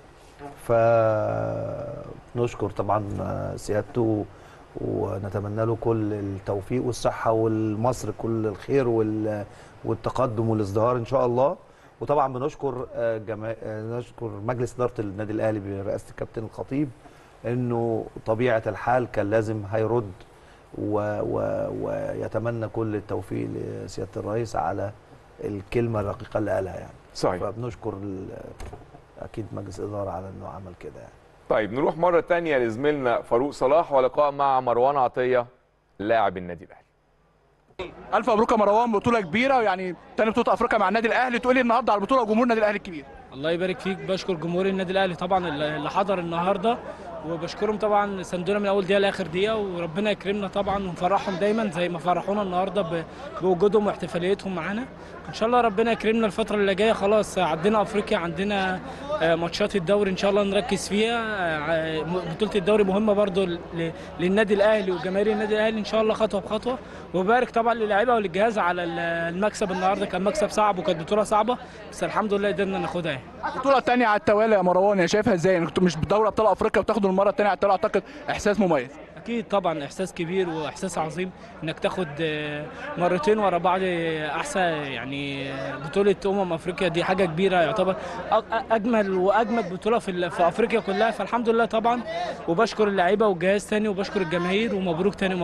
فنشكر طبعا سيادته ونتمنى له كل التوفيق والصحه والمصر كل الخير والتقدم والازدهار ان شاء الله. وطبعا بنشكر جما... نشكر مجلس اداره النادي الاهلي برئاسه الكابتن الخطيب، انه طبيعه الحال كان لازم هيرد و... و... ويتمنى كل التوفيق لسياده الرئيس على الكلمه الرقيقه اللي قالها يعني. صحيح. فبنشكر ال... اكيد مجلس الاداره على انه عمل كده يعني. طيب نروح مره ثانيه لزميلنا فاروق صلاح ولقاء مع مروان عطيه لاعب النادي الاهلي. الف مبروك يا مروان، بطوله كبيره يعني تاني بطوله افريقيا مع النادي الاهلي، تقول لي النهارده على البطوله وجمهور النادي الاهلي الكبير. الله يبارك فيك، بشكر جمهور النادي الاهلي طبعا اللي حضر النهارده، وبشكرهم طبعا ساندونا من اول دقيقه لاخر دقيقه، وربنا يكرمنا طبعا ونفرحهم دايما زي ما فرحونا النهارده بوجودهم واحتفاليتهم معانا. ان شاء الله ربنا يكرمنا الفتره اللي جايه، خلاص عندنا افريقيا، عندنا ماتشات الدوري ان شاء الله نركز فيها. بطوله الدوري مهمه برضو للنادي الاهلي وجماهير النادي الاهلي ان شاء الله خطوه بخطوه. وبارك طبعا للاعيبه وللجهاز على المكسب النهارده، كان مكسب صعب وكانت بطوله صعبه بس الحمد لله قدرنا ناخدها يعني. البطوله الثانيه على التوالي يا مروان، يعني شايفها ازاي؟ انتوا مش بدوري ابطال افريقيا وتاخدوا المره الثانيه على التوالي، اعتقد احساس مميز. اكيد طبعا احساس كبير واحساس عظيم انك تاخد مرتين ورا بعض احسن يعني بطوله امم افريقيا، دي حاجه كبيره، يعتبر اجمل واجمد بطوله في في افريقيا كلها، فالحمد لله طبعا. وبشكر اللعيبه والجهاز ثاني وبشكر الجماهير ومبروك ثاني مره.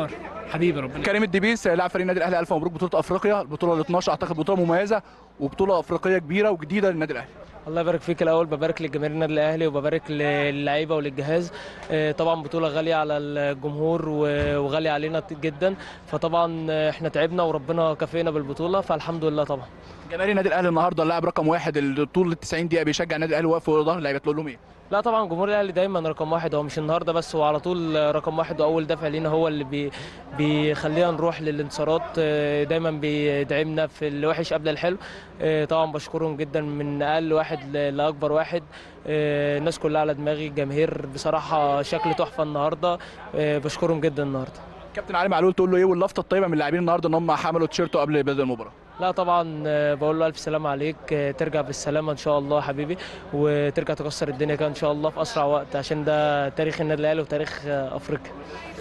حبيبي ربنا. كريم الدبيس لاعب فريق النادي الاهلي، الف مبروك بطوله افريقيا، البطوله ال اتناشر اعتقد بطوله مميزه وبطوله افريقيه كبيره وجديده للنادي الاهلي. الله يبارك فيك. الاول ببارك لجماهير النادي الاهلي وببارك للعيبه وللجهاز. طبعا بطوله غاليه على الجمهور وغاليه علينا جدا، فطبعا احنا تعبنا وربنا كافئنا بالبطوله، فالحمد لله. طبعا جماهير النادي الاهلي النهارده اللاعب رقم واحد طول ال تسعين دقيقه بيشجع النادي الاهلي واقف في ظهر اللعيبه، تقول لهم ايه؟ لا طبعا جمهور الاهلي دايما رقم واحد، هو مش النهارده بس، هو على طول رقم واحد واول دافع لينا، هو اللي بي بيخلينا نروح للانتصارات، دايما بيدعمنا في الوحش قبل الحلو. طبعا بشكرهم جدا من اقل واحد لاكبر واحد، الناس كلها على دماغي، الجماهير بصراحه شكل تحفه النهارده، بشكرهم جدا النهارده. كابتن علي معلول تقول له ايه واللفته الطيبه من اللاعبين النهارده ان هم حملوا تيشيرته قبل بدايه المباراه؟ لا طبعا بقول له الف سلامه عليك، ترجع بالسلامه ان شاء الله حبيبي، وترجع تكسر الدنيا كده ان شاء الله في اسرع وقت، عشان ده تاريخ النادي الاهلي وتاريخ افريقيا.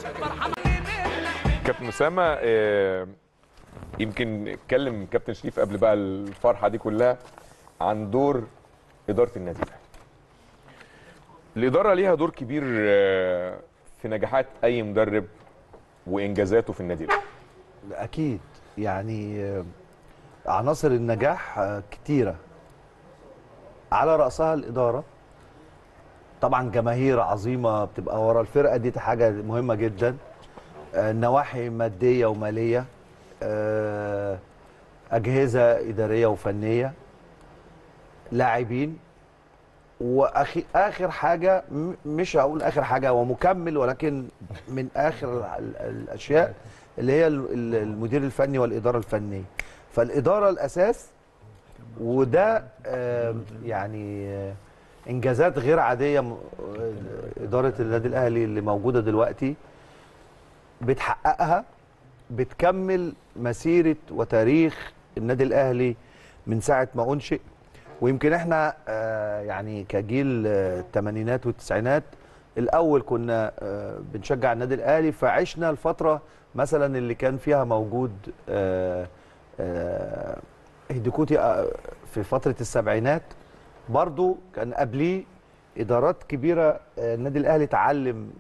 كابتن اسامه، يمكن اتكلم كابتن شريف قبل بقى الفرحه دي كلها عن دور اداره النادي الاهلي. الاداره ليها دور كبير في نجاحات اي مدرب وانجازاته في النادي الاهلي. اكيد، يعني عناصر النجاح كتيره على راسها الاداره. طبعا جماهير عظيمه بتبقى ورا الفرقه دي، حاجه مهمه جدا. نواحي ماديه وماليه، اجهزه اداريه وفنيه، لاعبين، واخر اخر حاجه، مش هقول اخر حاجه ومكمل، ولكن من اخر الاشياء اللي هي المدير الفني والاداره الفنيه. فالاداره الاساس، وده يعني انجازات غير عاديه اداره النادي الاهلي اللي موجوده دلوقتي بتحققها، بتكمل مسيره وتاريخ النادي الاهلي من ساعه ما انشئ. ويمكن احنا يعني كجيل الثمانينات والتسعينات الاول كنا بنشجع النادي الاهلي، فعشنا الفتره مثلا اللي كان فيها موجود هيديكوتي في فتره السبعينات، برضو كان قبليه ادارات كبيره. النادي الاهلي اتعلم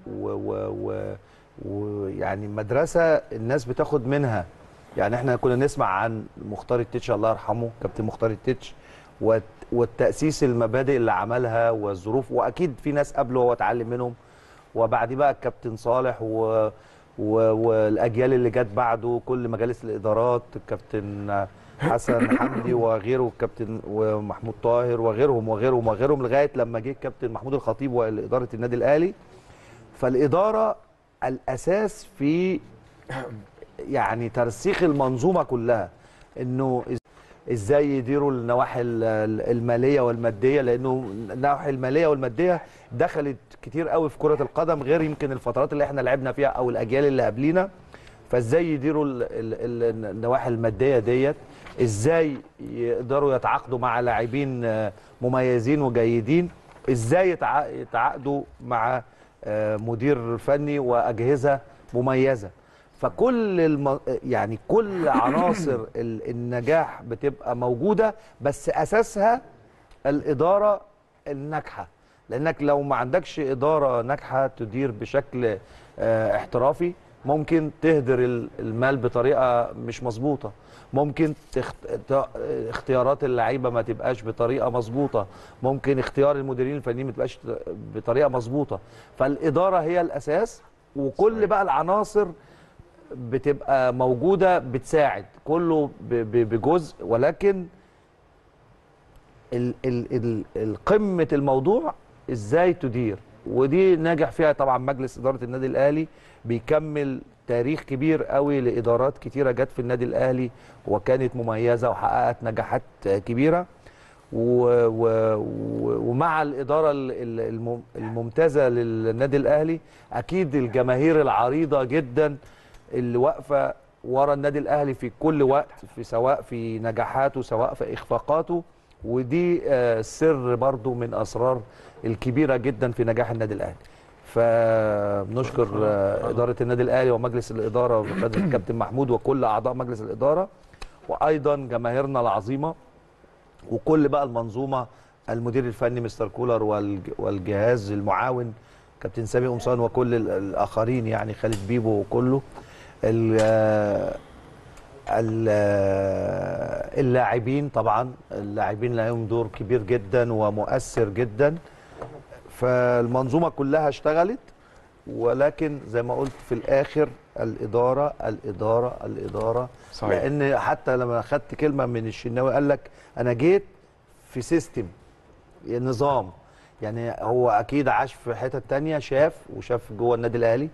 ويعني مدرسه الناس بتاخد منها. يعني احنا كنا نسمع عن مختار التتش، الله يرحمه كابتن مختار التتش، والتاسيس المبادئ اللي عملها والظروف، واكيد في ناس قبله هو اتعلم منهم، وبعد بقى الكابتن صالح و والاجيال اللي جت بعده، كل مجالس الادارات، الكابتن حسن حمدي وغيره، الكابتن ومحمود طاهر وغيرهم وغيرهم وغيرهم، لغايه لما جه الكابتن محمود الخطيب واداره النادي الاهلي. فالاداره الاساس في يعني ترسيخ المنظومه كلها، انه ازاي يديروا النواحي الماليه والماديه، لانه النواحي الماليه والماديه دخلت كتير قوي في كره القدم، غير يمكن الفترات اللي احنا لعبنا فيها او الاجيال اللي قبلينا. فازاي يديروا النواحي الماديه ديت، ازاي يقدروا يتعاقدوا مع لاعبين مميزين وجيدين، ازاي يتعاقدوا مع مدير فني واجهزه مميزه. فكل الم... يعني كل عناصر النجاح بتبقى موجوده، بس اساسها الاداره الناجحه. لانك لو ما عندكش اداره ناجحه تدير بشكل احترافي، ممكن تهدر المال بطريقه مش مظبوطه، ممكن تخت... اختيارات اللعيبه ما تبقاش بطريقه مظبوطه، ممكن اختيار المديرين الفنيين ما تبقاش بطريقه مظبوطه. فالاداره هي الاساس، وكل بقى العناصر بتبقى موجوده بتساعد كله بجزء، ولكن ال ال ال قمه الموضوع ازاي تدير، ودي ناجح فيها طبعا مجلس اداره النادي الاهلي، بيكمل تاريخ كبير قوي لادارات كتيره جت في النادي الاهلي وكانت مميزه وحققت نجاحات كبيره. و و ومع الاداره الممتازه للنادي الاهلي، اكيد الجماهير العريضه جدا اللي واقفه ورا النادي الاهلي في كل وقت، في سواء في نجاحاته سواء في اخفاقاته، ودي سر برضو من اسرار الكبيره جدا في نجاح النادي الاهلي. فبنشكر اداره النادي الاهلي ومجلس الاداره وقياده الكابتن محمود وكل اعضاء مجلس الاداره، وايضا جماهيرنا العظيمه وكل بقى المنظومه، المدير الفني مستر كولر والجهاز المعاون كابتن سامي قمصان وكل الاخرين، يعني خالد بيبو وكله. اللاعبين طبعا، اللاعبين لهم دور كبير جدا ومؤثر جدا، فالمنظومه كلها اشتغلت. ولكن زي ما قلت في الاخر الاداره الاداره الاداره صحيح. لان حتى لما اخدت كلمه من الشناوي قال لك انا جيت في سيستم نظام، يعني هو اكيد عاش في حتت تانية، شاف وشاف جوه النادي الاهلي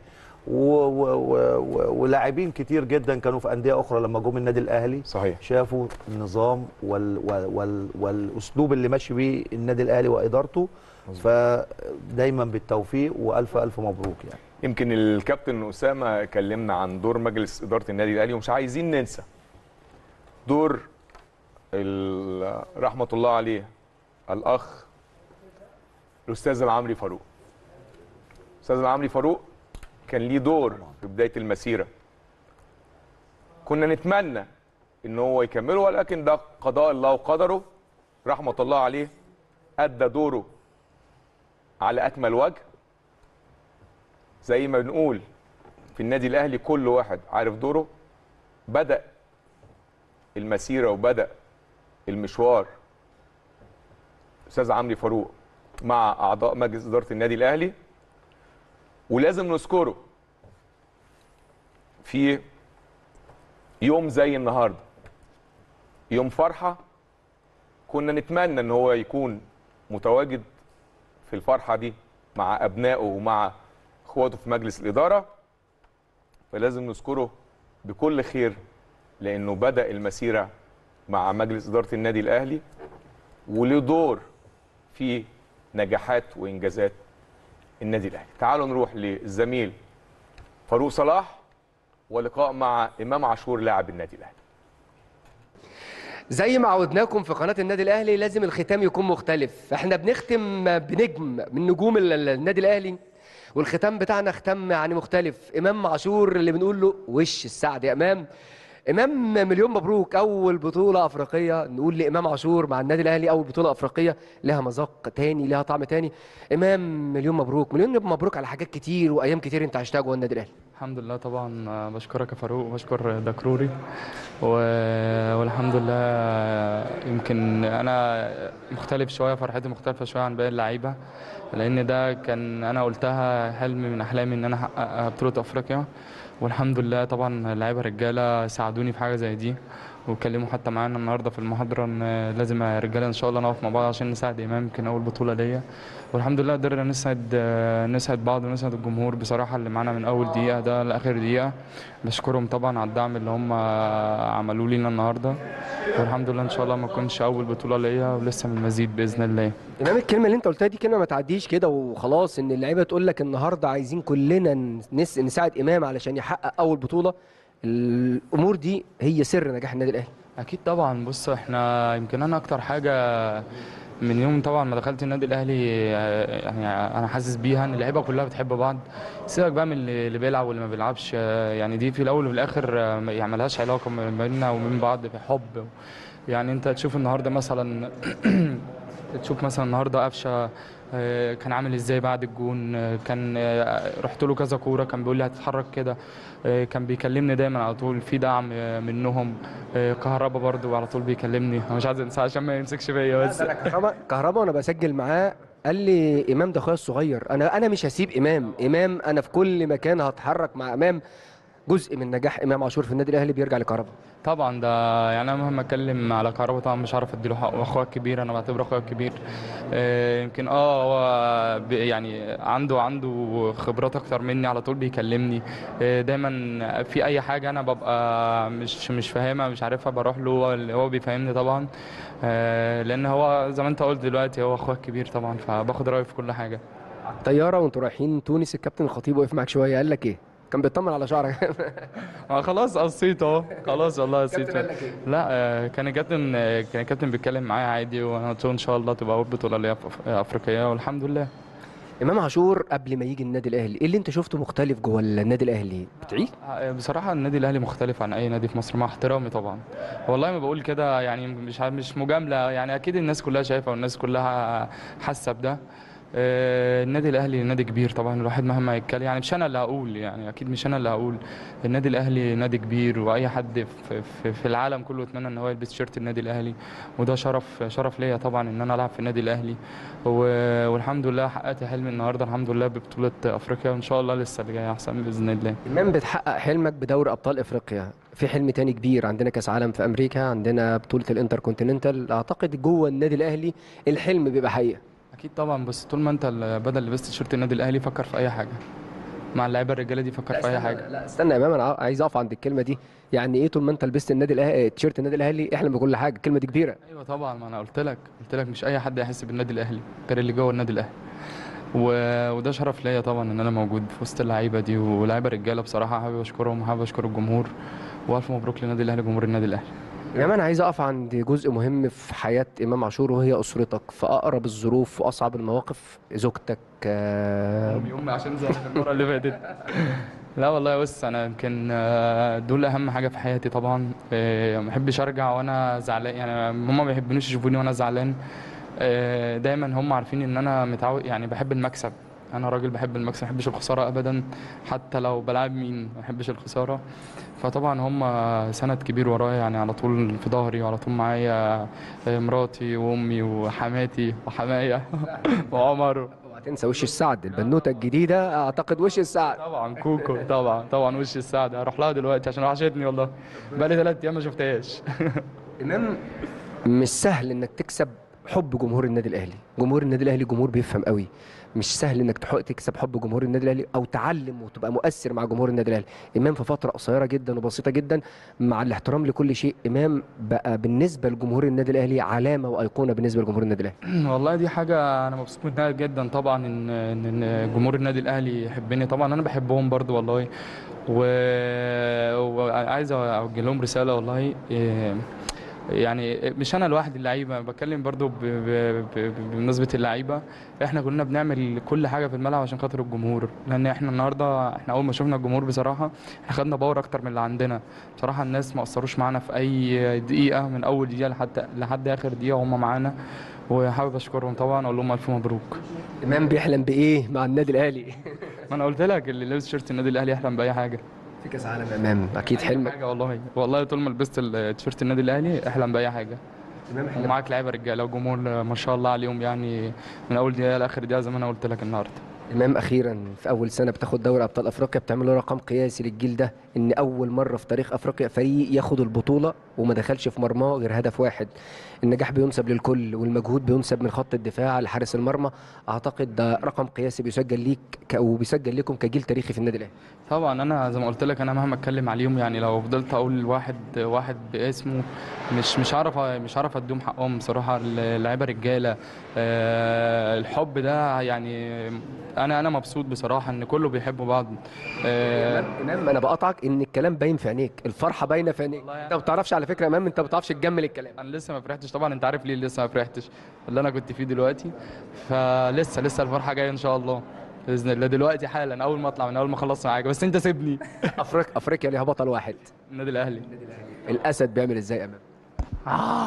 ولاعبين كتير جدا كانوا في انديه اخرى لما جم النادي الاهلي صحيح شافوا النظام وال وال وال والاسلوب اللي ماشي بيه النادي الاهلي وادارته. فدايما بالتوفيق والف الف مبروك. يعني يمكن الكابتن اسامه كلمنا عن دور مجلس اداره النادي الاهلي، ومش عايزين ننسى دور رحمه الله عليه الاخ الاستاذ العمري فاروق. الاستاذ العمري فاروق كان ليه دور في بدايه المسيره، كنا نتمنى ان هو يكمله، ولكن ده قضاء الله وقدره، رحمه الله عليه ادى دوره على اكمل وجه. زي ما بنقول في النادي الاهلي كل واحد عارف دوره. بدا المسيره وبدا المشوار استاذ عمرو فاروق مع اعضاء مجلس اداره النادي الاهلي، ولازم نذكره في يوم زي النهارده، يوم فرحه. كنا نتمنى ان هو يكون متواجد في الفرحه دي مع ابنائه ومع اخواته في مجلس الاداره، فلازم نذكره بكل خير لانه بدا المسيره مع مجلس اداره النادي الاهلي وله دور في نجاحات وانجازات النادي الاهلي. تعالوا نروح للزميل فاروق صلاح ولقاء مع امام عاشور لاعب النادي الاهلي. زي ما عودناكم في قناه النادي الاهلي لازم الختام يكون مختلف. احنا بنختم بنجم من نجوم النادي الاهلي، والختام بتاعنا ختام يعني مختلف. امام عاشور اللي بنقول له وش السعد يا امام. امام مليون مبروك، اول بطوله افريقيه نقول لامام عاشور مع النادي الاهلي، اول بطوله افريقيه لها مذاق تاني، لها طعم تاني. امام مليون مبروك، مليون مبروك على حاجات كتير وايام كتير انت عشتها جوه النادي الاهلي. الحمد لله طبعا، بشكرك يا فاروق وبشكر دكروري و... والحمد لله. يمكن انا مختلف شويه، فرحتي مختلفه شويه عن باقي اللعيبه، لان ده كان انا قلتها حلم من احلامي ان انا احقق بطوله افريقيا، والحمد لله طبعا اللعيبه رجاله ساعدوني في حاجه زي دي، واتكلموا حتى معانا النهارده في المحاضره ان لازم يا رجاله ان شاء الله نقف مع بعض عشان نساعد امام، يمكن اول بطوله ليا، والحمد لله قدرنا نسعد نسعد بعض ونسعد الجمهور بصراحه اللي معانا من اول دقيقه ده لاخر دقيقه. بشكرهم طبعا على الدعم اللي هم عملوه لينا النهارده، والحمد لله ان شاء الله ما تكونش اول بطوله ليا ولسه من المزيد باذن الله. امام الكلمه اللي انت قلتها دي كلمه ما تعديش كده وخلاص، ان اللعيبه تقول لك النهارده عايزين كلنا نس نساعد امام علشان يحقق اول بطوله. الامور دي هي سر نجاح النادي الاهلي. اكيد طبعا. بص احنا يمكن انا اكتر حاجه من يوم طبعا ما دخلت النادي الاهلي يعني انا حاسس بيها ان اللعيبه كلها بتحب بعض. سيبك بقى من اللي بيلعب واللي ما بيلعبش، يعني دي في الاول وفي الاخر يعني مالهاش علاقه بيننا وبين بعض في حب. يعني انت تشوف النهارده مثلا تشوف مثلا النهارده قفشه كان عامل ازاي بعد الجون، كان رحت له كذا كوره كان بيقول لي هتتحرك كده، كان بيكلمني دايما على طول في دعم منهم. كهربا برضو على طول بيكلمني، انا مش عايز انساه عشان ما يمسكش فيا. بس كهربا كهربا وانا بسجل معاه قال لي امام ده اخويا الصغير، انا انا مش هسيب امام امام انا في كل مكان هتحرك مع امام. جزء من نجاح امام عاشور في النادي الاهلي بيرجع لكهربا. طبعا ده يعني انا مهما اتكلم على كهربا طبعا مش عارف اديله حقه، اخويا الكبير انا بعتبره اخويا الكبير. يمكن اه هو يعني عنده عنده خبرات اكتر مني، على طول بيكلمني دايما في اي حاجه انا ببقى مش مش فاهمها مش عارفها بروح له، هو بيفهمني طبعا، لان هو زي ما انت قلت دلوقتي هو اخويا الكبير طبعا، فباخد رايه في كل حاجه. الطياره وانتوا رايحين تونس الكابتن الخطيب وقف معاك شويه قال لك ايه؟ كان بيطمن على شعرك. خلاص قصيت اهو، خلاص والله قصيت. لا كان الكابتن كان الكابتن بيتكلم معايا عادي، وانا قلت له ان شاء الله تبقى اول بطوله ليا افريقيه والحمد لله. امام عاشور قبل ما يجي النادي الاهلي ايه اللي انت شفته مختلف جوه النادي الاهلي؟ بتعيد؟ بصراحه النادي الاهلي مختلف عن اي نادي في مصر مع احترامي طبعا، والله ما بقول كده يعني مش مش مجامله، يعني اكيد الناس كلها شايفه والناس كلها حاسه بده. آه، النادي الاهلي نادي كبير طبعا، الواحد مهما يتكلم يعني مش انا اللي هقول، يعني اكيد مش انا اللي هقول. النادي الاهلي نادي كبير، واي حد في, في, في العالم كله يتمنى ان هو يلبس تيشيرت النادي الاهلي، وده شرف شرف ليا طبعا ان انا العب في النادي الاهلي. والحمد لله حققت حلمي النهارده الحمد لله ببطوله افريقيا، وان شاء الله لسه اللي جاي احسن باذن الله. من بتحقق حلمك بدوري ابطال افريقيا، في حلم تاني كبير، عندنا كاس عالم في امريكا، عندنا بطوله الانتر كونتيننتال، اعتقد جوه النادي الاهلي الحلم بيبقى حقيقه. اكيد طبعا، بس طول ما انت بدل لبست تيشيرت النادي الاهلي فكر في اي حاجه، مع اللعيبه الرجاله دي فكر في اي حاجه. لا استنى يا امام، انا عايز اقف عند الكلمه دي. يعني ايه طول ما انت لبست النادي الاهلي تيشيرت النادي الاهلي احلم بكل حاجه؟ الكلمه دي كبيره. ايوه طبعا، ما انا قلت لك قلت لك مش اي حد يحس بالنادي الاهلي غير اللي جوه النادي الاهلي، و... وده شرف ليا طبعا ان انا موجود في وسط اللعيبه دي، ولاعيبه رجاله بصراحه حابب اشكرهم وحابب اشكر الجمهور، والف مبروك للنادي الاهلي جمهور النادي الاهلي. يا مان، عايز اقف عند جزء مهم في حياه امام عاشور، وهي اسرتك في اقرب الظروف واصعب المواقف. زوجتك آه امي امي عشان زعلت المره اللي فاتت. لا والله بص، انا يمكن دول اهم حاجه في حياتي طبعا. ما بحبش ارجع وانا زعلان، يعني هم ما بيحبونيش يشوفوني وانا زعلان. دايما هم عارفين ان انا متعود، يعني بحب المكسب، انا راجل بحب المكسب، ما بحبش الخساره ابدا، حتى لو بلعب مين ما بحبش الخساره. فطبعا هم سند كبير ورايا، يعني على طول في ظهري وعلى طول معايا، مراتي وامي وحماتي وحمايا وعمر. اوعى تنسى وش السعد، البنوته الجديده اعتقد وش السعد. طبعا كوكو، طبعا طبعا وش السعد، هروح لها دلوقتي عشان وحشتني والله، بقالي ثلاث ايام ما شفتهاش. امام، مش سهل انك تكسب حب جمهور النادي الاهلي، جمهور النادي الاهلي جمهور بيفهم قوي، مش سهل انك تكسب حب جمهور النادي الاهلي او تعلم وتبقى مؤثر مع جمهور النادي الاهلي. امام في فتره قصيره جدا وبسيطه جدا، مع الاحترام لكل شيء، امام بقى بالنسبه لجمهور النادي الاهلي علامه وايقونه بالنسبه لجمهور النادي الاهلي. والله دي حاجه انا مبسوط منها جدا طبعا، ان ان جمهور النادي الاهلي يحبني، طبعا انا بحبهم برضو والله، وعايز اوجه لهم رساله والله. يعني مش انا لوحدي، اللعيبه بتكلم برضو بمناسبه اللعيبه، احنا كلنا بنعمل كل حاجه في الملعب عشان خاطر الجمهور، لان احنا النهارده احنا اول ما شفنا الجمهور بصراحه احنا خدنا باور اكتر من اللي عندنا بصراحه. الناس ما قصروش معانا في اي دقيقه، من اول دقيقه لحد لحد اخر دقيقه هم معانا، وحابب اشكرهم طبعا، اقول لهم الف مبروك. امام بيحلم بايه مع النادي الاهلي؟ ما انا قلت لك اللي لابس تيشيرت النادي الاهلي يحلم باي حاجه. في كاس عالم امام اكيد حلمك حاجه والله، والله طول ما لبست التيشيرت النادي الاهلي احلم باي حاجه. ومعاك لعيبه رجاله وجمهور ما شاء الله عليهم، يعني من اول دقيقه لاخر دقيقه زي ما انا قلت لك النهارده. امام، اخيرا في اول سنه بتاخد دوري ابطال افريقيا، بتعملوا رقم قياسي للجيل ده، ان اول مره في تاريخ افريقيا فريق ياخد البطوله وما دخلش في مرماه غير هدف واحد. النجاح بينسب للكل، والمجهود بينسب من خط الدفاع لحارس المرمى. اعتقد ده رقم قياسي بيسجل ليك وبيسجل لكم كجيل تاريخي في النادي الاهلي. طبعا انا زي ما قلت لك، انا مهما اتكلم عليهم، يعني لو فضلت اقول واحد واحد باسمه مش مش عارف مش عارف اديهم حقهم بصراحه. اللعيبه رجاله، أه الحب ده، يعني انا انا مبسوط بصراحه ان كله بيحب بعض. أه امام، انا بقطعك ان الكلام باين في عينيك، الفرحه باينه في عينيك. انت ما بتعرفش على فكره يا امام، انت ما بتعرفش تجمل الكلام. انا لسه ما فرحتش طبعا، انت عارف ليه لسه ما فرحتش، اللي انا كنت فيه دلوقتي، فلسه لسه الفرحه جايه ان شاء الله باذن الله دلوقتي حالا، اول ما اطلع من اول ما اخلص معاك، بس انت سيبني. افريقيا افريقيا ليها بطل واحد، النادي الاهلي. الاسد بيعمل ازاي يا امام؟ آه.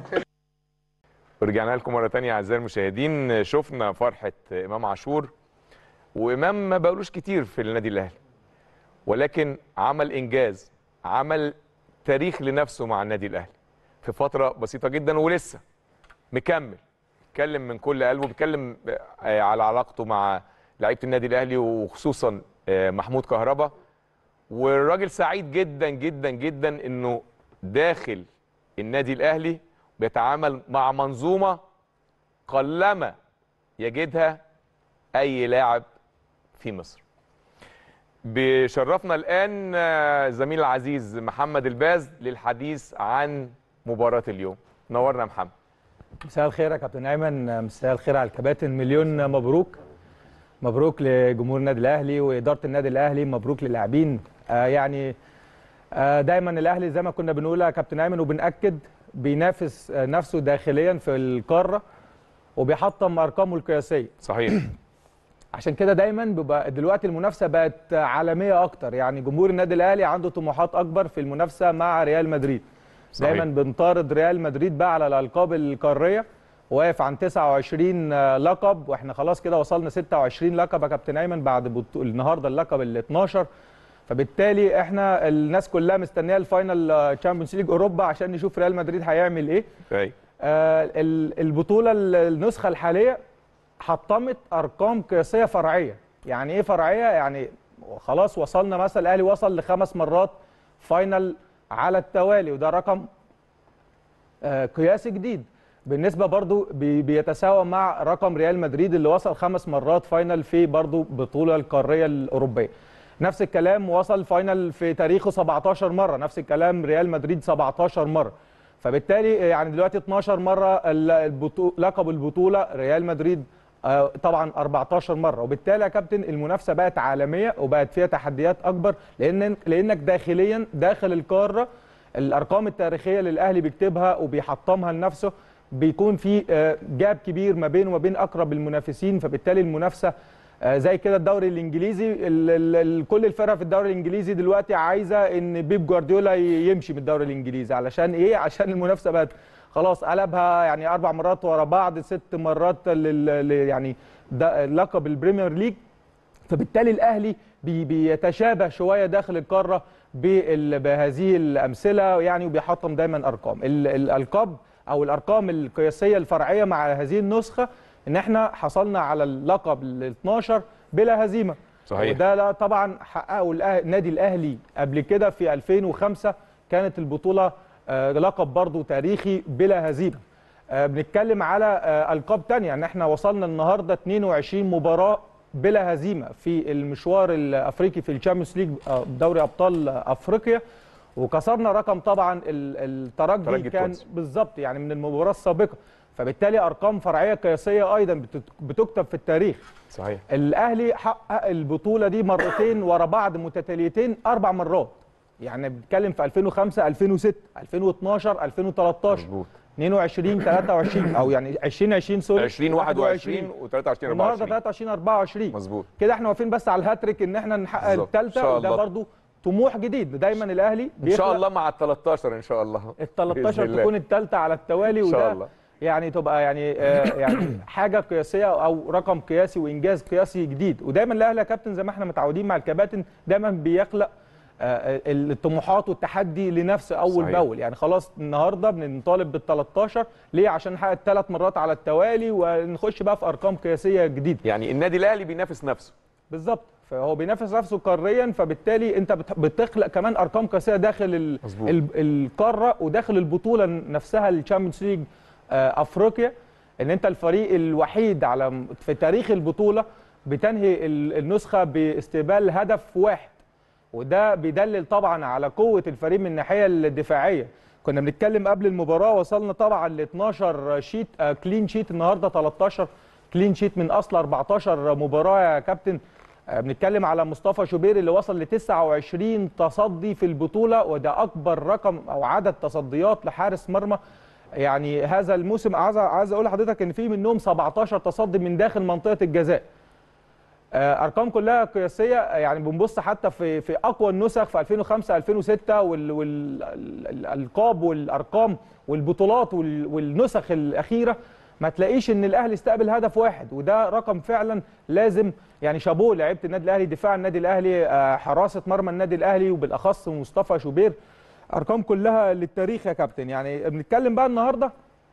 ورجعنا لكم مره ثانيه اعزائي المشاهدين. شفنا فرحه امام عاشور، وامام ما بقولوش كتير في النادي الاهلي، ولكن عمل انجاز، عمل تاريخ لنفسه مع النادي الاهلي في فتره بسيطه جدا، ولسه مكمل، بيتكلم من كل قلبه، بيتكلم على علاقته مع لعيبه النادي الاهلي وخصوصا محمود كهربا. والراجل سعيد جدا جدا جدا انه داخل النادي الاهلي بيتعامل مع منظومه قلما يجدها اي لاعب في مصر. بيشرفنا الان زميل العزيز محمد الباز للحديث عن مباراه اليوم. نورنا محمد. مساء الخير يا كابتن ايمن، مساء الخير على الكباتن، مليون مبروك. مبروك لجمهور النادي الاهلي واداره النادي الاهلي، مبروك للاعبين. آه يعني آه دايما الاهلي زي ما كنا بنقول يا كابتن ايمن وبنأكد، بينافس آه نفسه داخليا في القاره وبيحطم ارقامه القياسيه. صحيح. عشان كده دايما بيبقى دلوقتي المنافسه بقت عالميه اكتر، يعني جمهور النادي الاهلي عنده طموحات اكبر في المنافسه مع ريال مدريد. صحيح. دايما بنطارد ريال مدريد بقى على الالقاب القاريه، واقف عن تسعة وعشرين لقب، واحنا خلاص كده وصلنا ستة وعشرين لقب يا كابتن ايمن بعد بطو... النهارده اللقب ال اتناشر. فبالتالي احنا الناس كلها مستنيه الفاينل تشامبيونز ليج اوروبا عشان نشوف ريال مدريد هيعمل ايه. ايوه آه البطوله النسخه الحاليه حطمت ارقام قياسيه فرعيه. يعني ايه فرعيه؟ يعني خلاص وصلنا مثلا الاهلي وصل لخمس مرات فاينل على التوالي، وده رقم آه قياسي جديد. بالنسبه برضو بي بيتساوى مع رقم ريال مدريد اللي وصل خمس مرات فاينل في برضو بطوله القاريه الاوروبيه. نفس الكلام وصل فاينل في تاريخه سبعتاشر مره، نفس الكلام ريال مدريد سبعتاشر مره. فبالتالي يعني دلوقتي اتناشر مره البطولة لقب البطوله، ريال مدريد آه طبعا اربعتاشر مره. وبالتالي يا كابتن المنافسه بقت عالميه وبقت فيها تحديات اكبر، لان لانك داخليا داخل القاره الارقام التاريخيه اللي الاهلي بيكتبها وبيحطمها لنفسه بيكون في آه جاب كبير ما بينه وما بين اقرب المنافسين. فبالتالي المنافسه آه زي كده الدوري الانجليزي، ال ال ال كل الفرق في الدوري الانجليزي دلوقتي عايزه ان بيب جوارديولا يمشي من الدوري الانجليزي. علشان ايه؟ عشان المنافسه بقت خلاص قلبها يعني اربع مرات ورا بعض، ست مرات لل يعني لقب البريمير ليج. فبالتالي الاهلي بي بيتشابه شويه داخل القاره بهذه الامثله يعني، وبيحطم دايما ارقام الالقاب او الارقام القياسيه الفرعيه مع هذه النسخه، ان احنا حصلنا على اللقب ال اتناشر بلا هزيمه. صحيح. وده طبعا حققه النادي الاهلي قبل كده في ألفين وخمسة، كانت البطوله آه لقب برضو تاريخي بلا هزيمه. آه بنتكلم على آه القاب ثانيه، ان احنا وصلنا النهارده اتنين وعشرين مباراه بلا هزيمه في المشوار الافريقي في الشامبيونز ليج دوري ابطال افريقيا، وكسرنا رقم طبعا الترجي كان بالظبط يعني من المباراه السابقه. فبالتالي ارقام فرعيه قياسيه ايضا بتكتب في التاريخ. صحيح. الاهلي حقق البطوله دي مرتين ورا بعض متتاليتين اربع مرات، يعني بنتكلم في ألفين وخمسة ألفين وستة ألفين واتناشر ألفين وتلتاشر مظبوط اتنين وعشرين تلاتة وعشرين او يعني عشرين عشرين سوري عشرين واحد وعشرين وتلاتة وعشرين اربعة وعشرين النهارده تلاتة وعشرين اربعة وعشرين مظبوط كده. احنا واقفين بس على الهاتريك ان احنا نحقق الثالثه، وده برضو طموح جديد. دايما الاهلي ان شاء الله مع ال تلتاشر ان شاء الله ال تلتاشر تكون الثالثه على التوالي، وده إن شاء الله. يعني تبقى يعني آه يعني حاجه قياسيه او رقم قياسي وانجاز قياسي جديد. ودايما الاهلي يا كابتن زي ما احنا متعودين مع الكباتن دايما بيخلق آه الطموحات والتحدي لنفسه اول صحيح. باول. يعني خلاص النهارده بنطالب بال تلتاشر ليه؟ عشان نحقق ثلاث مرات على التوالي ونخش بقى في ارقام قياسيه جديده. يعني النادي الاهلي بينافس نفسه بالظبط، فهو بينافس نفسه قاريا، فبالتالي انت بتخلق كمان ارقام قياسيه داخل ال ال القاره وداخل البطوله نفسها الشامبيونز ليج افريقيا، ان انت الفريق الوحيد على في تاريخ البطوله بتنهي النسخه باستقبال هدف واحد، وده بيدلل طبعا على قوه الفريق من الناحيه الدفاعيه. كنا بنتكلم قبل المباراه وصلنا طبعا ل اتناشر شيت كلين شيت، النهارده تلتاشر كلين شيت من اصل اربعتاشر مباراه يا كابتن. بنتكلم على مصطفى شوبير اللي وصل ل تسعة وعشرين تصدي في البطوله، وده اكبر رقم او عدد تصديات لحارس مرمى يعني هذا الموسم. عايز عايز اقول لحضرتك ان في منهم سبعتاشر تصدي من داخل منطقه الجزاء. ارقام كلها قياسيه، يعني بنبص حتى في في اقوى النسخ في ألفين وخمسة ألفين وستة والالقاب والارقام والبطولات والنسخ الاخيره ما تلاقيش ان الاهلي استقبل هدف واحد، وده رقم فعلا لازم يعني شابوه لعيبه النادي الاهلي، دفاع النادي الاهلي، حراسه مرمى النادي الاهلي وبالاخص مصطفى شوبير. ارقام كلها للتاريخ يا كابتن. يعني بنتكلم بقى النهارده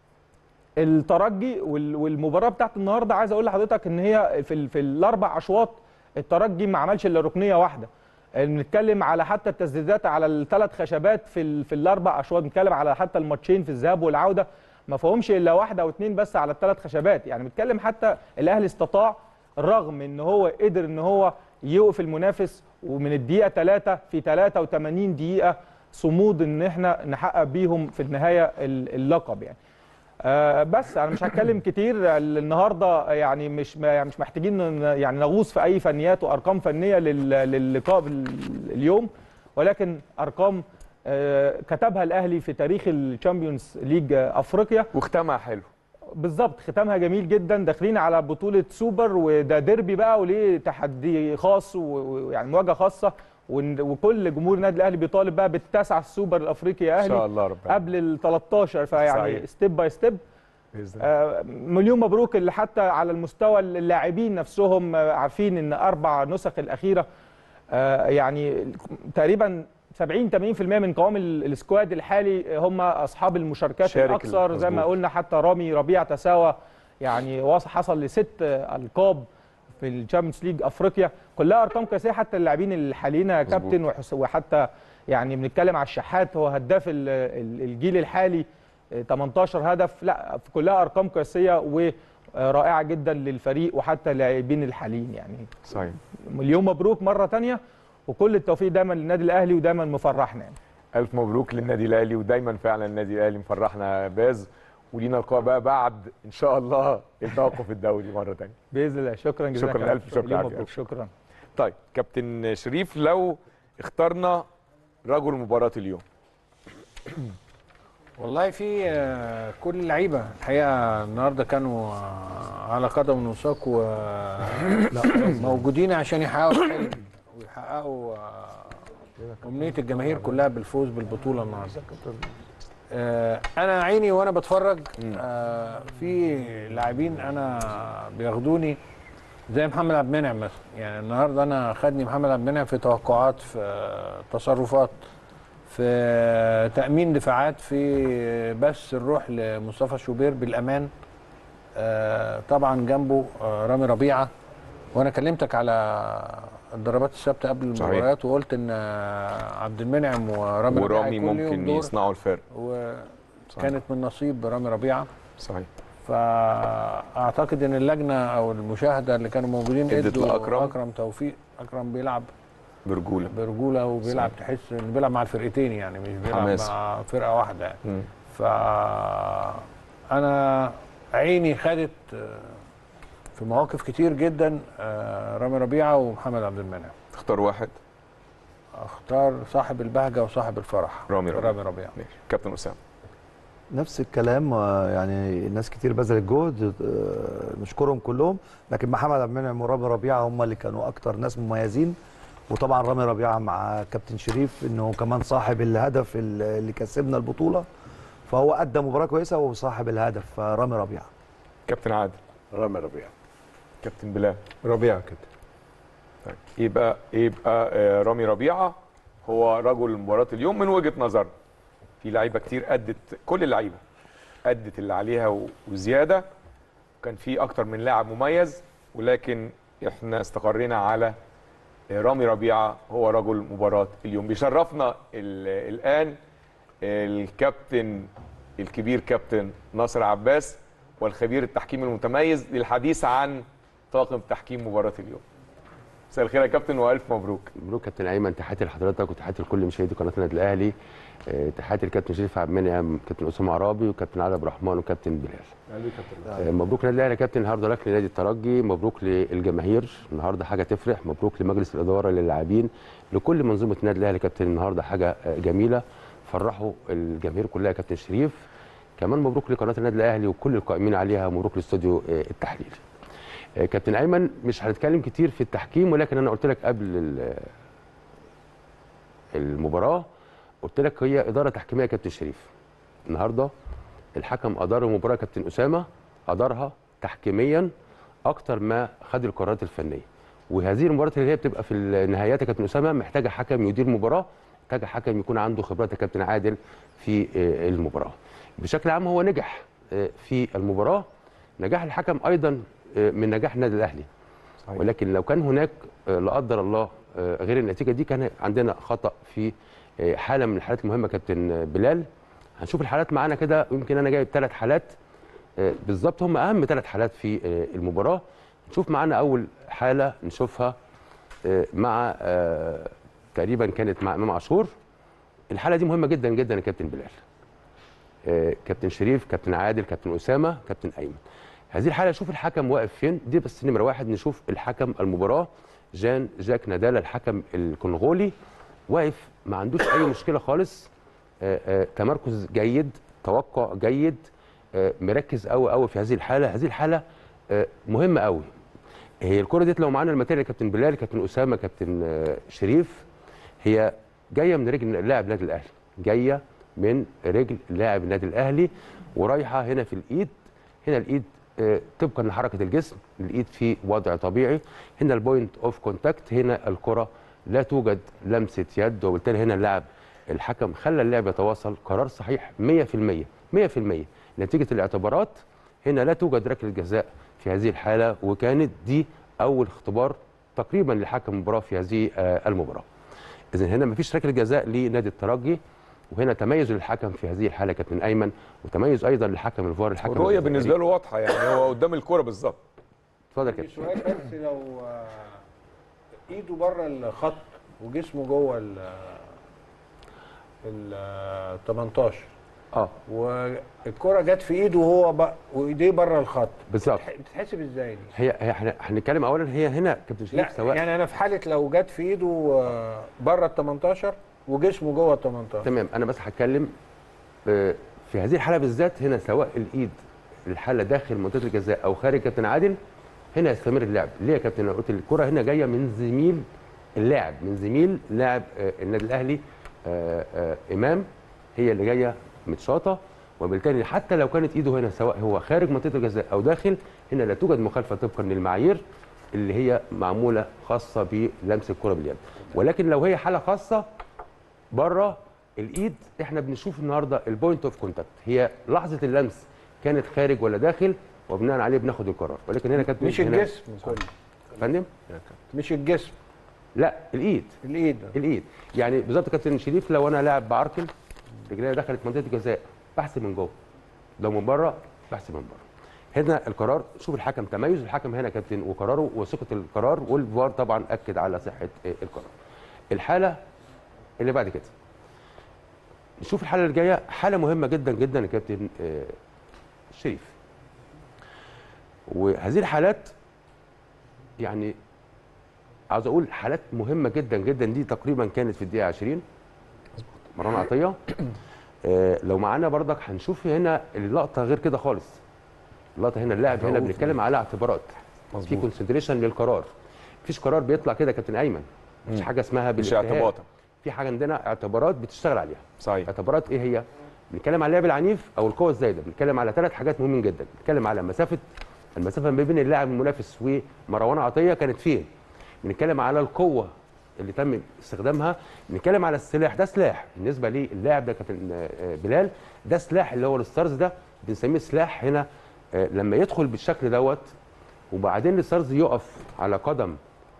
الترجي والمباراه بتاعت النهارده، عايز اقول لحضرتك ان هي في في الاربع اشواط الترجي ما عملش الا ركنيه واحده. بنتكلم على حتى التسديدات على الثلاث خشبات في في الاربع اشواط، بنتكلم على حتى الماتشين في الذهاب والعوده ما فيهمش الا واحده او اثنين بس على الثلاث خشبات. يعني بنتكلم حتى الاهلي استطاع رغم ان هو قدر ان هو يوقف المنافس ومن الدقيقه ثلاثة في ثلاثة وثمانين دقيقه صمود ان احنا نحقق بيهم في النهايه اللقب يعني. آه بس انا مش هتكلم كتير النهارده، يعني مش يعني مش محتاجين يعني نغوص في اي فنيات وارقام فنيه للقاء اليوم، ولكن ارقام آه كتبها الاهلي في تاريخ الشامبيونز ليج افريقيا وختمها حلو بالظبط. ختامها جميل جدا، داخلين على بطوله سوبر وده ديربي بقى وليه تحدي خاص ويعني مواجهه خاصه، وكل جمهور النادي الاهلي بيطالب بقى بالتاسعه السوبر الافريقي يا اهلي ان شاء الله ربنا قبل ال تلتاشر، فيعني ستيب باي ستيب آه مليون مبروك. اللي حتى على المستوى اللاعبين نفسهم آه عارفين ان اربع نسخ الاخيره آه يعني تقريبا سبعين ثمانين بالمئة من قوام السكواد الحالي هم اصحاب المشاركات الاكثر. زي ما قلنا حتى رامي ربيع تساوى يعني حصل لست القاب في الشامبيونز ليج افريقيا، كلها ارقام قياسيه. حتى اللاعبين الحاليين يا كابتن، وحتى يعني بنتكلم على الشحات هو هداف الجيل الحالي تمنتاشر هدف، لا كلها ارقام قياسيه ورائعه جدا للفريق وحتى اللاعبين الحاليين يعني. صحيح. مليون مبروك مره ثانيه، وكل التوفيق دايما للنادي الاهلي ودايما مفرحنا يعني. الف مبروك للنادي الاهلي، ودايما فعلا النادي الاهلي مفرحنا باز، ولينا لقاء بقى بعد ان شاء الله التوقف الدولي مره ثانيه باذن الله. شكرا جزيلا. شكرا الف شكرا. مبروك. شكرا. طيب كابتن شريف، لو اخترنا رجل مباراه اليوم. والله في كل اللعيبه الحقيقه النهارده كانوا على قدم وساق وموجودين عشان يحققوا الحلم ويحققوا امنيه الجماهير كلها بالفوز بالبطوله النهارده. انا عيني وانا بتفرج في لاعبين انا بياخدوني زي محمد عبد المنعم مثلا. يعني النهارده انا خدني محمد عبد المنعم في توقعات، في تصرفات، في تأمين دفاعات، في بس الروح لمصطفى شوبير بالأمان. آه طبعا جنبه آه رامي ربيعة، وأنا كلمتك على الضربات الثابتة قبل المباريات وقلت إن عبد المنعم ورامي ربيعة ورامي ممكن يصنعوا الفرق، وكانت من نصيب رامي ربيعة. صحيح. فأعتقد إن اللجنة أو المشاهدة اللي كانوا موجودين ادوا أكرم. أكرم توفيق. أكرم بيلعب برجوله برجوله وبيلعب صحيح. تحس انه بيلعب مع الفرقتين يعني، مش بيلعب حماس. مع فرقه واحده يعني. م. فانا عيني خدت في مواقف كتير جدا رامي ربيعه ومحمد عبد المنعم. اختار واحد. اختار صاحب البهجه وصاحب الفرح رامي ربيعه. رامي ربيعه. كابتن اسامه. نفس الكلام، يعني ناس كتير بذلت جهد نشكرهم كلهم، لكن محمد عبد المنعم ورامي ربيعه هم اللي كانوا اكتر ناس مميزين. وطبعا رامي ربيعه مع كابتن شريف انه كمان صاحب الهدف اللي كسبنا البطوله، فهو ادى مباراه كويسه وصاحب الهدف رامي ربيعه. كابتن عادل. رامي ربيعه. كابتن بلال. ربيعه كده. طيب يبقى يبقى رامي ربيعه هو رجل مباراه اليوم من وجهه نظرنا. في لعيبه كتير ادت، كل اللعيبه ادت اللي عليها وزياده، كان في اكتر من لاعب مميز، ولكن احنا استقرينا على رامي ربيعه هو رجل مباراه اليوم. بيشرفنا الان الكابتن الكبير كابتن ناصر عباس والخبير التحكيم المتميز للحديث عن طاقم تحكيم مباراه اليوم. مساء الخير يا كابتن والف مبروك. مبروك كابتن ايمن، تحياتي لحضرتك وتحياتي لكل مشاهدي قناه النادي الاهلي. تحياتي لكابتن شريف عبد المنعم، كابتن اسامه عرابي، وكابتن علي عبد الرحمن، وكابتن بلال. مبروك للنادي الاهلي يا كابتن، النهارده لك لنادي الترجي، مبروك للجماهير، النهارده حاجه تفرح، مبروك لمجلس الاداره، للاعبين، لكل منظومه النادي الاهلي يا كابتن، النهارده حاجه جميله، فرحوا الجماهير كلها يا كابتن شريف. كمان مبروك لقناه النادي الاهلي وكل القائمين عليها، مبروك لاستوديو التحليل. كابتن ايمن، مش هنتكلم كتير في التحكيم، ولكن انا قلت لك قبل المباراه، قلت لك هي اداره تحكيميه يا كابتن شريف. النهارده الحكم ادار المباراه كابتن اسامه، ادارها تحكيميا اكتر ما خد القرارات الفنيه. وهذه المباريات اللي هي بتبقى في النهايات يا كابتن اسامه محتاجه حكم يدير مباراه، محتاجه حكم يكون عنده خبرات يا كابتن عادل في المباراه. بشكل عام هو نجح في المباراه، نجاح الحكم ايضا من نجاح النادي الاهلي. صحيح. ولكن لو كان هناك لا قدر الله غير النتيجه دي، كان عندنا خطا في حاله من الحالات المهمه. كابتن بلال، هنشوف الحالات معانا كده، يمكن انا جايب ثلاث حالات بالظبط، هم اهم ثلاث حالات في المباراه. نشوف معانا اول حاله نشوفها مع تقريبا كانت مع امام عاشور. الحاله دي مهمه جدا جدا يا كابتن بلال، كابتن شريف، كابتن عادل، كابتن اسامه، كابتن ايمن. هذه الحاله شوف الحكم واقف فين، دي بس نمره واحد. نشوف الحكم المباراه جان جاك نادالا، الحكم الكونغولي، واقف ما عندوش اي مشكله خالص، آآ آآ تمركز جيد، توقع جيد، مركز قوي قوي في هذه الحاله. هذه الحاله مهمه قوي. هي الكره ديت لو معانا الماتيريال كابتن بلال، كابتن اسامه، كابتن شريف، هي جايه من رجل لاعب النادي الاهلي، جايه من رجل لاعب النادي الاهلي ورايحه هنا في الايد هنا الايد آه، طبقا لحركه الجسم، الايد في وضع طبيعي. هنا البوينت اوف كونتاكت، هنا الكره لا توجد لمسه يد، وبالتالي هنا اللاعب الحكم خلى اللاعب يتواصل. قرار صحيح مية في المية مية في المية نتيجه الاعتبارات. هنا لا توجد ركله جزاء في هذه الحاله، وكانت دي اول اختبار تقريبا لحكم المباراه في هذه آه، المباراه. اذا هنا مفيش ركله جزاء لنادي الترجي، وهنا تميز للحكم في هذه الحاله كابتن ايمن، وتميز ايضا لحكم الفار. الحكم الرؤيه بالنسبه له واضحه، يعني هو قدام الكوره بالظبط. اتفضل يا كابتن. سؤال بس، لو آه، ايده بره الخط وجسمه جوه ال ال تمنتاشر، اه والكره جت في ايده وهو ب... وايديه بره الخط، بالظبط بتتحسب ازاي دي؟ هي هي احنا هنتكلم اولا، هي هنا كابتن شريف لا سواء يعني انا في حاله لو جت في ايده آه، بره ال تمنتاشر وجسمه جوه ال تمنتاشر. تمام، انا بس هتكلم آه، في هذه الحاله بالذات. هنا سواء الايد الحاله داخل منطقه الجزاء او خارج كابتن عادل، هنا يستمر اللعب. ليه يا كابتن؟ انا قلت الكره هنا جايه من زميل اللاعب، من زميل لاعب آه، النادي الاهلي آه، آه، امام، هي اللي جايه متشاطه، وبالتالي حتى لو كانت ايده هنا سواء هو خارج منطقه الجزاء او داخل، هنا لا توجد مخالفه طبقا للمعايير اللي هي معموله خاصه بلمس الكره باليد. ولكن لو هي حاله خاصه بره الايد، احنا بنشوف النهارده البوينت اوف كونتاكت، هي لحظه اللمس كانت خارج ولا داخل، وبناء عليه بناخد القرار. ولكن هنا كانت مش الجسم كله فندم، مش الجسم، لا الايد الايد الايد يعني بالظبط كابتن شريف. لو انا لاعب بعركل رجليا دخلت منطقه الجزاء بحسب من جوه، لو من بره بحسب من بره. هنا القرار، شوف الحكم، تميز الحكم هنا كابتن وقراره وثقه القرار، والفار طبعا اكد على صحه القرار. الحاله اللي بعد كده نشوف الحاله اللي جايه، حاله مهمه جدا جدا يا كابتن شريف. وهذه الحالات يعني عاوز اقول حالات مهمه جدا جدا، دي تقريبا كانت في الدقيقه عشرين مروان عطيه. آه لو معانا بردك هنشوف هنا اللقطه غير كده خالص. اللقطه هنا اللاعب هنا بنتكلم على اعتبارات، في كونسنتريشن للقرار. مفيش قرار بيطلع كده يا كابتن ايمن، مفيش حاجه اسمها بالاجتهاد، في حاجه عندنا اعتبارات بتشتغل عليها. صحيح. اعتبارات ايه هي؟ بنتكلم على اللعب العنيف او القوه الزايده. بنتكلم على ثلاث حاجات مهمين جدا. بنتكلم على مسافه المسافه ما بين اللاعب المنافس ومروان عطيه كانت فين. بنتكلم على القوه اللي تم استخدامها. بنتكلم على السلاح، ده سلاح بالنسبه للاعب ده كابتن بلال، ده سلاح اللي هو الستارز، ده بنسميه سلاح. هنا لما يدخل بالشكل دوت وبعدين الستارز يقف على قدم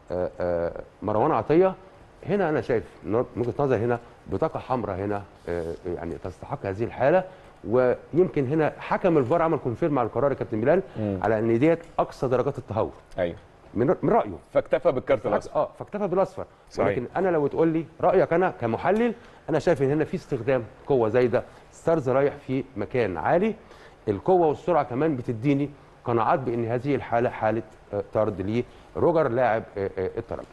مروان عطيه، هنا انا شايف من وجهه نظري هنا بطاقه حمراء هنا يعني تستحق هذه الحاله. ويمكن هنا حكم الفار عمل كونفيرم على القرار يا كابتن بلال مم. على ان ديت اقصى درجات التهور. ايوه من من رايه، فاكتفى بالكارت الاصفر. اه فاكتفى بالاصفر. ولكن انا لو تقول لي رايك انا كمحلل، انا شايف ان هنا في استخدام قوه زايده، ستارز رايح في مكان عالي، القوه والسرعه كمان بتديني قناعات بان هذه الحاله حاله طرد لروجر لاعب الترجي.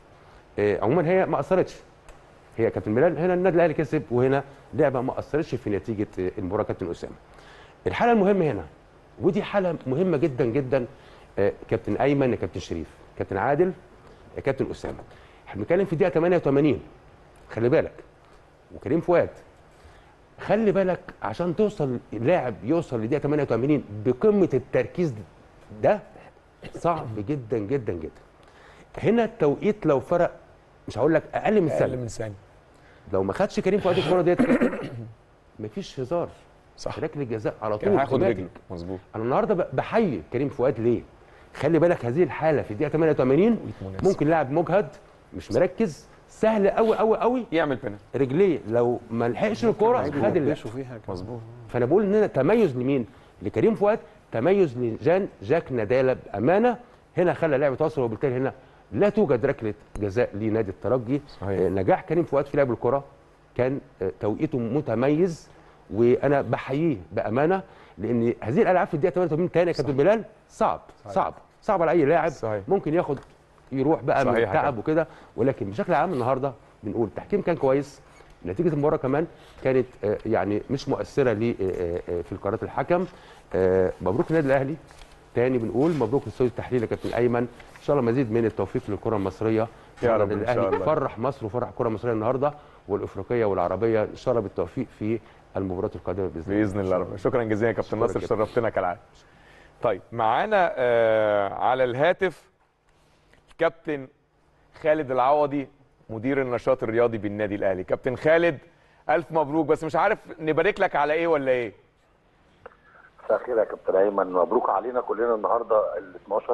عموما هي ما اثرتش، هي كابتن بلال هنا النادي الاهلي كسب، وهنا لعبه ما اثرتش في نتيجه المباراه كابتن اسامه. الحاله المهمه هنا، ودي حاله مهمه جدا جدا كابتن ايمن يا كابتن شريف، كابتن عادل يا كابتن اسامه. احنا بنتكلم في الدقيقه ثمانية وثمانين، خلي بالك، وكريم فؤاد خلي بالك عشان توصل اللاعب يوصل لدقيقه ثمانية وثمانين بقمه التركيز ده صعب جدا جدا جدا. هنا التوقيت لو فرق مش هقول لك اقل من ثانيه، اقل من ثانيه، لو ما خدش كريم فؤاد الكوره ديت مفيش هزار، صح، ركله الجزاء على طول هياخد رجله. مظبوط. انا النهارده بحيي كريم فؤاد ليه؟ خلي بالك هذه الحاله في الدقيقه ثمانية وثمانين ممكن لاعب مجهد مش مركز سهل قوي قوي قوي يعمل بينالتي، رجليه لو ما لحقش الكوره خد اللعب. مظبوط. فانا بقول ان هنا تميز لمين؟ لكريم فؤاد، تميز لجان جاك ندالة بامانه، هنا خلى لاعب يتواصل، وبالتالي هنا لا توجد ركله جزاء لنادي الترجي. صحيح. نجاح كريم فؤاد في لعب الكره كان توقيته متميز، وانا بحييه بامانه، لان هذه الالعاب في الدقيقه ثمانية وثمانين تاني يا كابتن بلال صعب. صحيح. صعب صعب على اي لاعب. صحيح. ممكن ياخد يروح بقى من تعب وكده، ولكن بشكل عام النهارده بنقول التحكيم كان كويس، نتيجه المباراه كمان كانت يعني مش مؤثره لي في القرارات الحكم. مبروك النادي الاهلي تاني، بنقول مبروك للاستوديو التحليلي يا كابتن ايمن، ان شاء الله مزيد من التوفيق للكره المصريه يا رب. ان شاء الله فرح مصر وفرح الكره المصريه النهارده والافريقيه والعربيه، ان شاء الله بالتوفيق في المباريات القادمه باذن الله. باذن الله. شكرا جزيلا يا كابتن ناصر، شرفتنا كالعاده. طيب معانا آه على الهاتف كابتن خالد العوضي مدير النشاط الرياضي بالنادي الاهلي. كابتن خالد الف مبروك، بس مش عارف نبارك لك على ايه ولا ايه؟ مساء الخير يا كابتن ايمن، مبروك علينا كلنا النهارده ال اتناشر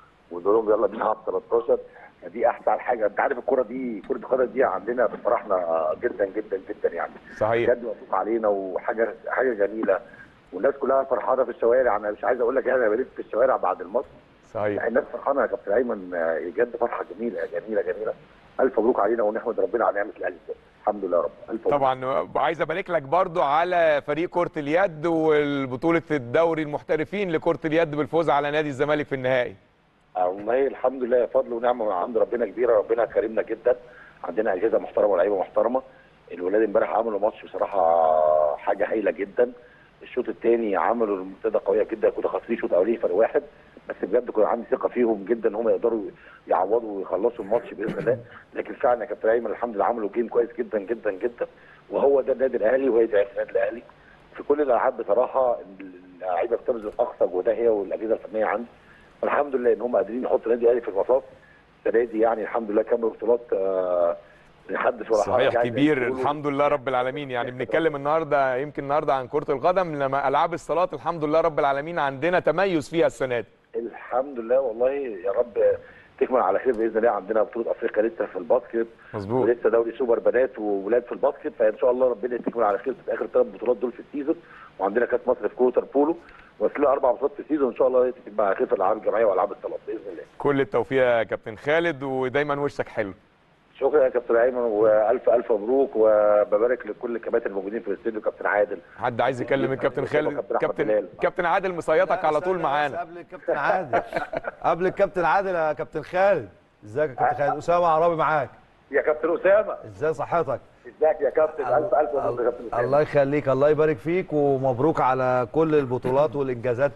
ودول يلا بينا على ال تلتاشر. دي احسن حاجه، انت عارف الكوره دي كره القدم دي عندنا بتفرحنا جدا جدا جدا يعني. صحيح. بجد مبروك علينا وحاجه حاجه جميله والناس كلها فرحانه في الشوارع. انا مش عايز اقول لك انا بلف في الشوارع بعد الماتش. صحيح. الناس فرحانه يا كابتن ايمن، بجد فرحه جميله جميله جميله. الف مبروك علينا ونحمد ربنا على نعمه الاهلي. الحمد لله يا رب. الف مبروك. طبعا عايز ابارك لك برضو على فريق كره اليد والبطوله الدوري المحترفين لكره اليد بالفوز على نادي الزمالك في النهائي. والله الحمد لله فضل ونعمه من عند ربنا كبيره، ربنا كرمنا جدا. عندنا اجهزه محترمه ولاعيبه محترمه. الولاد امبارح عملوا ماتش بصراحه حاجه هايله جدا. الشوط الثاني عملوا المنتدى قويه جدا، كنا خاسرين شوط اولاني فرق واحد، بس بجد كنت عندي ثقه فيهم جدا ان هم يقدروا يعوضوا ويخلصوا الماتش باذن الله. لكن فعلا يا كابتن ايمن الحمد لله عملوا جيم كويس جدا جدا جدا، وهو ده النادي الاهلي وهي دي النادي الاهلي في كل الالعاب. بصراحه اللعيبه بتبذل اقصى جهدها هي والاجهزه الفنيه عندي. الحمد لله ان هم قادرين يحطوا النادي الاهلي في المصاف السنه دي يعني. الحمد لله كم بطولات آه حدث ولا صحيح يعني كبير الحمد لله رب العالمين. يعني بنتكلم النهارده يمكن النهارده عن كره القدم، لما العاب الصالات الحمد لله رب العالمين عندنا تميز فيها السنه دي. الحمد لله والله يا رب تكمل على خير باذن الله. عندنا بطوله افريقيا لسه في الباسكت مظبوط، ولسه دوري سوبر بنات وولاد في الباسكت، فان شاء الله ربنا تكمل على خير في اخر ثلاث بطولات دول في السيزون. وعندنا كاس مصر في كوتر بولو، وصلنا اربع بطولات في السيزون ان شاء الله تكمل على خير في الالعاب الجماعيه والعاب الصالات باذن الله. كل التوفيق يا كابتن خالد ودايما وشك حلو. شكرا يا كابتن ايمن والف الف مبروك، وببارك لكل الكباتن الموجودين في الاستوديو. كابتن عادل، حد عايز يكلم الكابتن خالد؟ كابتن كابتن عادل مصيطك على طول معانا. قبل الكابتن عادل قبل الكابتن عادل يا كابتن خالد، ازيك يا كابتن خالد؟ اسامه عرابي معاك يا كابتن اسامه. ازاي صحتك؟ ازيك يا كابتن؟ الف الف مبروك يا كابتن اسامه. الله يخليك، الله يبارك فيك، ومبروك على كل البطولات والانجازات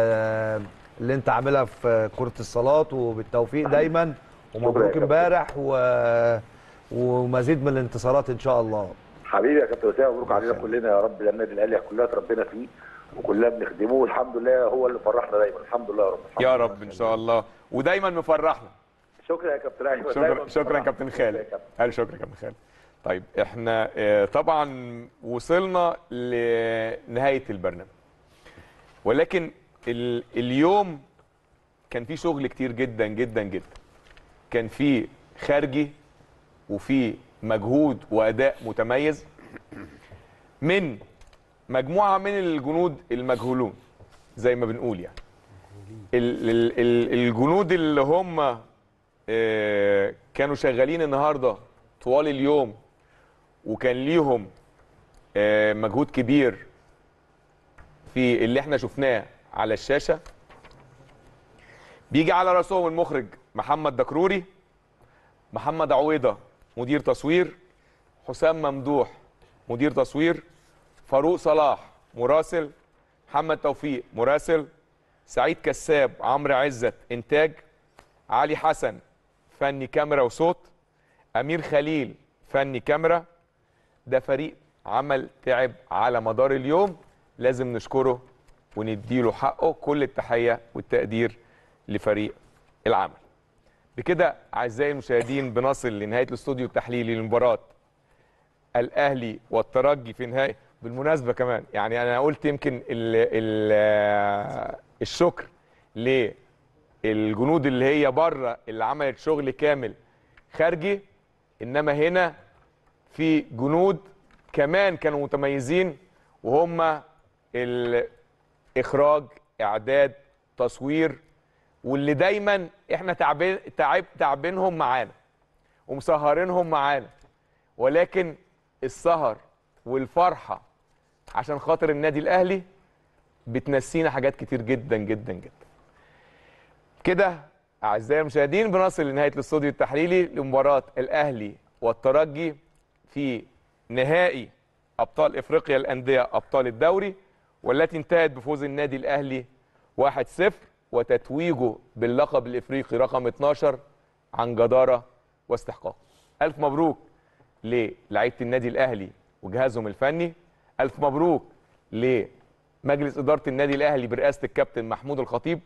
اللي انت عاملها في كره الصالات، وبالتوفيق دايما، ومبروك امبارح و... ومزيد من الانتصارات ان شاء الله. حبيبي يا كابتن اسامه، مبروك علينا كلنا يا رب. النادي الاهلي كلنا تربينا فيه وكلنا بنخدمه، والحمد لله هو اللي فرحنا دايما. الحمد لله يا رب. يا رب ان شاء الله، ودايما مفرحنا. شكرا يا كابتن ايمن. شكرا شكرا يا كابتن خالد. هل شكرا يا كابتن خالد. طيب احنا طبعا وصلنا لنهايه البرنامج، ولكن ال... اليوم كان في شغل كتير جدا جدا جدا. كان في خارجي وفي مجهود واداء متميز من مجموعه من الجنود المجهولون زي ما بنقول يعني. ال ال ال الجنود اللي هم آه كانوا شغالين النهارده طوال اليوم، وكان ليهم آه مجهود كبير في اللي احنا شفناه على الشاشه. بيجي على راسهم المخرج محمد دكروري، محمد عويضه مدير تصوير، حسام ممدوح مدير تصوير، فاروق صلاح مراسل، محمد توفيق مراسل، سعيد كساب، عمرو عزت انتاج، علي حسن فني كاميرا وصوت، امير خليل فني كاميرا. ده فريق عمل تعب على مدار اليوم، لازم نشكره ونديله حقه. كل التحيه والتقدير لفريق العمل. بكده اعزائي المشاهدين بنصل لنهايه الاستوديو التحليلي لمباراه الاهلي والترجي في نهائي. بالمناسبه كمان يعني انا قلت يمكن ال ال الشكر للجنود اللي هي بره اللي عملت شغل كامل خارجي، انما هنا في جنود كمان كانوا متميزين، وهم الاخراج، اعداد، تصوير، واللي دايما احنا تعبين تعب تعبينهم معانا ومسهرينهم معانا، ولكن السهر والفرحه عشان خاطر النادي الاهلي بتنسينا حاجات كتير جدا جدا جدا. كده اعزائي المشاهدين بنصل لنهايه الاستوديو التحليلي لمباراه الاهلي والترجي في نهائي ابطال افريقيا الانديه ابطال الدوري، والتي انتهت بفوز النادي الاهلي واحد صفر وتتويجه باللقب الافريقي رقم اتناشر عن جداره واستحقاق. الف مبروك للاعيبه النادي الاهلي وجهازهم الفني، الف مبروك مجلس اداره النادي الاهلي برئاسه الكابتن محمود الخطيب.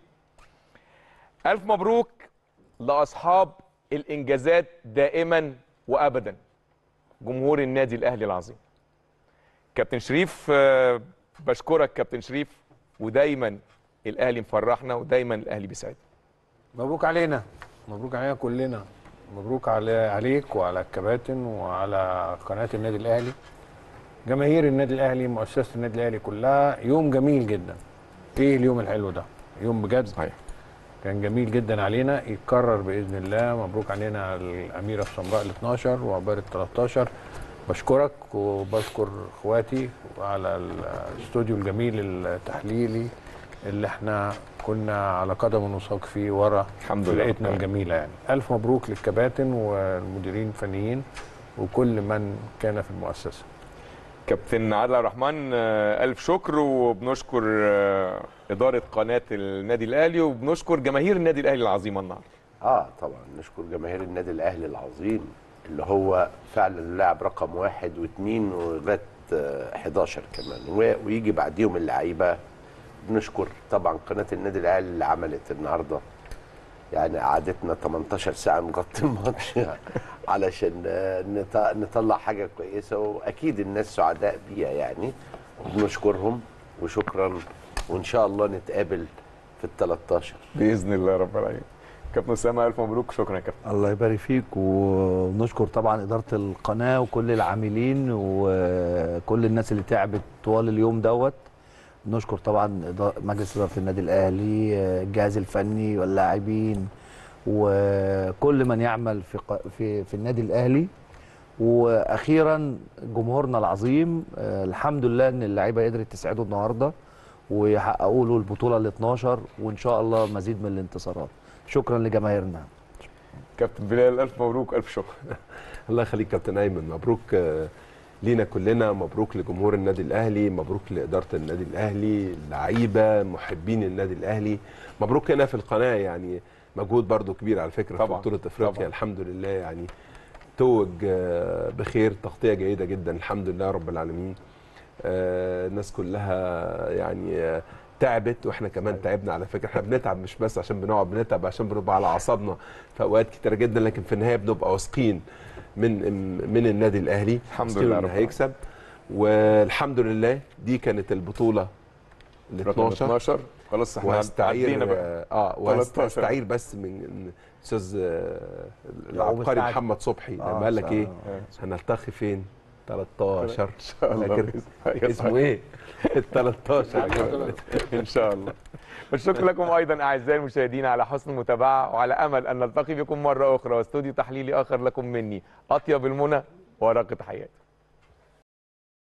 الف مبروك لاصحاب الانجازات دائما وابدا، جمهور النادي الاهلي العظيم. كابتن شريف، بشكرك كابتن شريف، ودايما الاهلي مفرحنا ودايما الاهلي بيسعدنا. مبروك علينا، مبروك علينا كلنا، مبروك على عليك وعلى الكباتن وعلى قناه النادي الاهلي، جماهير النادي الاهلي، مؤسسه النادي الاهلي كلها. يوم جميل جدا. ايه اليوم الحلو ده؟ يوم بجد صحيح كان جميل جدا علينا، يتكرر باذن الله. مبروك علينا الاميره السمراء ال اتناشر وعقبال ال تلتاشر. بشكرك وبشكر اخواتي على الاستوديو الجميل التحليلي اللي احنا كنا على قدم وساق فيه ورا الحمد لله فرقتنا الجميله. يعني الف مبروك للكباتن والمديرين الفنيين وكل من كان في المؤسسه. كابتن عادل عبد الرحمن، الف شكر، وبنشكر اداره قناه النادي الاهلي وبنشكر جماهير النادي الاهلي العظيمه النهارده. اه طبعا نشكر جماهير النادي الاهلي العظيم اللي هو فعلا اللاعب رقم واحد واثنين ولغايه حداشر كمان، ويجي بعديهم اللعيبه. بنشكر طبعا قناه النادي الاهلي اللي عملت النهارده، يعني قعدتنا تمنتاشر ساعه نغطي الماتش علشان نطلع حاجه كويسه، واكيد الناس سعداء بيها يعني. وبنشكرهم وشكرا، وان شاء الله نتقابل في ال تلتاشر باذن الله رب العالمين. كابتن اسامه، الف مبروك. شكرا يا كابتن. الله يبارك فيك، ونشكر طبعا اداره القناه وكل العاملين وكل الناس اللي تعبت طوال اليوم دوت. نشكر طبعا مجلس اداره النادي الاهلي، الجهاز الفني واللاعبين وكل من يعمل في في في النادي الاهلي، واخيرا جمهورنا العظيم. الحمد لله ان اللعيبه قدرت تسعده النهارده ويحققوا له البطوله ال اتناشر، وان شاء الله مزيد من الانتصارات. شكرا لجماهيرنا. كابتن بلال، الف مبروك، الف شكر. الله يخليك كابتن ايمن، مبروك لينا كلنا، مبروك لجمهور النادي الاهلي، مبروك لاداره النادي الاهلي، اللعيبه، محبين النادي الاهلي، مبروك هنا في القناه. يعني مجهود برضو كبير على فكره طبعًا في بطوله افريقيا طبعًا. الحمد لله يعني توج بخير، تغطيه جيده جدا الحمد لله رب العالمين. الناس كلها يعني تعبت واحنا كمان تعبنا على فكره. احنا بنتعب مش بس عشان بنقعد، بنتعب عشان بنبقى على اعصابنا في اوقات كتيره جدا، لكن في النهايه بنبقى واثقين من من النادي الاهلي الحمد لله انه هيكسب. والحمد لله دي كانت البطوله ال اتناشر. خلاص احنا وهستعير اه وهستعير بس من الاستاذ العبقري محمد صبحي لما قال لك ايه هنلتقي فين؟ تلتاشر ان شاء الله. اسمه ايه؟ ال تلتاشر ان شاء الله. والشكر لكم ايضا اعزائي المشاهدين على حسن المتابعه، وعلى امل ان نلتقي بكم مره اخرى واستوديو تحليلي اخر لكم مني اطيب المنى ورق تحياتي.